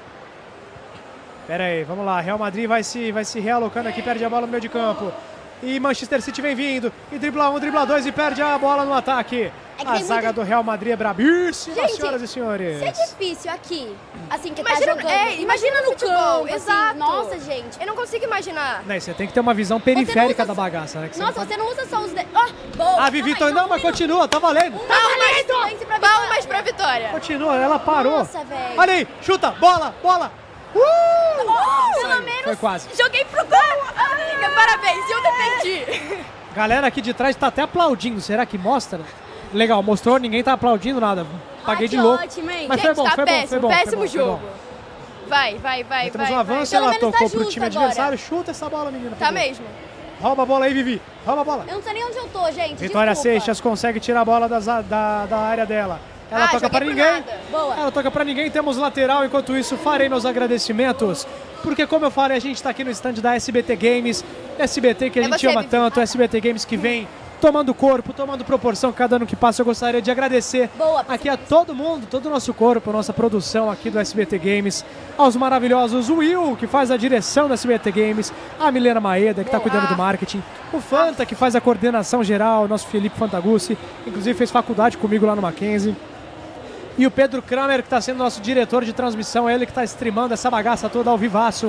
Pera aí, vamos lá. Real Madrid vai se, vai se realocando aqui, perde a bola no meio de campo. E Manchester City vem vindo. E dribla um, dribla dois e perde a bola no ataque. É que A tem zaga muita- do Real Madrid é brabíssima, Gente, senhoras e senhores. Se é difícil aqui, assim, que Imagina- tá jogando. é, imagina no futebol, campo, assim, exato. Nossa, gente. Eu não consigo imaginar. Né, você tem que ter uma visão periférica usa da só- bagaça, né? que Nossa, não você não usa só os dedos. Ó, boa. A Vivi, tô... não, mas continua, tá valendo. Tá valendo! Silêncio pra Palmas Vitória. pra vitória. Continua, ela parou. Nossa, velho. Olha aí, chuta, bola, bola. Uh! Oh, pelo Foi, menos foi quase. joguei pro gol. Amiga, parabéns, eu defendi. Galera aqui de trás tá até aplaudindo, será que mostra? Legal, mostrou, ninguém tá aplaudindo nada. Paguei Ah, de que louco. ótimo, hein? Mas Gente, foi bom, tá foi bom, péssimo, foi bom. foi péssimo bom, foi jogo. bom. Vai, vai, vai, Entramos vai. no vai. avanço, Pelo ela menos tá tocou pro justo time agora. adversário. Chuta essa bola, menina. Tá pegou. mesmo. Rouba a bola aí, Vivi. Rouba a bola. Eu não sei nem onde eu tô, gente. Vitória desculpa. Seixas consegue tirar a bola das- da, da área dela. Ela Ah, toca joguei para pro ninguém. nada. Boa. Ela toca para ninguém, temos lateral. Enquanto isso, farei meus agradecimentos. Porque, como eu falei, a gente tá aqui no stand da S B T Games. S B T que a É gente você, ama Vivi. tanto. S B T Games que vem tomando corpo, tomando proporção cada ano que passa. Eu gostaria de agradecer Boa, aqui a todo mundo, todo o nosso corpo, nossa produção aqui do S B T Games. Aos maravilhosos Will, que faz a direção da S B T Games. A Milena Maeda, que está cuidando do marketing. O Fanta, que faz a coordenação geral. Nosso Felipe Fantagucci, inclusive fez faculdade comigo lá no Mackenzie. E o Pedro Kramer, que está sendo nosso diretor de transmissão, ele que está streamando essa bagaça toda ao vivaço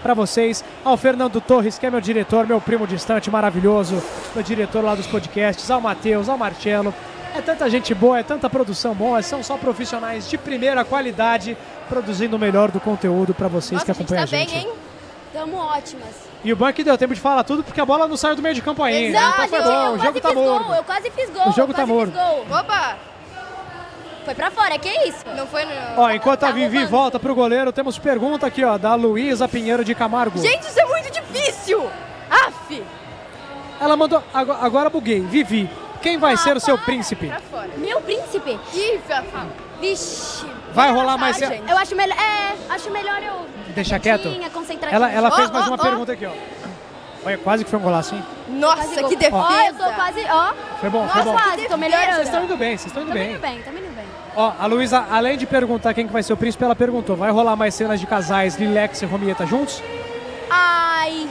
pra vocês. Ao Fernando Torres, que é meu diretor, meu primo distante, maravilhoso, meu diretor lá dos podcasts, ao Matheus, ao Marcelo. É tanta gente boa, é tanta produção boa, são só profissionais de primeira qualidade, produzindo o melhor do conteúdo pra vocês. Nossa, que acompanham a gente. A gente tá bem, hein? Tamo ótimas. E o bom é que deu tempo de falar tudo, porque a bola não saiu do meio de campo ainda. Não, então foi gente, bom, eu o jogo quase tá fiz morto. gol, eu quase fiz gol. O jogo eu tá quase morto. fiz gol. Opa! Foi pra fora, que isso? Não foi, não. Ó, enquanto a Tá Vivi roubando. volta pro goleiro, temos pergunta aqui, ó, da Luísa Pinheiro de Camargo. Gente, isso é muito difícil! Aff! Ela mandou, agora, agora buguei. Vivi, quem vai Ah, ser o seu para. príncipe? Pra fora. Meu príncipe? Ih, fala. Vixe. Vai rolar mais... gente. Eu acho melhor, é, acho melhor eu... Deixa quieto. quietinha, concentradinha. Ela, ela fez Ó, mais ó, uma ó. pergunta aqui, ó. Olha, quase que foi um golaço, hein? Nossa, Quase que gol. defesa! Ó, eu tô quase, ó. Foi bom, foi Nossa, bom. quase, tô melhorando. Vocês estão indo bem, vocês estão indo Tamo bem. indo bem, tamo indo bem. Ó, a Luísa, além de perguntar quem que vai ser o príncipe, ela perguntou, vai rolar mais cenas de casais Lilex e Romieta juntos? Ai...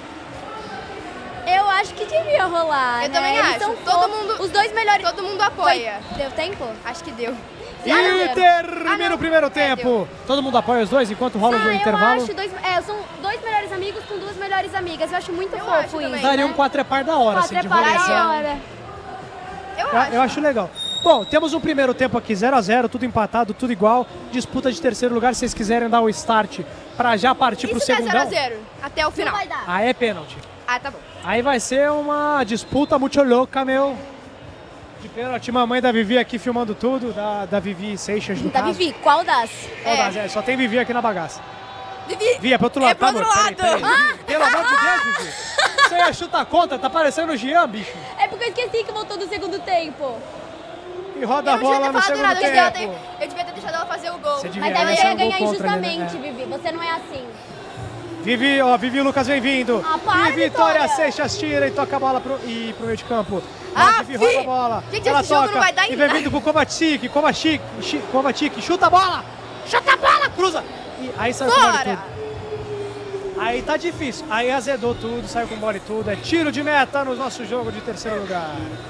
Eu acho que devia rolar, Eu né? também Eles acho. são Todo fofos. mundo- Os dois melhores... Todo mundo apoia. Foi- Deu tempo? Acho que deu. E Ah, não, deu. termina Ah, não. o primeiro É, tempo. Todo mundo apoia os dois enquanto rola Ah, o eu intervalo? acho dois... É, são dois melhores amigos com duas melhores amigas. Eu acho muito Eu fofo acho isso, também. Daria né? um quatro é par da hora, Quatro assim, de é par da rolezinho. hora. Eu Eu, acho. eu acho legal. Bom, temos um primeiro tempo aqui zero a zero, tudo empatado, tudo igual. Disputa de terceiro lugar, se vocês quiserem dar o start pra já partir E pro se der segundão. zero a zero? Até o Não final. vai dar. Aí é pênalti. Ah, tá bom. Aí vai ser uma disputa muito louca, meu. De pênalti, mamãe da Vivi aqui filmando tudo, da, da Vivi Seixas no Da caso. Vivi, qual das? Qual É. das? É, só tem Vivi aqui na bagaça. Vivi! Vi, é pro outro lado, É pro tá, outro amor? lado. Peraí, peraí, Vivi. Pelo amor de Deus, Vivi. Você ia chutar contra, tá parecendo o Jean, bicho. É porque eu esqueci que voltou do segundo tempo. E roda Eu a não devia bola ter no falado segundo nada, eu devia, tempo. ter, eu devia ter deixado ela fazer o gol. Você devia Mas aí deixar você ia um gol ganhar contra ali, né? injustamente, É. Vivi. Você não é assim. Vivi, ó, Vivi e Lucas vem vindo. Ah, para, e Vitória Vitória. Seixas tira e toca a bola pro, e pro meio de campo. Ah, a Vivi fi! roda a bola. Gente, ela esse jogo toca não vai dar em e vem nada. vindo pro Kovacic, Kovacic, Chi- Kovacic, chuta a bola! Chuta a bola, cruza! E aí saiu com bola e Fora! tudo. Aí tá difícil. Aí azedou tudo, saiu com bola e tudo. É tiro de meta no nosso jogo de terceiro lugar.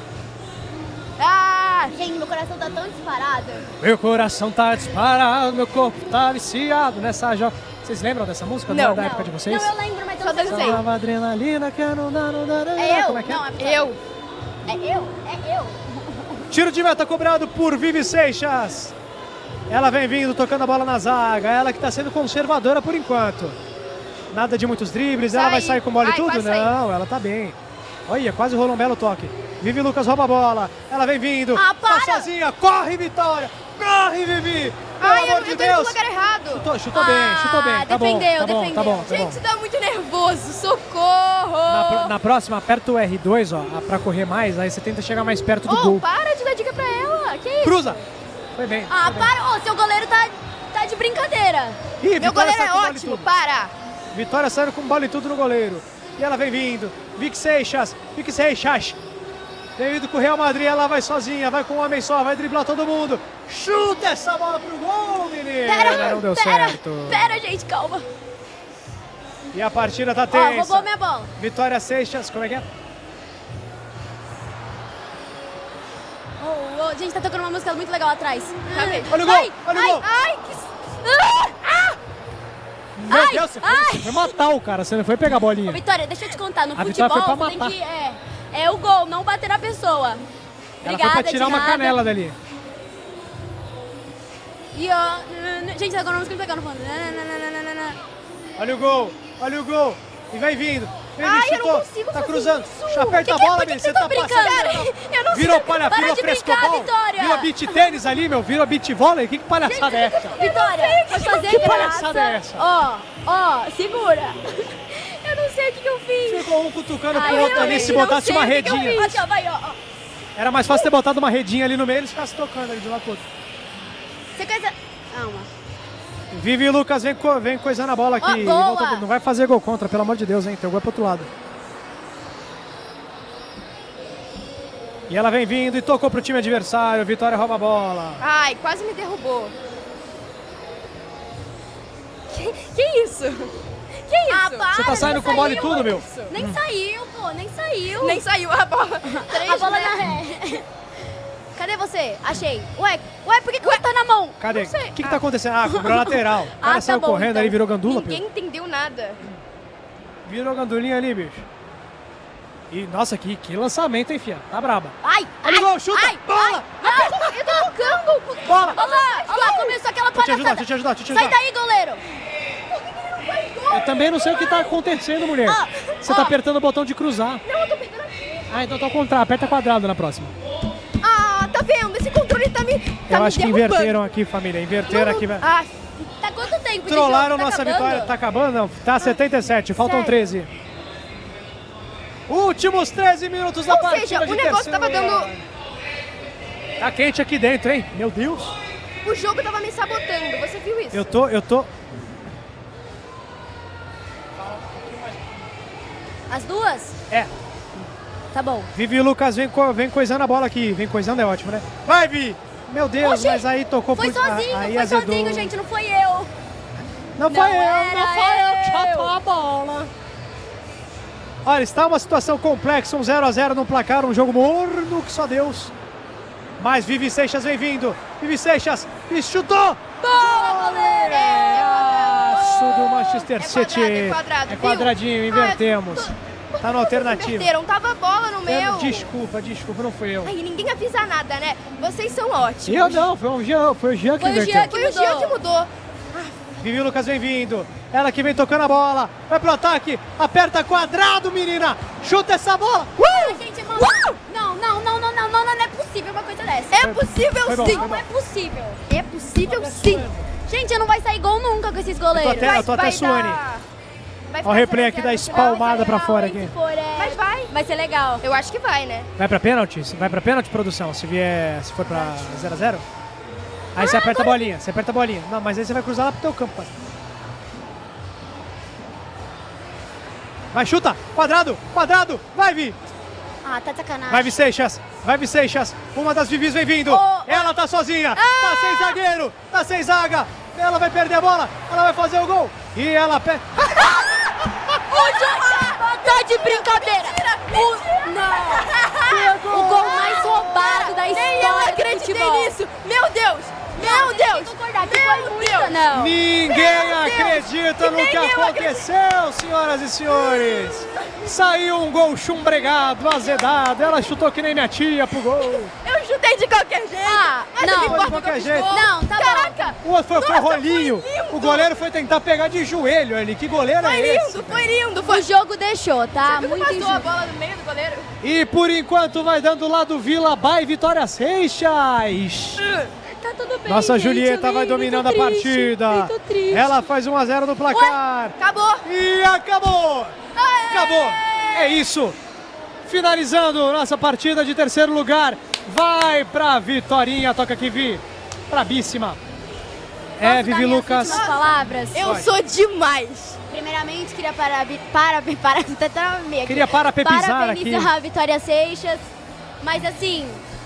Ah, gente, meu coração tá tão disparado. Meu coração tá disparado, meu corpo tá viciado nessa joga. Vocês lembram dessa música? Não. Da, da Não. época de vocês? Não, eu lembro, mas eu Só não sei. dancei. Salva adrenalina que não dá, não dá, não dá. É eu? Como é que é? Não, é Eu. É eu? É eu? Tiro de meta cobrado por Vivi Seixas. Ela vem vindo, tocando a bola na zaga. Ela que tá sendo conservadora por enquanto. Nada de muitos dribles. Ela Sai. vai sair com bola e Ai, tudo? quase saí. Não, ela tá bem. Olha, quase rolou um belo toque. Vivi Lucas rouba a bola. Ela vem vindo. Ah, para! Tá sozinha. Corre, Vitória. Corre, Vivi. Pelo Ai, eu, amor de eu tô indo no Deus. lugar errado. Chutou, chutou Ah, bem, chutou bem. Tá bom, defendeu, tá bom, defendeu. tá bom, tá Gente, bom. isso tá muito nervoso. Socorro! Na, pro- na próxima, aperta o R dois, ó, pra correr mais. Aí você tenta chegar mais perto do Oh, gol. para de dar dica pra ela. Que isso? Cruza. Foi bem. Ah, foi bem. para! Ô, seu goleiro tá, tá de brincadeira. Ih, Meu Vitória goleiro sai é com bola e ótimo. tudo. Para. Vitória saindo com bola e tudo no goleiro. E ela vem vindo. Vic Seixas. Vic Seixas. Vem vindo com o Real Madrid. Ela vai sozinha. Vai com um homem só. Vai driblar todo mundo. Chuta essa bola pro gol, menino. Pera, Não deu pera, certo. pera, gente, calma. E a partida tá Ó, tensa. roubou minha bola. Vitória Seixas. Como é que é? Ô, ô, gente, tá tocando uma música muito legal atrás. Tá vendo? Olha o gol. Ai, Olha o ai, gol. ai, que... Ah, ah. Meu Ai, Deus, você foi, ai. você foi matar o cara. Você não foi pegar a Ô, bolinha. Vitória, deixa eu te contar, no A Vitória futebol foi pra você tem matar. que... É, é o gol, não bater na pessoa. Ela Obrigada, foi pra tirar de uma nada. canela dali. E ó, gente, tá tocando uma música muito legal no fundo. Nananana. Olha o gol. Olha o gol. E vem vindo. Vem Ai, vindo, eu não chutou. consigo Tá fazer cruzando. isso. Aperta Que a que é? bola, Por que meu. que Você você tá tá brincando? passando. Eu não Virou sei. palha, Para virou de brincar, frescobol. Vitória. Virou beach tênis ali, meu. Virou beach vôlei. Que, que palhaçada é essa? Vitória, pode fazer Que graça. palhaçada é essa? Ó, ó, segura. Eu não sei o que, que eu fiz. Ficou um cutucando Ai, pro eu outro ali. realmente Se não botasse sei uma o que que eu redinha. fiz. Aqui, ó, vai, ó, ó. Era mais fácil ter botado uma redinha ali no meio e eles ficassem tocando ali de lá pro outro. Você quer... Calma. Vivi e Lucas vem, co vem coisando a bola aqui. Ó, E boa. volta- não vai fazer gol contra, pelo amor de Deus, hein? Tem o gol pro outro lado. E ela vem vindo e tocou pro time adversário. Vitória rouba a bola. Ai, quase me derrubou. Que, que isso? Que isso? Ah, para, Você tá saindo nem com bola e saiu. tudo, meu? Nem saiu, pô, nem saiu. Nem saiu a bola. Três A bola na metros. ré. Cadê você? Achei. Ué, ué, por que que tá na mão? Cadê? Não sei. O que, que tá acontecendo? Ah, cobrou lateral. O cara Ah, tá saiu bom, correndo então. ali, virou gandula, Ninguém Pedro. entendeu nada. Virou gandulinha ali, bicho. E, nossa, que, que lançamento, hein, fia? Tá braba. Ai, Olha o gol, chuta! ai, bola! Ai, não, eu tô tocando. Bola! Olha lá, olha lá, começou aquela Deixa eu te ajudar, palhaçada. deixa eu te ajudar, deixa eu te Sai ajudar. daí, goleiro. Eu também não sei o que tá acontecendo, mulher. Ah, Você ó. tá apertando o botão de cruzar. Não, eu tô apertando aqui. Ah, então tá ao contrário. Aperta quadrado na próxima. Ah, tá vendo? Esse controle tá me, tá Eu me acho que derrubando. inverteram aqui, família. Inverteram aqui. Ah, tá quanto tempo de Trollaram jogo? Tá nossa acabando? vitória. Tá acabando? Não. Tá setenta e sete. Faltam Sério? treze. Últimos treze minutos da ou partida seja, de o negócio terceiro tava dando... lugar. Tá quente aqui dentro, hein? Meu Deus. O jogo tava me sabotando, você viu isso? Eu tô, eu tô... As duas? É. Tá bom. Vivi e Lucas vem, co vem coisando a bola aqui. Vem coisando é ótimo, né? Vai, Vi! Meu Deus, Oxi, mas aí tocou... Foi por- sozinho, aí foi azedou. sozinho, gente, não foi eu. Não foi Não eu, era não foi eu que eu. chatou a bola. Olha, está uma situação complexa, um zero a zero no placar, um jogo morno que só Deus. Mas Vivi Seixas vem vindo. Vivi Seixas e chutou. Boa, goleiro! Aço do Manchester É City. quadrado, é quadrado, É viu? quadradinho, invertemos. Tá no alternativo. Inverteram, tava bola no meu. Desculpa, desculpa, não fui eu. Ai, ninguém avisa nada, né? Vocês são ótimos. Eu não, foi o Jean, foi o Jean que Foi o inverteu. Jean que Foi o Jean que mudou. Vivi Lucas vem vindo. Ela que vem tocando a bola. Vai pro ataque. Aperta quadrado, menina. Chuta essa bola. Uh! Ah, gente, mano, não, não, não, não, não, não, não é possível uma coisa dessa. É possível Foi bom, sim. foi Não é possível. É possível sim. Gente, não vai sair gol nunca com esses goleiros. Eu tô até- eu tô até vai suando. dar- vai Olha o ficar replay zero a aqui zero da no final. espalmada pra fora aqui. Se for, é... Mas vai. Vai ser legal. Eu acho que vai, né? Vai pra pênalti? Vai pra pênalti, produção? Se vier, se for pra zero a zero? Aí Ah, você aperta a bolinha, você aperta a bolinha. Não, mas aí você vai cruzar lá pro teu campo, pai. Vai, chuta! Quadrado! Quadrado! Vai, Vi! Ah, tá de sacanagem. Vai, Vi Seixas! Vai, Vi Seixas! Uma das Vivis vem vindo! Oh, Ela tá sozinha! Tá sem zagueiro! Tá sem zaga! Ela vai perder a bola! Ela vai fazer o gol! E ela pega... Tá de brincadeira. O... Não. O gol mais roubado da história Nem eu do acreditei futebol. nisso. Meu Deus. Meu Deus. Tem que concordar que Meu foi muita, Deus. não. Ninguém Meu Deus! acredita E no nem que eu aconteceu, senhoras e senhores! Saiu um gol chumbregado, azedado. Ela chutou que nem minha tia pro gol. Eu chutei de qualquer jeito. Ah, Mas não. não De importa qualquer que eu fiz jeito. gol. Não, tá bom. Caraca. O outro foi, foi Nossa, rolinho. foi lindo. O goleiro foi tentar pegar de joelho ali. Que goleiro Foi é esse? lindo, foi lindo. Foi O jogo deixou, tá? Você viu que Muito passou a injusto. bola no meio do goleiro? E por enquanto vai dando lá do Vila Bay Vitória Seixas. Tá tudo bem, Nossa gente, Julieta eu vai vim- vim dominando tô a triste, partida. vim tô triste. Ela faz um a zero no placar. Acabou. E acabou! Acabou! É isso! Finalizando nossa partida de terceiro lugar. Vai pra Vitorinha, toca aqui, Vi. Brabíssima. É, Posso dar Vivi minhas Lucas. últimas palavras? Eu Pode. sou demais. Primeiramente, queria parabi- para, para, para, para, Queria parapepizar parabenizar aqui. a Vitória Seixas. Mas assim,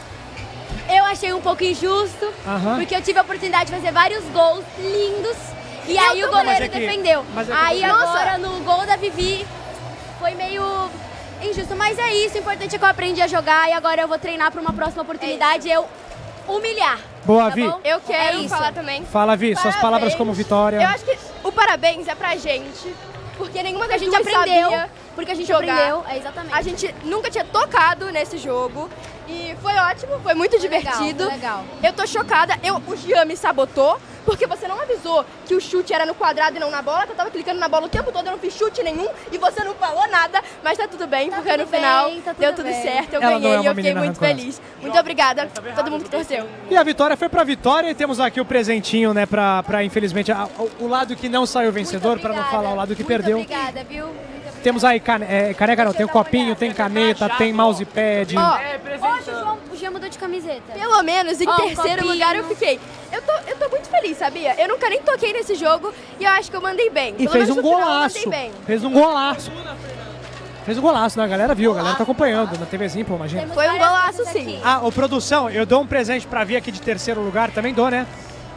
eu achei um pouco injusto, Aham. porque eu tive a oportunidade de fazer vários gols lindos. E aí o também. goleiro Mas é que- defendeu. mas é que- Aí Nossa. agora no gol da Vivi foi meio injusto. Mas é isso, o importante é que eu aprendi a jogar e agora eu vou treinar para uma próxima oportunidade eu humilhar. Boa, tá Vi. bom? Eu É quero isso. falar também. Fala, Vi, suas Parabéns. palavras como Vitória. Eu acho que o parabéns é pra gente, porque nenhuma A das gente duas aprendeu, sabia porque a gente jogar. aprendeu, é exatamente. A gente nunca tinha tocado nesse jogo e foi ótimo, foi muito Foi legal, divertido. foi legal. Eu tô chocada, eu, o Jean me sabotou, porque você não avisou que o chute era no quadrado e não na bola, que eu tava clicando na bola o tempo todo, eu não fiz chute nenhum e você não falou nada, mas tá tudo bem, Tá porque tudo no final bem, tá tudo deu tudo bem. certo, eu Ela não ganhei é uma e eu fiquei menina muito rancorosa. feliz. Muito obrigada a todo mundo que torceu. E a vitória foi pra Vitória e temos aqui o presentinho, né, pra, pra infelizmente, a- o, o lado que não saiu vencedor, pra não falar o lado que muito perdeu. Obrigada, viu? Muito obrigada. Temos aí cane é, caneca, não, tem o copinho, tem caneta, tem mousepad. Ó, Ó, o João, o Jean mudou de camiseta. pelo menos em Ó, um terceiro copinho. lugar eu fiquei. Eu tô, eu tô muito feliz, sabia? Eu nunca nem toquei nesse jogo e eu acho que eu mandei bem. E Pelo fez menos um no final eu golaço. mandei bem. Fez um golaço. Fez um golaço, né? A galera viu, a galera tá acompanhando na TVzinha, pô, imagina. Temos Foi um várias golaço, coisas sim. aqui. Ah, ô produção, eu dou um presente pra vir aqui de terceiro lugar, também dou, né?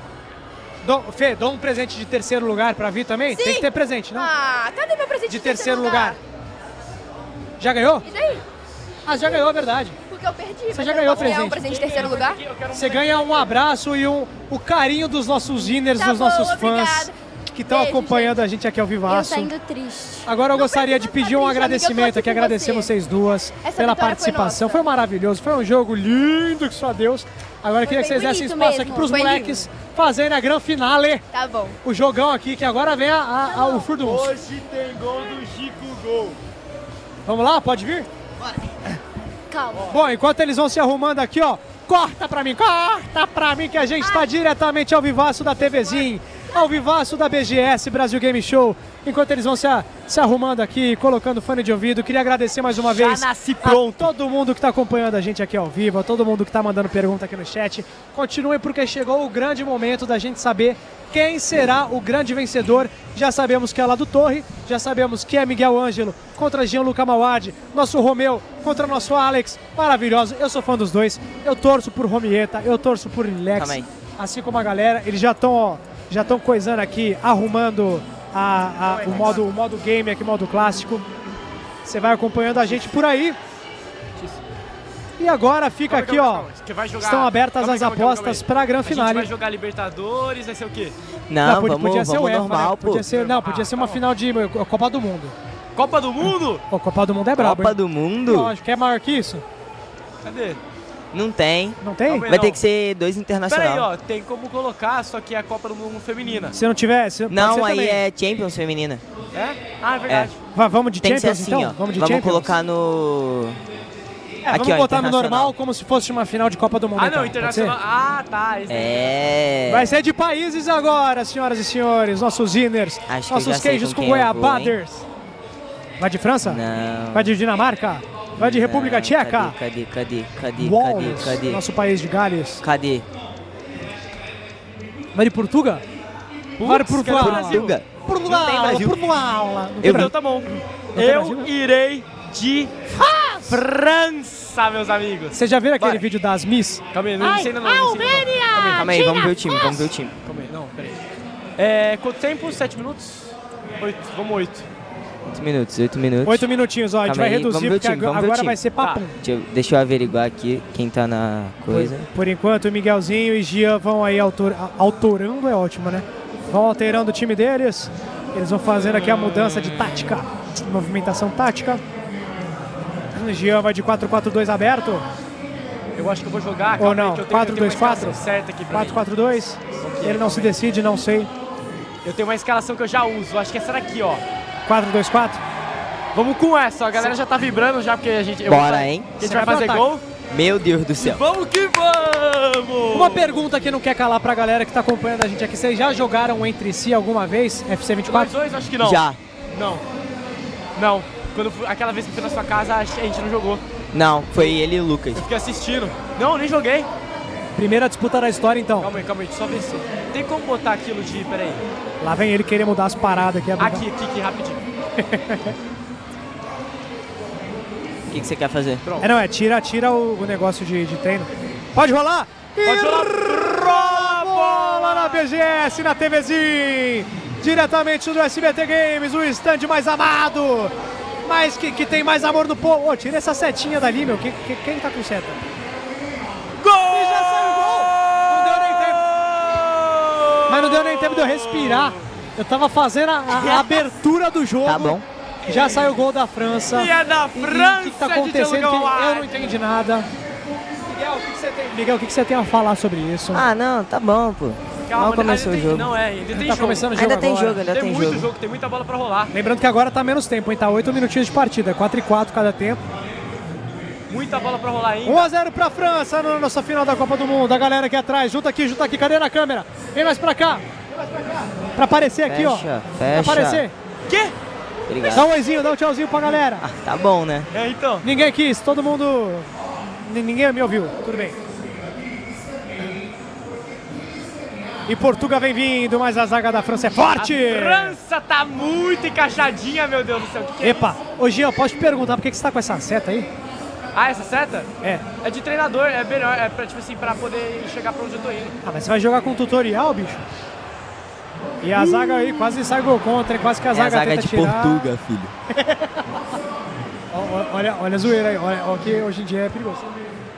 Dou, Fê, dou um presente de terceiro lugar pra vir também? Sim. Tem que ter presente, não? Ah, cadê meu presente de terceiro lugar. Já ganhou? E daí? Ah, já ganhou, é verdade. Porque eu perdi. mas já eu ganhou posso ganhar presente. um presente de terceiro lugar? Você ganha um abraço e um, o carinho dos nossos winners, Tá dos bom, nossos fãs. obrigada. que estão Beijo, acompanhando gente. a gente aqui ao Eu vivaço. tô indo triste. Agora eu Não gostaria de precisa pedir um ficar triste, amiga, eu agradecimento tô aqui, com agradecer você. vocês duas Essa pela vitória foi participação. nossa. Foi maravilhoso, foi um jogo lindo que só Deus. Agora eu queria que bem vocês dessem bonito espaço mesmo, aqui pros foi moleques fazerem a grande finale. Tá bom. O jogão aqui, que agora vem a, a, a, o furdunço. Hoje tem gol do Chico Gol. Vamos lá, pode vir? Calma. Bom, enquanto eles vão se arrumando aqui, ó, corta pra mim, corta pra mim que a gente tá diretamente ao vivaço da TVzinho, ao vivaço da B G S Brasil Game Show. Enquanto eles vão se, a, se arrumando aqui, colocando fone de ouvido, queria agradecer mais uma Já vez nasci pronto. a todo mundo que tá acompanhando a gente aqui ao vivo, a todo mundo que tá mandando pergunta aqui no chat. Continuem porque chegou o grande momento da gente saber quem será o grande vencedor. Já sabemos que é lá do Torre, já sabemos que é Miguel Ângelo contra Gianluca Mauad, nosso Romeu contra nosso Alex, maravilhoso. Eu sou fã dos dois, eu torço por Romieta, eu torço por Lex, Calma aí. assim como a galera. Eles já estão, ó, já estão coisando aqui, arrumando a, a, o, modo, o modo game aqui, o modo clássico. Você vai acompanhando a gente por aí. E agora fica Calma aí, aqui, calma aí, ó, calma aí. Que vai jogar- estão abertas calma aí, as calma aí, calma aí, apostas calma para a aí. grande A gente finale. vai jogar Libertadores, vai ser o quê? Não, podia, vamos, podia ser vamos UEFA, normal, né? pô. Podia ser, não, podia ser uma final de eh, Copa do Mundo. Copa do Mundo? Pô, Copa do Mundo é brabo, Copa hein? do Mundo? Lógico, que é maior que isso? Cadê? Não tem. Não tem? Calma aí, Vai não. ter que ser dois Pera aí, internacionais. ó, tem como colocar, só que é a Copa do Mundo feminina. Se não tiver, se, pode ser Não, aí também. é Champions feminina. É? Ah, é verdade. Va- vamos de Tem que ser Champions, assim, então? ó. Vamos de Vamos Champions? colocar no... É, Aqui, vamos ó, botar no internacional. normal como se fosse uma final de Copa do Mundo. Ah, então, não, pode internacional. ser? Ah, tá. Esse É... Vai ser de países agora, senhoras e senhores. Nossos inners, Acho que eu nossos já sei queijos com com quem eu vou, goiabaders. Vai de França? Não. Vai de Dinamarca? Vai de República Não, Tcheca? Cadê, cadê, cadê, cadê, Wales, cadê, cadê? nosso país de Gales. Cadê? Vai de Portugal? Vai de Putz, Portugal. cadê o Brasil? Portugal. Portugal, Não tem Brasil. Portugal. Não tem Eu- Brasil? Então tá bom. tem Eu Brasil, né? irei de França, meus amigos. Vocês já viram aquele Vai. vídeo das Miss? Calma aí, não ensina não. Não ensina não. Calma aí, vamos ver o time, vamos ver o time. Calma aí, não, peraí. É, quanto tempo? Sete minutos? Oito, vamos oito. Oito minutos, oito minutos. Oito minutinhos, ó. A gente Calma vai aí, vamos reduzir ver o porque time, vamos ver o agora time. vai ser papum. Deixa eu, deixa eu averiguar aqui quem tá na coisa. Por, por enquanto, o Miguelzinho e Gia vão aí autor, a- autorando, é ótimo, né? Vão alterando o time deles. Eles vão fazendo aqui a mudança de tática, movimentação tática. O Gia vai de quatro quatro dois aberto. Eu acho que eu vou jogar. Ou calma aí, não, que eu tenho- quatro eu tenho dois uma quatro? escalação certa aqui pra quatro mim. quatro dois. Ele não se decide, não sei. Eu tenho uma escalação que eu já uso. Acho que essa daqui, ó. quatro dois quatro. Vamos com essa. A galera já tá vibrando já, porque a gente... eu Bora, vou- hein? A gente Você vai vai pro fazer ataque. gol. Meu Deus do céu. Vamos que vamos! Uma pergunta que não quer calar pra galera que tá acompanhando a gente aqui. Vocês já jogaram entre si alguma vez F C vinte e Nós quatro? dois, acho que não. Já. Não. Não. Quando eu fui- aquela vez que eu fui na sua casa, a gente não jogou. Não, foi ele e o Lucas. Eu fiquei assistindo. Não, nem joguei. Primeira disputa da história, então. Calma aí, calma aí. Deixa eu só ver se... Tem como botar aquilo de... Pera aí. Lá vem ele querer mudar as paradas aqui. Aqui, aqui, aqui, rapidinho. O que, que você quer fazer? Pronto. É, não, é tira, tira o, o negócio de, de treino. Pode rolar? Pode rolar. Rola a bola na B G S, na TVzinho. Diretamente do S B T Games, o stand mais amado. Mas que, que tem mais amor no povo. Ô, tira essa setinha dali, meu. Que, que, quem tá com seta? Gol! E já saiu o gol! Não deu nem tempo. Mas não deu nem tempo de eu respirar. Eu tava fazendo a, a abertura do jogo. Tá bom. Já saiu o gol da França. E é da E- e França O que, que tá de acontecendo? Gianluca Que eu não Mauad. entendi nada. Miguel, o que, que você tem, Miguel, o que, que você tem a falar sobre isso? Ah, não, tá bom, pô. Calma, Mal começou o ainda tem- jogo. Não é, ainda tem tá jogo. começando o jogo Ainda tem agora. jogo, ainda Tem, tem muito jogo. jogo, tem muita bola pra rolar. Lembrando que agora tá menos tempo, hein? Tá oito minutinhos de partida. quatro e quatro cada tempo. Muita bola pra rolar ainda. um a zero pra França na nossa final da Copa do Mundo. A galera aqui atrás, junta aqui, junta aqui. Cadê na câmera? Vem mais pra cá. Vem mais pra cá. Pra aparecer aqui, ó. Fecha, Pra fecha. aparecer. Quê? Obrigado. Dá um oizinho, dá um tchauzinho pra galera. Ah, tá bom, né? É, então. Ninguém quis, todo mundo... N- Ninguém me ouviu, tudo bem. E Portugal vem vindo, mas a zaga da França é forte. A França tá muito encaixadinha, meu Deus do céu. O que que é? Epa, ô Gia, posso te perguntar por que que você tá com essa seta aí? Ah, essa seta? É. É de treinador, é melhor, é pra, tipo assim, pra poder chegar pra onde eu tô indo. Ah, mas você vai jogar com tutorial, bicho? E a zaga aí quase sai gol contra, hein? Quase que a É a zaga, zaga tenta de tirar. Portugal, filho. Ó, ó, olha, olha a zoeira aí, olha, ó, que hoje em dia é perigoso.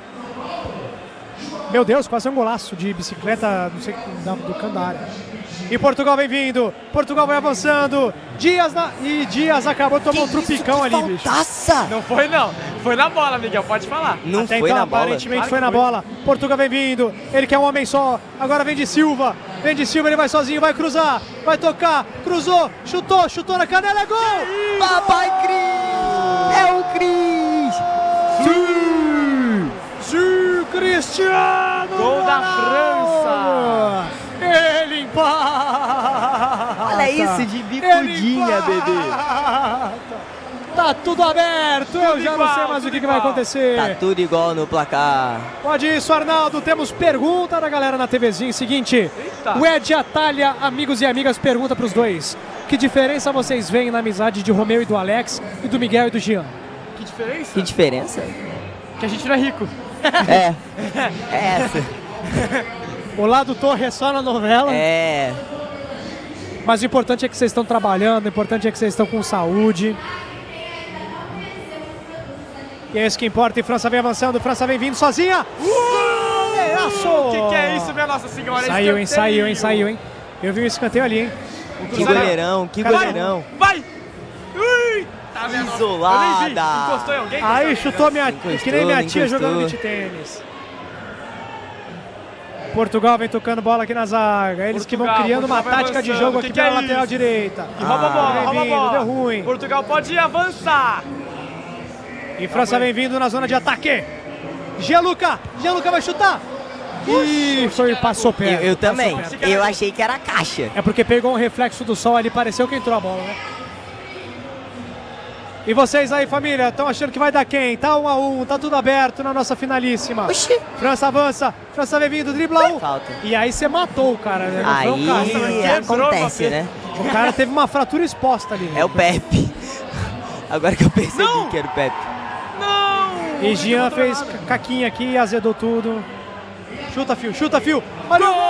Meu Deus, quase um golaço de bicicleta, não sei, da- do canto da área. E Portugal vem vindo. Portugal vai avançando. Dias na... E Dias acabou de tomar um trupicão ali, bicho. Não foi não. Foi na bola, Miguel, pode falar. Não Até foi então, na bola. aparentemente Claro foi que na foi. bola. Portugal vem vindo. Ele quer um homem só. Agora vem de Silva. Vem de Silva, ele vai sozinho, vai cruzar. Vai tocar. Cruzou. Chutou, chutou na canela. É gol! Papai Cris! É o Cris! Sim! Sim, Cristiano! Gol da Ronaldo! Ele empata! Olha isso de bicudinha, Ele bebê. empata! Tá tudo aberto, eu já não sei mais o que, que vai acontecer. Tá tudo igual no placar. Pode isso, Arnaldo. Temos pergunta da galera na TVzinho. Seguinte, Eita. o Ed Atalha, amigos e amigas, pergunta pros dois. Que diferença vocês veem na amizade de Romeu e do Alex e do Miguel e do Jean? Que diferença? Que diferença? Que a gente não é rico. É. É essa. O lado Torre é só na novela. É. Mas o importante é que vocês estão trabalhando, o importante é que vocês estão com saúde. E é isso que importa. E França vem avançando, França vem vindo sozinha. O que, que é isso, minha Nossa Senhora? Saiu, hein, Escanteio. saiu, hein, saiu, hein. Eu vi o escanteio ali, hein. Que goleirão, que Caralho. goleirão. Vai! Ui! Tá vendo? Isolada. Eu nem vi. Encostou em alguém? Aí chutou minha, Encostou, que nem minha tia encostou. jogando beach tênis. Portugal vem tocando bola aqui na zaga. Eles que vão Portugal, criando uma Portugal vai tática de avançando. jogo Que aqui que é pela lateral isso? direita. E rouba a bola, vem rouba a vindo, bola. deu ruim. Portugal pode avançar. E França vem vindo na zona de ataque. Gianluca, Gianluca vai chutar. Ih, foi, passou Eu, perto. eu também. passou perto. Eu achei que era caixa. É porque pegou um reflexo do sol ali, pareceu que entrou a bola, né? E vocês aí, família, estão achando que vai dar quem? Tá um a um, tá tudo aberto na nossa finalíssima. Oxi. França avança, França vem vindo, dribla um. Falta. E aí você matou o cara, né? Não foi um Aí cara, quebrou acontece, uma né? o cara teve uma fratura exposta ali. É o Pepe. Agora que eu percebi Não. que era o Pepe. Não! E Jean fez caquinha aqui e azedou tudo. Chuta, Fio, chuta, Fio. Olha o gol!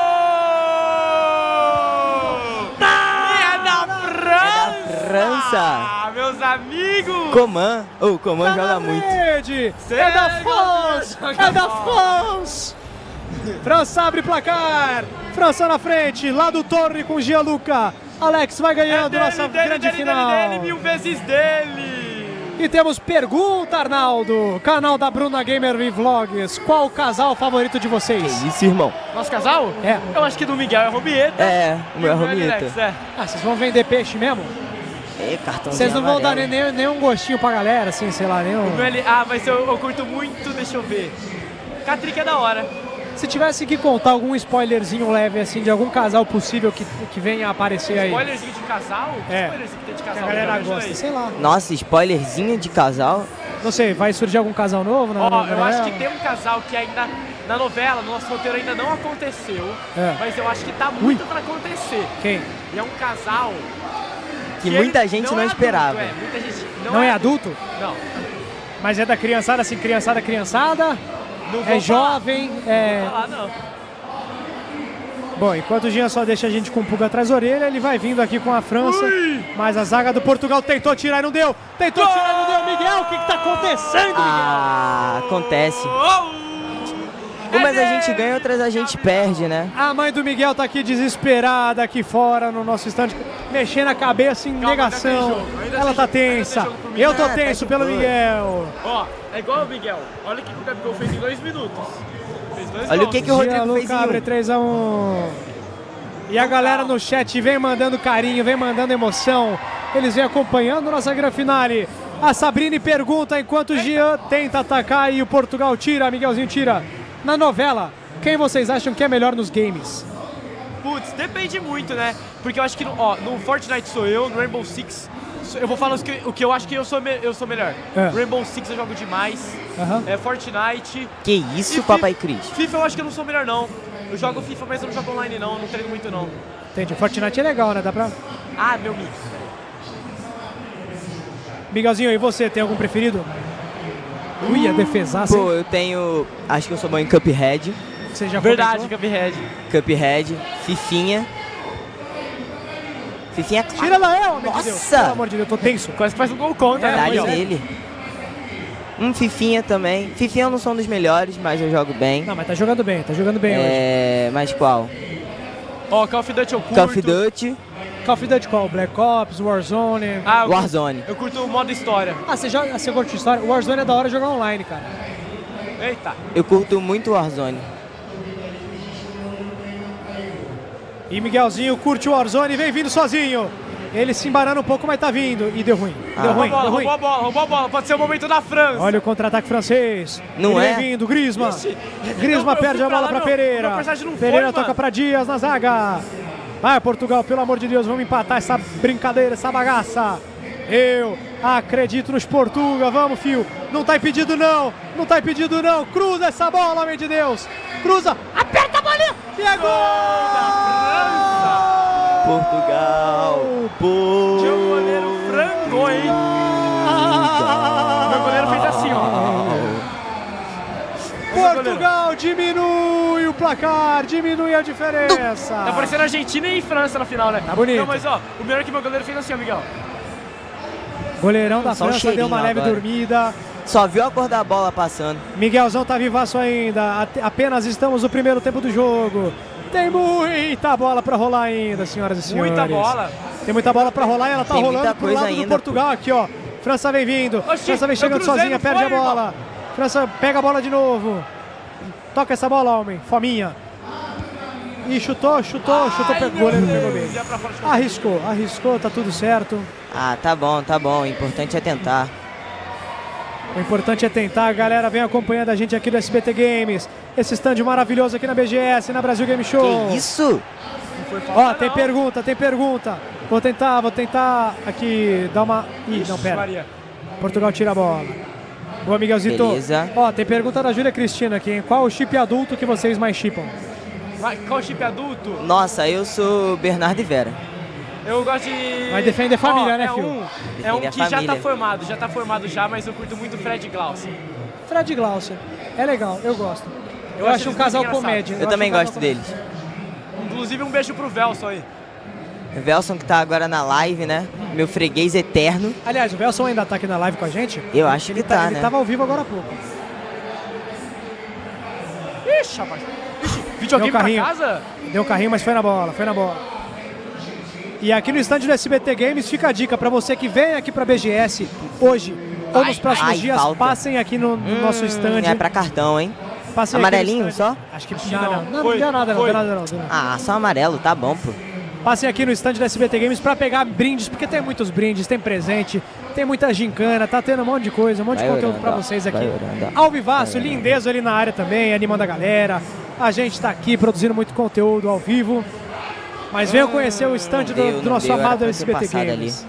É da França! França. Ah, meus amigos! Coman. O Coman Tá joga na muito. rede. Sério, É da France! joga É da bola. France! França abre placar. França na frente. Lá do Torre com Gianluca. Alex vai É ganhando dele, nossa dele, grande dele, final. dele, dele, mil vezes dele! E temos pergunta, Arnaldo. Canal da Bruna Gamer e Vlogs. Qual o casal favorito de vocês? Que isso, irmão? Nosso casal? É. Eu acho que do Miguel é Robieta. É, o meu é E Romieta. Alex, é. Ah, vocês vão vender peixe mesmo? É, cartãozinho Vocês não vão dar amarelo. nem, nenhum gostinho pra galera, assim, sei lá, nenhum... O meu ele- Ah, mas eu, eu curto muito, deixa eu ver. Catrica é da hora. Se tivesse que contar algum spoilerzinho leve, assim, de algum casal possível que, que venha a aparecer aí. Spoilerzinho de casal? Que É. spoilerzinho que tem de Que a casal? galera Me ajuda gosta, aí. sei lá. Nossa, spoilerzinho de casal. Não sei, vai surgir algum casal novo na Ó, novela? eu acho que tem um casal que ainda, na novela, no nosso roteiro ainda não aconteceu, É. mas eu acho que tá muito pra acontecer. Quem? E é um casal Que ele muita gente não é esperava. Adulto, é, muita gente não, Não é adulto? Não. Mas é da criançada, assim, criançada, criançada? Não vou É jovem, falar. Não é... vou falar, não. Bom, enquanto o Jean só deixa a gente com pulga atrás da orelha, ele vai vindo aqui com a França. Mas a zaga do Portugal tentou tirar e não deu. Tentou tirar e não deu. Miguel, o que que tá acontecendo, Miguel? Ah, acontece. Umas a gente ganha, outras a gente perde, né? A mãe do Miguel tá aqui desesperada aqui fora no nosso estande, mexendo a cabeça em Calma, negação. ainda tem jogo, ainda Ela tem tá jogo, ainda tem tensa. jogo pro Eu tô Miguel. Ah, tá tenso de pelo boa. Miguel. Ó, é igual o Miguel. Olha o que que o Gabigol fez em dois minutos. Fez dois Olha o gols. que que o Rodrigo Gianluca fez em abre um. três a um. E a galera no chat vem mandando carinho, vem mandando emoção. Eles vêm acompanhando nossa grande finale. A Sabrine pergunta enquanto o Jean tenta atacar e o Portugal tira, Miguelzinho tira. Na novela, quem vocês acham que é melhor nos games? Putz, depende muito, né? Porque eu acho que no, ó, no Fortnite sou eu, no Rainbow Six, sou- eu vou falar os que- o que eu acho que eu sou, me- eu sou melhor. É. Rainbow Six eu jogo demais, Aham. é, Fortnite. Que isso, E Papai Fi- Cris? FIFA eu acho que eu não sou melhor, não. Eu jogo FIFA, mas eu não jogo online, não. Não treino muito, não. Entendi, Fortnite é legal, né? Dá pra... Ah, meu amigo. Miguelzinho, e você, tem algum preferido? Ui, a defesaça, hein? Pô, eu tenho... Acho que eu sou bom em Cuphead. Você já Verdade, comentou? Cuphead. Cuphead, Fifinha. Fifinha... Tira ela, é, homem de Deus. Nossa! Pelo amor de Deus, eu tô tenso. Quase que faz um gol contra, É, né? Verdade pois é. dele. Um Fifinha também. Fifinha eu não sou um dos melhores, mas eu jogo bem. Não, mas tá jogando bem, tá jogando bem hoje. É... Mas qual? Ó, Call of Duty eu curto. Call of Duty. Call of Duty qual? Black Ops, Warzone? Ah, eu Warzone. Curto, eu curto o modo história. Ah, você, joga, você curte história? Warzone é da hora jogar online, cara. Eita. Eu curto muito Warzone. E Miguelzinho curte o Warzone, vem vindo sozinho. Ele se embarando um pouco, mas tá vindo. E deu ruim. Ah. Deu ruim, Roubou a bola, deu ruim. roubou a bola, roubou a bola. Pode ser o momento da França. Olha o contra-ataque francês. Não Ele é? vem vindo, Griezmann. Ixi. Griezmann Eu- eu perde fui a pra bola lá, pra meu- Pereira. meu personagem não Pereira foi, toca mano. pra Dias na zaga. Vai, Portugal, pelo amor de Deus, vamos empatar essa brincadeira, essa bagaça. Eu acredito nos Portuga, vamos, fio. Não tá impedido, não. Não tá impedido, não. Cruza essa bola, homem de Deus. Cruza, aperta a bolinha. E é gol! Portugal. Tinha um goleiro frango, hein? Meu goleiro fez assim, ó. Portugal diminui o placar, diminui a diferença. Tá parecendo Argentina e França na final, né? Tá bonito. Não, mas ó, o melhor é que meu goleiro fez assim, ó, Miguel. Goleirão da Só um França deu uma cheirinho leve agora. dormida. Só viu a cor da bola passando. Miguelzão tá vivaço ainda. Ate- Apenas estamos no primeiro tempo do jogo. Tem muita bola pra rolar ainda, senhoras e senhores. Muita bola. Tem muita bola pra rolar e ela tá Tem rolando muita pro coisa lado do ainda, Portugal aqui, ó. França vem vindo. Oxi, França vem eu chegando cruzei, sozinha, não perde foi, a bola. França pega a bola de novo. Toca essa bola, homem. Fominha. E chutou, chutou, chutou, Ai, pegou, meu goleiro pegou Deus, bem. já pra fora de campo. Arriscou, arriscou, tá tudo certo. Ah, tá bom, tá bom. O importante é tentar. O importante é tentar, a galera vem acompanhando a gente aqui do S B T Games. Esse stand maravilhoso aqui na B G S, na Brasil Game Show. Que isso? Ó, tem pergunta, tem pergunta. Vou tentar, vou tentar aqui dar uma... Ih, não, pera. Maria. Portugal tira a bola. Boa, Miguelzito. Beleza. Ó, tem pergunta da Júlia Cristina aqui, hein? Qual o chip adulto que vocês mais chipam? Vai, qual chip adulto? Nossa, eu sou Bernardo e Vera. Eu gosto de... Vai defender a família, Ó, né, é filho? Um, é Defender um a que já tá família. formado, já tá formado já, mas eu curto muito o Fred Glaucia. Fred Glaucia. É legal, eu gosto. Eu, Eu acho acho um eles casal muito comédia. Eu acho também um casal gosto comédia. deles. Inclusive um beijo pro Velson aí. Velson que tá agora na live, né? Meu freguês eterno. Aliás, o Velson ainda tá aqui na live com a gente? Eu acho Ele que tá, tá, ele né? tava ao vivo agora há pouco. Ixi, rapaz. Ixi, videogame Deu um carrinho. pra casa? Deu um carrinho, mas foi na bola, foi na bola. E aqui no stand do S B T Games fica a dica pra você que vem aqui pra B G S hoje ou nos próximos ai, dias, falta. passem aqui no, no Hum, nosso stand. É pra cartão, hein? Passem aqui no Amarelinho stand. só? Acho que Não, não, não, não, foi, não deu nada, não, foi. deu nada, não, deu nada. Ah, só amarelo, tá bom, pô. Passem aqui no stand da S B T Games pra pegar brindes, porque tem muitos brindes, tem presente, tem muita gincana, tá tendo um monte de coisa, um monte Vai de conteúdo orando, pra ó, vocês aqui. vai orando, ó. Ao vivaço, lindezo ali na área também, animando a galera. A gente tá aqui produzindo muito conteúdo ao vivo. Mas venham conhecer o stand do, deu, do não nosso deu, era amado pra ter S B T passado Games.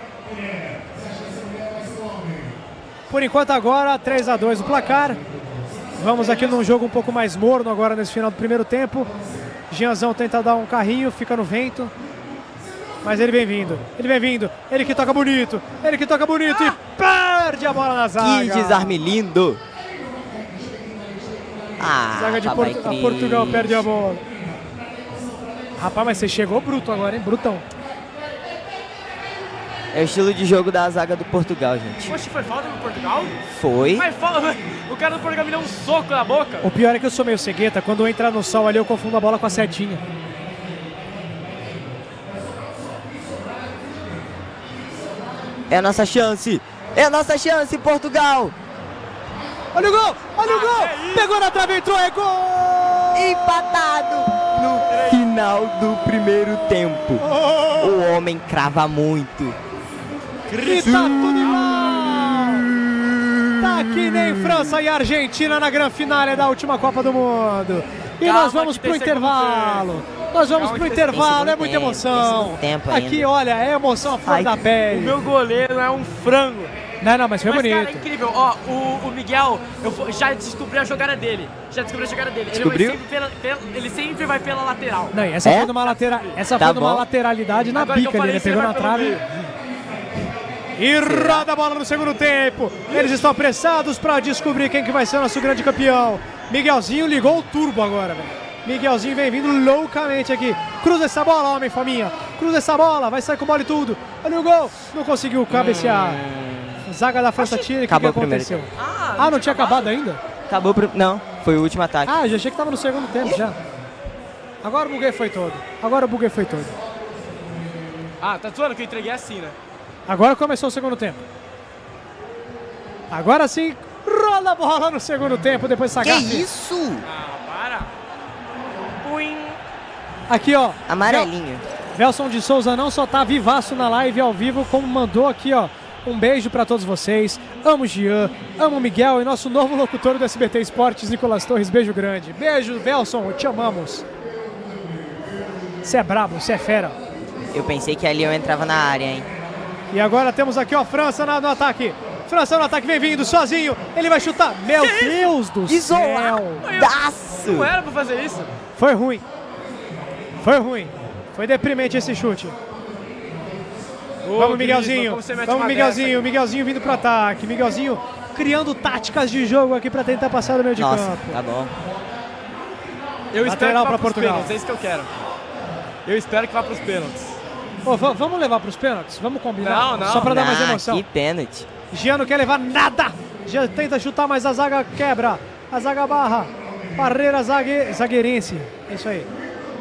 Por enquanto agora, três a dois o placar. Vamos aqui num jogo um pouco mais morno agora nesse final do primeiro tempo. Gianzão tenta dar um carrinho, fica no vento. Mas ele vem vindo, ele vem vindo. Ele que toca bonito, ele que toca bonito e perde a bola na zaga. Que desarme lindo! Ah, Zaga de papai Portu- a Cris. Portugal perde a bola. Rapaz, mas você chegou bruto agora, hein? Brutão. É o estilo de jogo da zaga do Portugal, gente. Poxa, foi falta pro Portugal? Foi. Mas fala, o cara do Portugal me deu um soco na boca. O pior é que eu sou meio cegueta. Quando eu entrar no sol ali, eu confundo a bola com a setinha. É a nossa chance! É a nossa chance, Portugal! Olha o gol! Olha o gol! Pegou na trave, entrou, é gol! Empatado no final do primeiro tempo. O homem crava muito. E tá tudo igual! Tá que nem França e Argentina na grande finale da última Copa do Mundo. E Calma nós vamos que tem pro segundo intervalo. Nós vamos Calma pro que tem intervalo, segundo é muita tempo, emoção. tem segundo tempo Aqui, ainda. olha, é emoção à flor Ai, da O pele. meu goleiro é um frango. Não, não, mas foi Mas, bonito. cara, é incrível. Ó, o, o Miguel, eu fo- já descobri a jogada dele. Já descobri a jogada dele. Ele, vai Descobriu? sempre pela, pela- ele sempre vai pela lateral. Não, e essa É? foi numa, latera... essa Tá foi numa bom. lateralidade na Agora que eu bica ali, falei né? isso, ele Pegou na vai pelo trave. meio. E roda a bola no segundo tempo. Eles estão apressados para descobrir quem que vai ser o nosso grande campeão. Miguelzinho ligou o turbo agora, velho. Miguelzinho vem vindo loucamente aqui. Cruza essa bola, homem, fominha. Cruza essa bola, vai sair com bola e tudo. Olha o gol. Não conseguiu cabecear. Zaga da França tira. O que, que Acabou o primeiro aconteceu? Ah, Ah, não tinha acabado ainda? Acabou. Pro... Não, foi o último ataque. Ah, eu já achei que tava no segundo tempo já. Agora o buguei foi todo. Agora o buguei foi todo. Ah, tá zoando que eu entreguei assim, né? Agora começou o segundo tempo. Agora sim, rola a bola no segundo tempo, depois Que Sagaf. isso? Ah, para. Puim. Aqui, ó. Amarelinho. Velson de Souza não só tá vivaço na live ao vivo, como mandou aqui, ó. Um beijo pra todos vocês. Amo Jean, amo Miguel e nosso novo locutor do S B T Esportes, Nicolas Torres. Beijo grande. Beijo, Velson, te amamos. Você é brabo, você é fera. Eu pensei que ali eu entrava na área, hein? E agora temos aqui, ó, França no ataque. França no ataque, vem vindo sozinho. Ele vai chutar. Meu Que Deus do céu. Isoladaço. Não era pra fazer isso. Foi ruim. Foi ruim. Foi deprimente esse chute. Ô, Vamos, Griezmann, Miguelzinho. como você mete Vamos, uma Miguelzinho. dessa? Miguelzinho vindo pro ataque. Miguelzinho criando táticas de jogo aqui pra tentar passar no meio de Nossa, campo. tá bom. Eu espero Lateral que pra vá pros Portugal. pênaltis, é isso que eu quero. Eu espero que vá pros pênaltis. Ô, va- vamos levar pros pênaltis? Vamos combinar? Não, não. Só pra dar mais Ah, emoção. que pênalti. Jean não quer levar nada. Jean tenta chutar, mas a zaga quebra. A zaga barra. Barreira zague... zagueirense. É isso aí.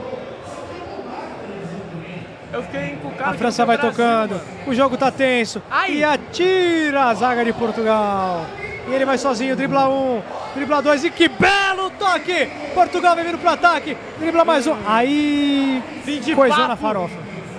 Eu fiquei encucado. A França vai tocando. O jogo tá tenso. Ai. E atira a zaga de Portugal. E ele vai sozinho, dribla um, dribla dois. E que belo toque! Portugal vai vindo pro ataque. Dribla mais um. Aí. Fim de coisou papo. na farofa.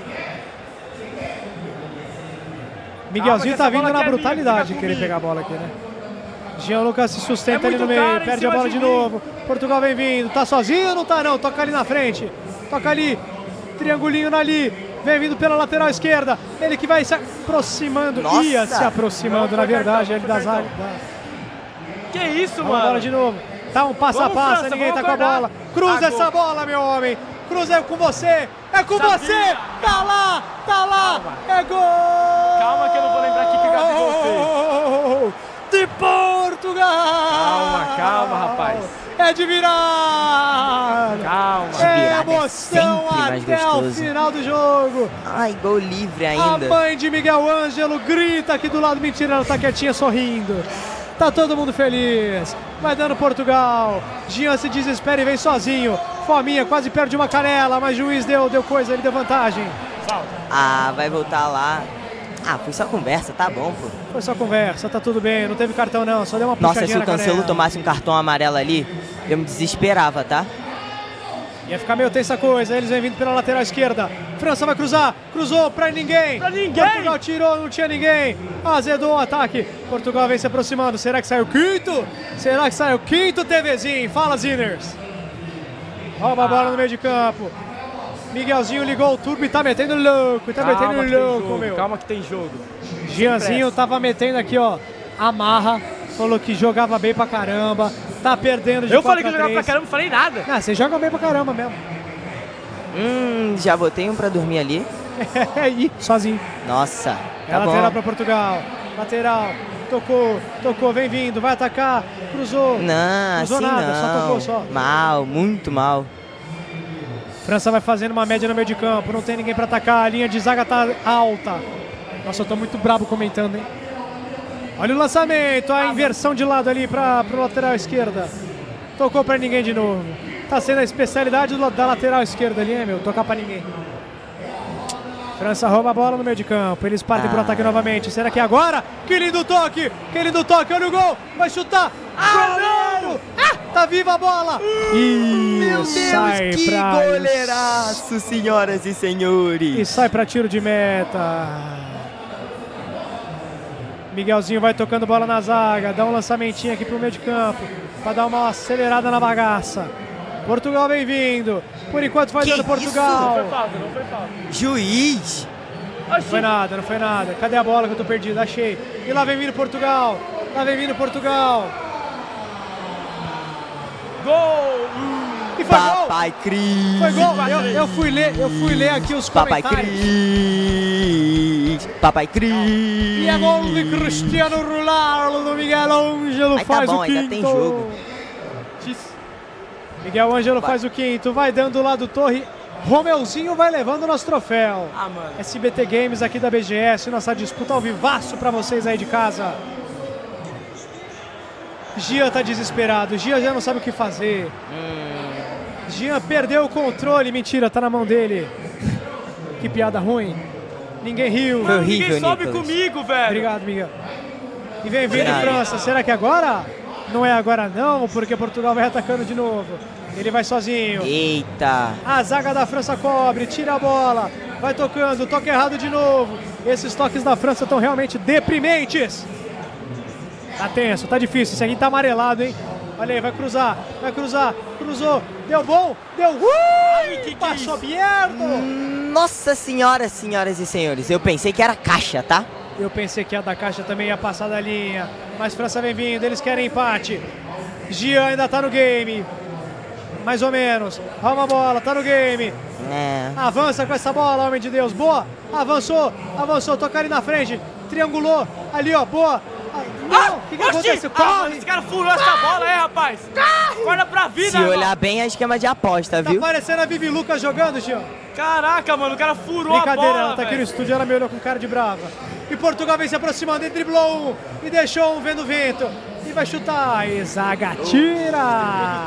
Miguelzinho Calma, que tá essa vindo bola na aqui é minha, brutalidade fica querer comigo. pegar a bola aqui, né? Jean Lucas se sustenta É ali no muito meio, cara em perde a cima bola de de mim. novo. Portugal vem vindo, tá sozinho ou não tá não? Toca ali na frente, toca ali, triangulinho ali, vem vindo pela lateral esquerda. Ele que vai se aproximando, Nossa. ia se aproximando, Não, na foi verdade, cartão, ele foi da zaga. cartão. da- Que isso, Vamos agora mano? de novo. Tá um passo Vamos, a passo, França, ninguém tá vamos com a acordar. bola. Cruza Ah, essa gol. bola, meu homem. Cruza é com você. É com Sabia. você. Tá lá, tá lá. Calma. É gol. Calma que eu não vou lembrar aqui que o Gabigol de Portugal. Calma, calma, rapaz. É de virar. Calma. De É virada é emoção sempre mais até o gostoso. final do jogo. Ai, gol livre A ainda. mãe de Miguel Ângelo grita aqui do lado. Mentira, ela tá quietinha sorrindo. Tá todo mundo feliz. Vai dando Portugal. Jean se desespera e vem sozinho. Fominha quase perde uma canela, mas o juiz deu, deu coisa, ele deu vantagem. Ah, vai voltar lá. Ah, foi só conversa, tá bom, pô. Foi só conversa, tá tudo bem. Não teve cartão não, só deu uma Nossa, se puxadinha o na Cancelo canela. tomasse um cartão amarelo ali, eu me desesperava, tá? Ia ficar meio tensa a coisa. Eles vêm vindo pela lateral esquerda. França vai cruzar. Cruzou pra ninguém. Pra ninguém. Portugal tirou, não tinha ninguém. Azedou o ataque. Portugal vem se aproximando. Será que saiu quinto? Será que saiu quinto, TVzinho? Fala, Ziners. Rouba a bola no meio de campo. Miguelzinho ligou o turbo e tá metendo louco. Tá Calma que metendo tem louco, jogo, meu. calma que tem jogo. Gianzinho tava metendo aqui, ó, amarra. Falou que jogava bem pra caramba. Tá perdendo de Eu falei que eu quatro a jogava pra três. caramba, não falei nada. Ah, você joga bem pra caramba mesmo. Hum, já botei um pra dormir ali. Ih, sozinho. Nossa, É tá lateral bom. pra Portugal. Lateral. Tocou, tocou, vem vindo, vai atacar. Cruzou. Não, Cruzou assim nada, não. só tocou só. Mal, muito mal. França vai fazendo uma média no meio de campo. Não tem ninguém pra atacar. A linha de zaga tá alta. Nossa, eu tô muito brabo comentando, hein? Olha o lançamento. A inversão de lado ali pra, pro lateral esquerda. Tocou pra ninguém de novo. Tá sendo a especialidade do- da lateral esquerda ali, hein, meu? Tocar pra ninguém. França rouba a bola no meio de campo. Eles partem pro Ah. ataque novamente. Será que é agora? Que lindo toque! Que lindo toque! Olha o gol! Vai chutar! Goleiro! Ah, tá viva a bola! Ih, Meu Deus, sai que pra... goleiraço, senhoras e senhores. E sai pra tiro de meta. Miguelzinho vai tocando bola na zaga. Dá um lançamentinho aqui pro meio de campo. Pra dar uma acelerada na bagaça. Portugal vem vindo. Por enquanto vai Que dando isso? Portugal. Não foi falta, não foi falta. Juiz. Não foi nada, não foi nada. Cadê a bola que eu tô perdido? Achei. E lá vem vindo Portugal. Lá vem vindo Portugal. Gol! E foi gol. Papai Cris. Foi gol. Eu, eu fui ler, eu fui ler aqui os Papai comentários. Cris. Papai Cris. E é gol de Cristiano Ronaldo. Miguel Ângelo Mas tá faz bom, o quinto. ainda tem jogo. Miguel Ângelo faz o quinto. Vai dando lá do Torre. Romeuzinho vai levando o nosso troféu. Ah, mano. S B T Games aqui da B G S. Nossa disputa ao vivaço pra vocês aí de casa. Gia tá desesperado. Gia já não sabe o que fazer. Jean perdeu o controle. Mentira, tá na mão dele. Que piada ruim. Ninguém riu. Mano, ninguém sobe comigo, velho. Obrigado, Miguel. E vem vindo França. Será que agora? Não é agora não, porque Portugal vai atacando de novo. Ele vai sozinho. Eita. A zaga da França cobre, tira a bola. Vai tocando, toque errado de novo. Esses toques da França estão realmente deprimentes. Tá tenso, tá difícil. Esse aqui tá amarelado, hein? Olha aí, vai cruzar, vai cruzar. Cruzou, deu bom, deu... Uh! Ai, que que passou aberto. Nossa senhora, senhoras e senhores. Eu pensei que era caixa, tá? Eu pensei que a da caixa também ia passar da linha. Mas França vem vindo, eles querem empate. Jean ainda tá no game. Mais ou menos. Arruma a bola, tá no game. É. Avança com essa bola, homem de Deus. Boa. Avançou, avançou. Toca ali na frente. Triangulou. Ali, ó. Boa. Não, o que, que aconteceu? Ah, esse cara furou essa bola, é, rapaz? Acorda pra vida, Se irmão. olhar bem, é esquema de aposta, viu? Tá parecendo a Vivi Lucas jogando, Jean. Caraca, mano, o cara furou a bola, Brincadeira, ela tá véio. aqui no estúdio, ela me olhou com cara de brava. E Portugal vem se aproximando, ele driblou um e deixou um vendo o vento. E vai chutar. E zaga tira.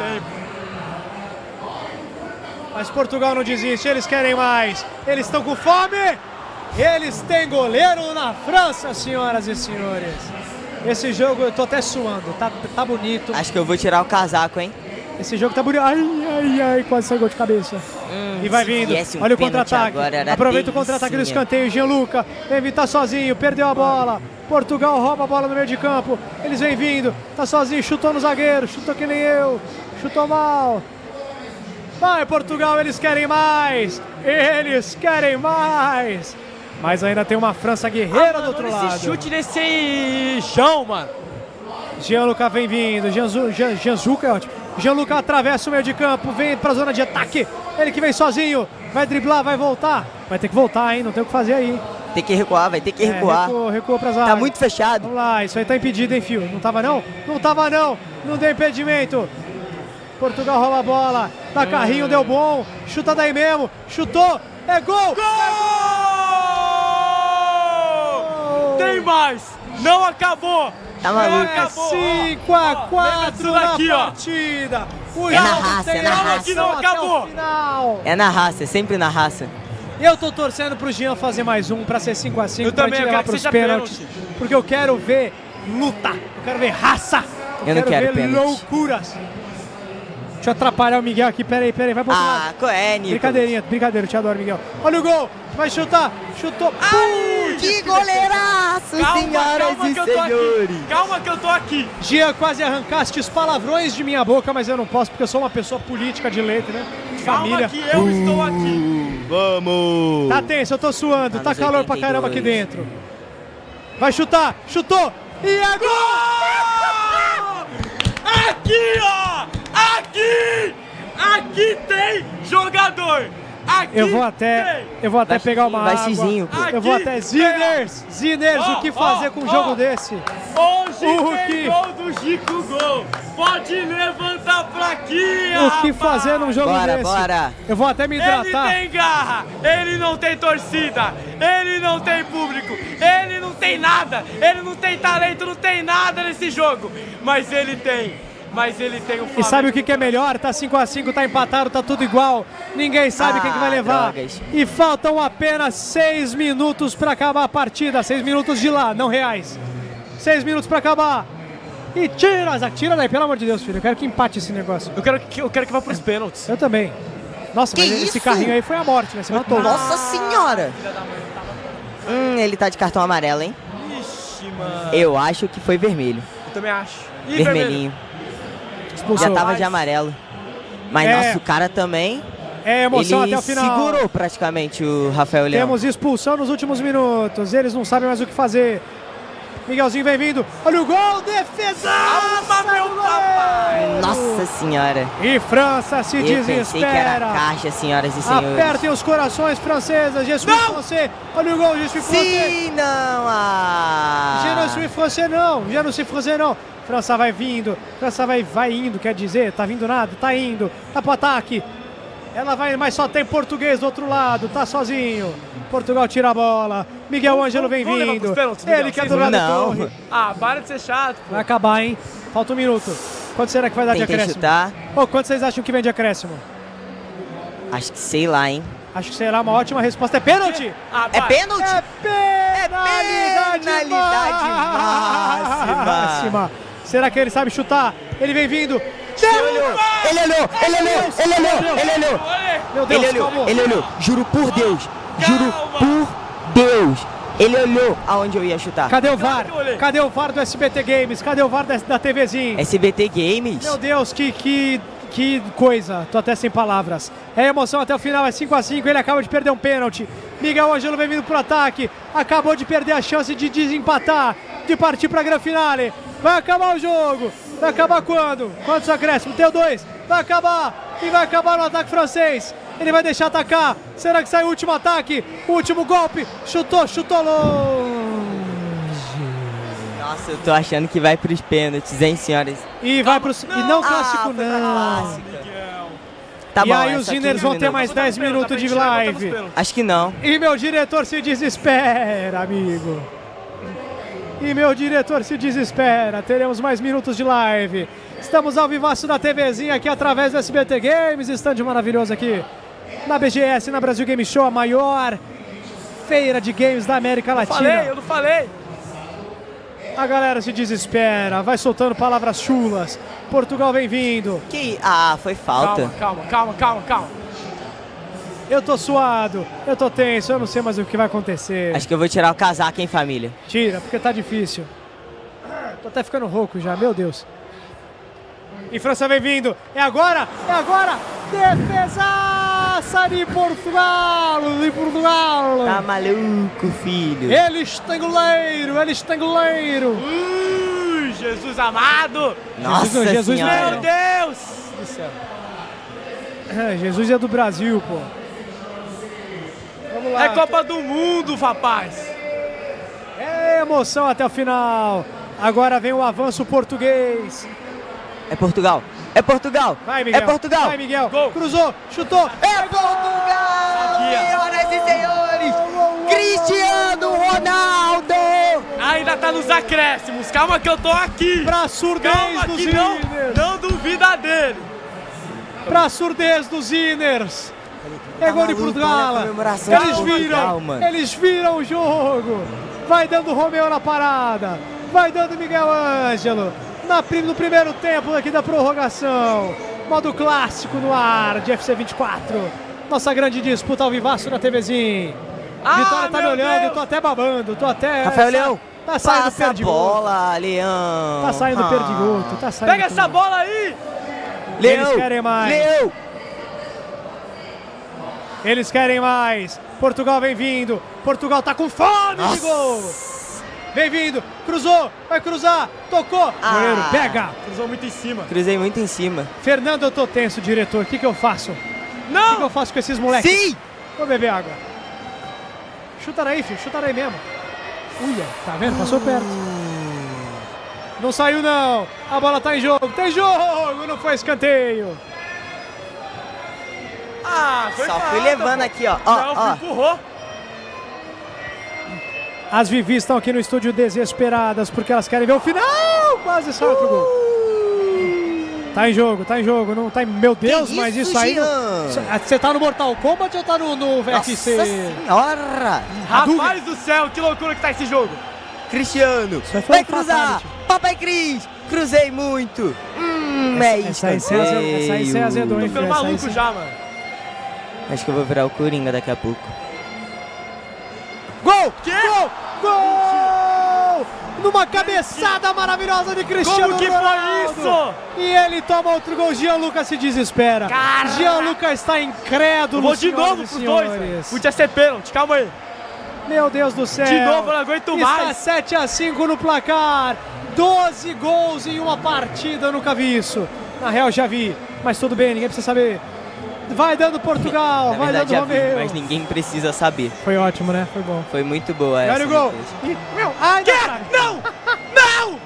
Mas Portugal não desiste, eles querem mais. Eles estão com fome. Eles têm goleiro na França, senhoras e senhores. Esse jogo eu tô até suando, tá, tá bonito. Acho que eu vou tirar o casaco, hein? Esse jogo tá bonito. Ai, ai, ai, quase saiu gol de cabeça. Hum, e vai vindo. Um Olha o contra-ataque. Aproveita o contra-ataque do escanteio. Gianluca. Ele tá sozinho, perdeu a bola. Portugal rouba a bola no meio de campo. Eles vêm vindo. Tá sozinho, chutou no zagueiro. Chutou que nem eu. Chutou mal. Vai, Portugal, eles querem mais. Eles querem mais. Mas ainda tem uma França guerreira ah, mano, do outro esse lado. Chute nesse chão, mano. Gianluca vem vindo. Gianzuca é ótimo. Gianluca atravessa o meio de campo, vem pra zona de ataque. Ele que vem sozinho. Vai driblar, vai voltar. Vai ter que voltar, hein? Não tem o que fazer aí. Tem que recuar, vai ter que é, recuar. Recua, recua pra zaga. Tá muito fechado. Vamos lá, isso aí tá impedido, hein, Fio? Não tava não? Não tava não. Não deu impedimento. Portugal rouba a bola. Dá carrinho, deu bom. Chuta daí mesmo. Chutou. É gol! Gol! Tem mais! Não acabou! Tá maluco? É cinco a quatro na daqui, partida! Ó. É na raça, é na raça. Que não acabou! É na raça, é sempre na raça. Eu tô torcendo pro Jean fazer mais um pra ser cinco a cinco. Eu pra também, eu levar quero que pros seja pênaltis. pênalti. Porque eu quero ver luta. Eu quero ver raça. Eu, eu não quero, quero ver pênalti. loucuras. Deixa eu atrapalhar o Miguel aqui. Peraí, peraí. Vai pro outro Ah, lado. qual é, Nico? Brincadeirinha, brincadeira. Eu te adoro, Miguel. Olha o gol. Vai chutar. Chutou. Ai, que goleiraço, calma, senhoras calma e que eu tô senhores. Aqui. Calma que eu tô aqui. Jean, quase arrancaste os palavrões de minha boca, mas eu não posso porque eu sou uma pessoa política de letra, né? De calma família. que eu uh, estou aqui. Vamos. Tá tenso, eu tô suando. Anos tá calor oitenta e dois. pra caramba aqui dentro. Vai chutar. Chutou. E é gol! Aqui, ó! Aqui! Aqui tem jogador! Aqui eu vou até, tem. eu vou até Vai pegar uma vai água. Cizinho, pô. Eu vou até Ziners, Ziners, oh, o que fazer oh, com um oh. jogo desse? Hoje O tem que- gol do Chico Gol. Pode levantar a plaquinha, O que rapaz. fazer num jogo Bora, desse? bora. Eu vou até me Ele hidratar. tem garra, ele não tem torcida, ele não tem público, ele não tem nada, ele não tem talento, não tem nada nesse jogo. Mas ele tem, mas ele tem o Flamengo. E sabe o que, que é melhor? Tá cinco a cinco, tá empatado, tá tudo igual. Ninguém sabe Ah, quem que vai levar. drogas. E faltam apenas seis minutos pra acabar a partida. Seis minutos de lá, não reais. Seis minutos pra acabar. E tira, Zac, tira daí, pelo amor de Deus, filho. Eu quero que empate esse negócio. Eu quero que, eu quero que vá pros pênaltis. Eu também. Nossa, Que mas esse isso? carrinho aí foi a morte, né? Você matou. Nossa senhora. Hum, ele tá de cartão amarelo, hein? Ixi, mano. Eu acho que foi vermelho. Eu também acho. Ih, Vermelhinho. Expulsou. Já tava de amarelo. Mas É. nossa, o cara também. É emoção Ele até o final. segurou praticamente o Rafael Leão. Temos expulsão nos últimos minutos. Eles não sabem mais o que fazer. Miguelzinho vem vindo. Olha o gol, defesa! Alma, meu papai! Nossa senhora. E França se Eu desespera. pensei que era caixa, senhoras e senhores. Apertem os corações, francesas. Je suis français. Olha o gol, je suis français. Sim, não. Ah. Je não suis français, não. Je não suis français, não. França vai vindo. França vai, vai indo, quer dizer. Tá vindo nada, tá indo. Tá pro ataque. Ela vai, mas só tem português do outro lado. Tá sozinho. Portugal tira a bola. Miguel Ângelo vem Vamos levar vindo. pros pênaltis, Miguel. Ele que é Vocês do lado da não. torre. Ah, para de ser chato, pô. Vai acabar, hein? Falta um minuto. Quanto será que vai dar de Tentei acréscimo? chutar. Ô, quanto vocês acham que vem de acréscimo? Acho que sei lá, hein? Acho que será uma ótima resposta. É pênalti! Ah, É vai. pênalti? É penalidade, penalidade máxima. máxima. Será que ele sabe chutar? Ele vem vindo. Ele olhou, ele olhou, ele olhou, ele olhou, ele olhou. Meu Deus, Ele olhou, calma. ele olhou. Juro por Deus, juro por Deus. Ele olhou aonde eu ia chutar. Cadê o V A R? Cadê o V A R do S B T Games? Cadê o V A R da, da TVzinho? S B T Games? Meu Deus, que, que, que coisa. Tô até sem palavras. É emoção até o final, é cinco a cinco. Ele acaba de perder um pênalti. Miguel Ângelo vem vindo pro ataque. Acabou de perder a chance de desempatar, de partir pra grande finale. Vai acabar o jogo. Vai acabar quando? Quantos acréscimos? Tem o dois. Vai acabar. E vai acabar no ataque francês. Ele vai deixar atacar. Será que sai o último ataque? O último golpe. Chutou, chutou longe. Nossa, eu tô achando que vai pros pênaltis, hein, senhoras? E vai pros... E não clássico, Ah, foi pra não. clássica. Tá E bom, aí é os só Ziners quinze vão ter minutos. mais dez minutos de live. Acho que não. E meu diretor se desespera, amigo. E meu diretor se desespera. Teremos mais minutos de live. Estamos ao vivaço da TVzinha aqui através do S B T Games. Stand maravilhoso aqui na B G S, na Brasil Game Show, a maior feira de games da América Eu Latina. falei, eu não falei. A galera se desespera, vai soltando palavras chulas. Portugal vem vindo. Que... Ah, foi falta. Calma, calma, calma, calma, calma. Eu tô suado, eu tô tenso, eu não sei mais o que vai acontecer. Acho que eu vou tirar o casaco, hein, família? Tira, porque tá difícil. Tô até ficando rouco já, meu Deus. E França vem vindo. É agora, é agora. Defesaça de Portugal, de Portugal. Tá maluco, filho? Ele estanguleiro, ele estanguleiro. Uh, Jesus amado. Nossa Jesus, Jesus senhora. Meu Deus do céu. É, Jesus é do Brasil, pô. Vamos lá. É Copa do Mundo, rapaz. É emoção até o final. Agora vem o avanço português. É Portugal. É Portugal. Vai, Miguel. É Portugal. Vai, Miguel. Gol. Cruzou, chutou. É Portugal, senhoras e senhores. Cristiano Ronaldo. Ainda tá nos acréscimos. Calma que eu tô aqui. Pra surdez Calma dos que não, Ziners. não duvida dele. Pra surdez dos Ziners. É gol de maluco, Portugal. olha a comemoração Eles de viram, Portugal, mano. eles viram o jogo. Vai dando Romeu na parada. Vai dando Miguel Ângelo. Na, no primeiro tempo aqui da prorrogação. Modo clássico no ar de F C vinte e quatro. Nossa grande disputa ao vivaço da TVzinha. Ah, Vitória tá me meu olhando, Deus. tô até babando, tô até... Rafael sa- Leão. Tá saindo Passa a perdigoto. bola, Leão. Tá saindo Ah. perdigoto, tá saindo Pega essa tudo. bola aí. Eles Leão. querem mais. Leão. Eles querem mais. Portugal vem vindo. Portugal tá com fome de gol. Vem vindo. Cruzou. Vai cruzar. Tocou. Ah. Goleiro, pega. Cruzou muito em cima. Cruzei muito em cima. Fernando, eu tô tenso, diretor. O que que eu faço? O que que Não. eu faço com esses moleques? Sim. Vou beber água. Chuta daí, filho. Chuta daí mesmo. Uia, tá vendo? Passou perto. Não saiu, não. A bola tá em jogo. Tem jogo. Não foi escanteio. Ah, foi Só falta, fui levando pô. aqui, ó. Ó, Não, ó. empurrou. As Vivi estão aqui no estúdio desesperadas porque elas querem ver o final. Quase sai outro gol. Tá em jogo, tá em jogo. Não tá em... Meu Deus, Que mas isso, isso aí... Jean? Você tá no Mortal Kombat ou tá no, no V F C? Nossa senhora. Rapaz do céu, que loucura que tá esse jogo. Cristiano. Isso aí foi Vai um cruzar. fatality. Papai Cris. Cruzei muito. Hum, é Essa aí você azedou, essa aí você azedou, hein, Tô ficando filho? Essa aí maluco você- já, mano. Acho que eu vou virar o Coringa daqui a pouco. Gol! Gol! Gol! Numa cabeçada maravilhosa de Cristiano Como que foi Ronaldo. isso? E ele toma outro gol. Gianluca se desespera. Caraca. Gianluca está incrédulo. Eu vou de senhoras novo e pros dois, velho. senhores. Podia ser pênalti, calma aí. Meu Deus do céu. De novo, eu não aguento Está mais. sete a cinco no placar. doze gols em uma partida. Eu nunca vi isso. Na real, já vi. Mas tudo bem, ninguém precisa saber. Vai dando Portugal. Na vai verdade, dando já vi, Romeu. mas ninguém precisa saber. Foi ótimo, né? Foi bom. Foi muito boa E essa. olha o gol. Matheus. E, meu, ai, Não! Não!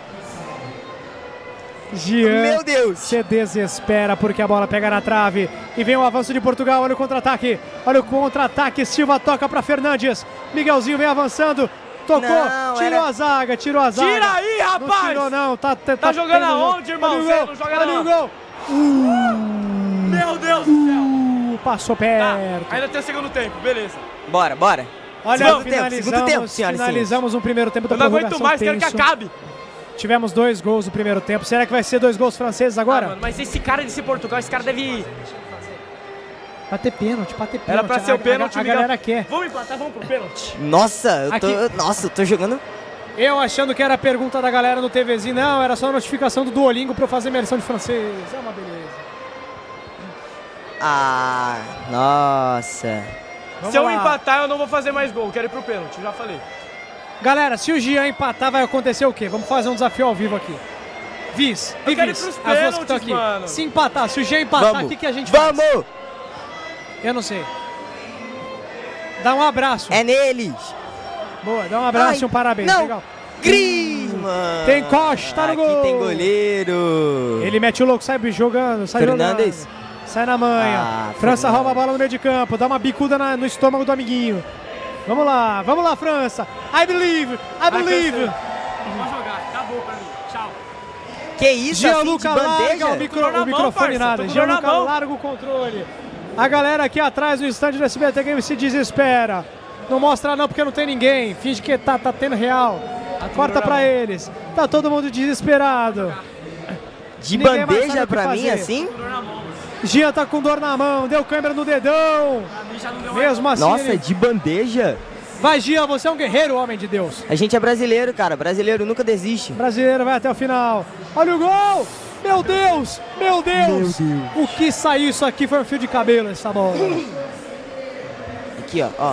Jean Meu Deus. se desespera porque a bola pega na trave. E vem o avanço de Portugal. Olha o contra-ataque. Olha o contra-ataque. Silva toca para Fernandes. Miguelzinho vem avançando. Tocou. Não, tirou era- a zaga. Tirou a zaga. Tira aí, Não rapaz! tirou, não. Tá, tá, tá jogando tendo gol. aonde, irmão? Olha o Você gol. não joga Olha não. o gol. Meu Deus do céu! passou perto. Tá, ainda tem o segundo tempo, beleza. Bora, bora. Olha, segundo finalizamos, tempo, segundo tempo, senhoras e finalizamos um primeiro tempo da Eu não prorrogação aguento mais, tenso. quero que acabe. Tivemos dois gols no primeiro tempo. Será que vai ser dois gols franceses agora? Ah, mano, mas esse cara desse Portugal, esse cara deve... Pra ter pênalti, pra ter pênalti. Era pra ser a, o pênalti, a, a, a Miguel. galera quer. Vamos empatar, vamos pro pênalti. Nossa, eu tô, Aqui. nossa, eu tô jogando... Eu achando que era a pergunta da galera no TVzinho. Não, era só a notificação do Duolingo pra eu fazer imersão de francês. É uma beleza. Ah, nossa. Vamos Se eu lá. empatar, eu não vou fazer mais gol. Quero ir pro pênalti, já falei. Galera, se o Gian empatar, vai acontecer o quê? Vamos fazer um desafio ao vivo aqui. Vis, Eu e quero ir Vis, pros as duas que estão pênaltis, aqui. mano. Se empatar, se o Gian empatar, Vamos. o que, que a gente Vamos! faz? Eu não sei. Dá um abraço. É neles! Boa, dá um abraço Ai, e um parabéns. não. Legal. Griezmann! Tem Costa no Aqui gol. tem goleiro! Ele mete o louco, sai jogando, sai Fernandes. jogando. Sai na manha. Ah, França Fernandes. rouba a bola no meio de campo, dá uma bicuda na- no estômago do amiguinho. Vamos lá, vamos lá, França. I believe, I believe. Vou jogar, acabou pra mim. Tchau. Que isso, Gianluca assim, de larga bandeja? o, micro, Tô na o microfone mão, nada. parça, tô na Gianluca mão. larga o controle. A galera aqui atrás no stand do S B T Games se desespera. Não mostra não porque não tem ninguém. Finge que tá, tá tendo real. Corta pra eles. Tá todo mundo desesperado. De Ninguém mais sabe bandeja o que pra mim, fazer. assim? Gia tá com dor na mão, deu câimbra no dedão. Mesmo assim. Nossa, ele- de bandeja? Vai, Gia, você é um guerreiro, homem de Deus. A gente é brasileiro, cara. Brasileiro nunca desiste. Brasileiro vai até o final. Olha o gol! Meu Deus! Meu Deus! O que saiu isso aqui foi um fio de cabelo essa bola. Aqui, ó, ó.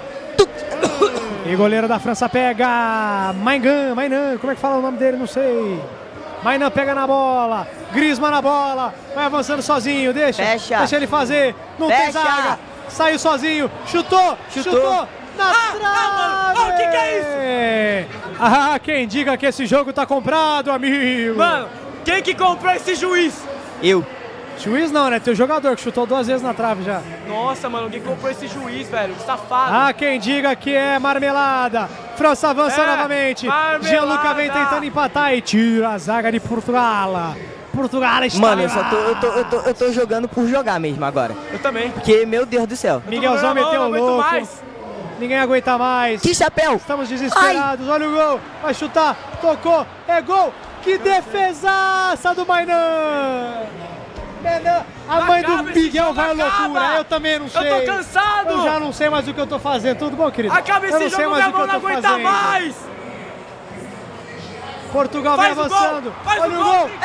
E goleiro da França pega. Maingan, Mainan, como é que fala o nome dele? Não sei. Mainan pega na bola. Griezmann na bola. Vai avançando sozinho. Deixa. Fecha. Deixa ele fazer. Não tem Fecha. zaga. Saiu sozinho. Chutou. Chutou. Chutou. Na Ah, trave. ah, mano. Ah, o que que é Ah, quem diga que esse jogo tá comprado, amigo. Mano, quem que comprou esse juiz? Eu. Juiz não, né? Tem o jogador que chutou duas vezes na trave já. Nossa, mano, quem comprou esse juiz, velho? Que safado. Ah, quem diga que é marmelada. França avança É, novamente. marmelada. Gianluca vem tentando empatar e tira a zaga de Portugal. Portugal está... Mano, eu só tô eu, tô, eu, tô, eu tô jogando por jogar mesmo agora. Eu também. Porque, meu Deus do céu. Miguelzão Não, não, meteu não o aguento louco. mais. Ninguém aguenta mais. Que chapéu! Estamos desesperados. Olha o gol. Vai chutar. Tocou. É gol. Que defesaça do Mainan. Mainan. A mãe do Acaba esse Miguel jogo, vai à loucura. acaba. Eu também não Eu sei. tô cansado. Eu já não sei mais o que eu tô fazendo. Tudo bom, querido? Acaba Eu não esse sei jogo, mais minha o que mão eu não tô aguenta fazendo. mais. Portugal Faz vem o gol, avançando. faz Olha o o gol, gol.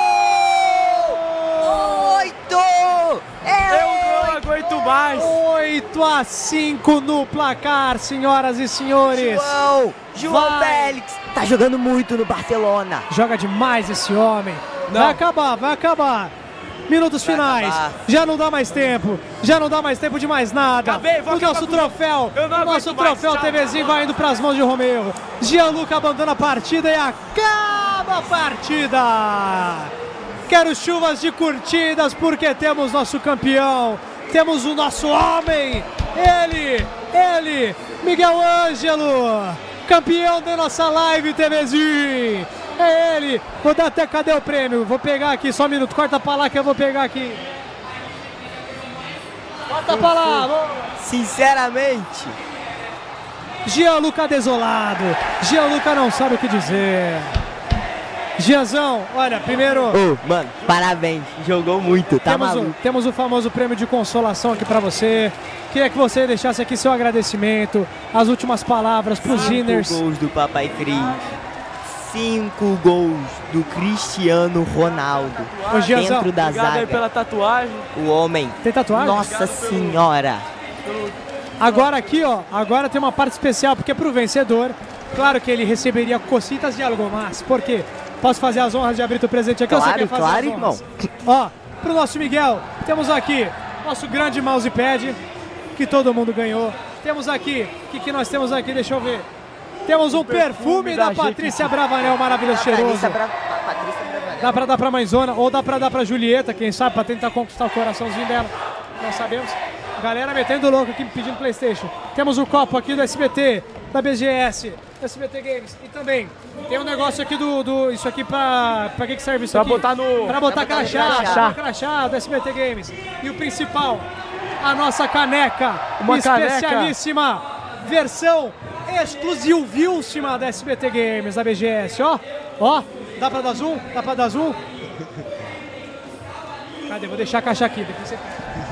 Oito! É Eu não aguento mais. oito a cinco no placar, senhoras e senhores. João! João Vai. Félix! Tá jogando muito no Barcelona. Joga demais esse homem. Não. Vai acabar, vai acabar. Minutos Vai finais. acabar. Já não dá mais tempo. Já não dá mais tempo de mais nada. Acabei, vou o acabar nosso com- troféu. Eu não O aguento nosso mais, troféu tchau. TVzinho vai indo pras mãos de Romeu. Gianluca abandona a partida e acaba a partida. Quero chuvas de curtidas porque temos nosso campeão. Temos o nosso homem. Ele, ele, Miguel Ângelo. Campeão da nossa live TVzinho. É ele. Vou dar até, cadê o prêmio? Vou pegar aqui, só um minuto. Corta pra lá que eu vou pegar aqui. Corta pra lá. Vamos. Sinceramente. Gianluca desolado. Gianluca não sabe o que dizer. Gianzão, olha, primeiro... Ô, mano, parabéns. Jogou muito, tá temos, o, maluco. temos o famoso prêmio de consolação aqui pra você. Queria que você deixasse aqui seu agradecimento, as últimas palavras pros Cinco Ziners. gols do Papai Cris. Cinco gols do Cristiano Ronaldo. Ô, Gianzão, dentro da Obrigado aí zaga. pela tatuagem. O homem. Tem tatuagem? Nossa senhora. Agora aqui, ó, agora tem uma parte especial, porque pro vencedor, claro que ele receberia cocitas de algo mais. Por quê? Posso fazer as honras de abrir o presente aqui? ou você Claro, quer fazer claro, as irmão. honras? Ó, pro nosso Miguel, temos aqui nosso grande mousepad, que todo mundo ganhou. Temos aqui, o que, que nós temos aqui? Deixa eu ver. Temos um perfume, perfume da, da Patrícia Bravanel, maravilhoso, cheiroso. Patrícia Bra- Patrícia Bravanel. Dá pra dar pra mãezona, ou dá pra dar pra Julieta, quem sabe, pra tentar conquistar o coraçãozinho dela. Nós sabemos. Galera metendo louco aqui, pedindo PlayStation. Temos o copo aqui do S B T, da B G S, do S B T Games. E também tem um negócio aqui do... do isso aqui pra... Pra que que serve isso Pra aqui? botar no... Pra botar Pra botar no crachá, crachá. crachá, crachá do S B T Games. E o principal, a nossa caneca Uma especialíssima, versão exclusivíssima da S B T Games, da B G S, ó. Ó, dá pra dar zoom? Dá pra dar zoom? Cadê? Vou deixar a caixa aqui, depois você...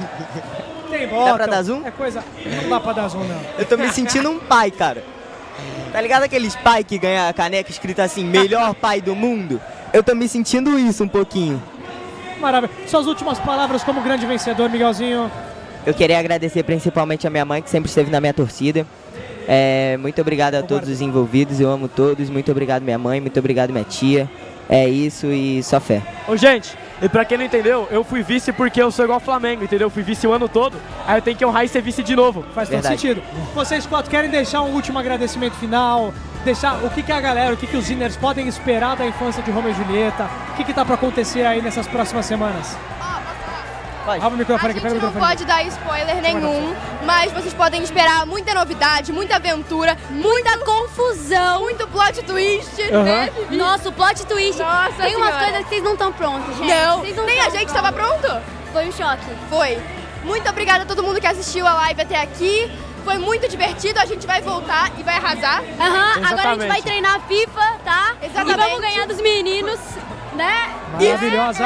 Tem botão. Dá pra dar zoom? É coisa... Não dá pra dar zoom, não. Eu tô me sentindo um pai, cara. Tá ligado aqueles pai que ganha a caneca escrita assim, melhor pai do mundo? Eu tô me sentindo isso um pouquinho. Maravilha. Suas últimas palavras como grande vencedor, Miguelzinho. Eu queria agradecer principalmente a minha mãe, que sempre esteve na minha torcida. É, muito obrigado a todos os envolvidos, eu amo todos. Muito obrigado minha mãe, muito obrigado minha tia. É isso e só fé. Ô, gente, e pra quem não entendeu, eu fui vice porque eu sou igual ao Flamengo, entendeu? Eu fui vice o ano todo, aí eu tenho que honrar e ser vice de novo. Faz todo sentido. Vocês quatro querem deixar um último agradecimento final? Deixar o que, que a galera, o que, que os Zinners podem esperar da infância de Romeo e Julieta? O que, que tá pra acontecer aí nessas próximas semanas? Rouba o microfone aqui, pega o Não microfone. pode dar spoiler nenhum, mas vocês podem esperar muita novidade, muita aventura, muita confusão, muito plot twist, Uhum. né, Vivi? Nossa, o plot twist. Nossa Tem umas Senhora. coisas que vocês não estão prontos, gente. Não, Vocês não nem tão a gente prontos. estava pronto. Foi um choque. Foi. Muito obrigada a todo mundo que assistiu a live até aqui. Foi muito divertido, a gente vai voltar e vai arrasar. Aham, agora a gente vai treinar FIFA, tá? Exatamente. E vamos ganhar dos meninos, né? Maravilhosa.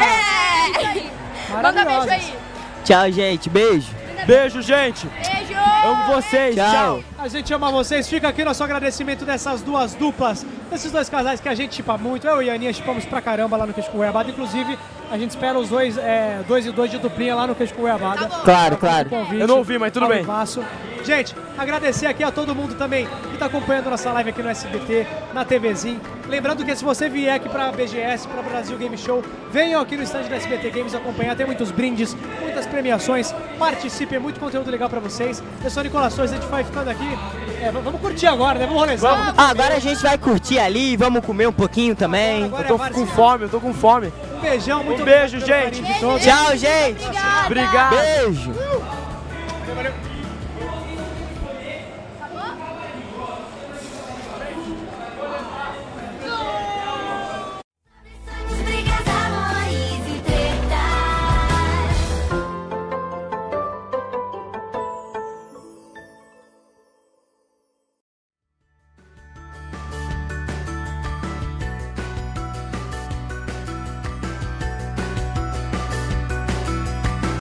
É. Manda beijo aí. Tchau, gente. Beijo. Beijo, gente. Beijo. Amo vocês. Tchau. Tchau. A gente ama vocês. Fica aqui nosso agradecimento dessas duas duplas, desses dois casais que a gente chipa muito. Eu e a Aninha chipamos pra caramba lá no Queijo com Goiabada. Inclusive, a gente espera os dois, é, dois e dois de duplinha lá no Queijo com Goiabada. Claro, claro. Eu não ouvi, mas tudo bem. Vivaço. Gente, agradecer aqui a todo mundo também que tá acompanhando nossa live aqui no S B T, na TVzinho. Lembrando que se você vier aqui pra B G S, pra Brasil Game Show, venham aqui no stand da S B T Games acompanhar. Tem muitos brindes, muitas premiações. Participem, é muito conteúdo legal pra vocês. Eu sou o Nicolas Souza, a gente vai ficando aqui. É, vamos curtir agora, né? Vamos rolezar. Vamos. Ah, agora a gente vai curtir ali, vamos comer um pouquinho também. Agora, Eu agora tô é com fome, eu tô com fome. Um beijão, muito Um beijo, obrigado pelo gente. carinho de todos. Tchau, gente. Obrigado. Beijo. Valeu.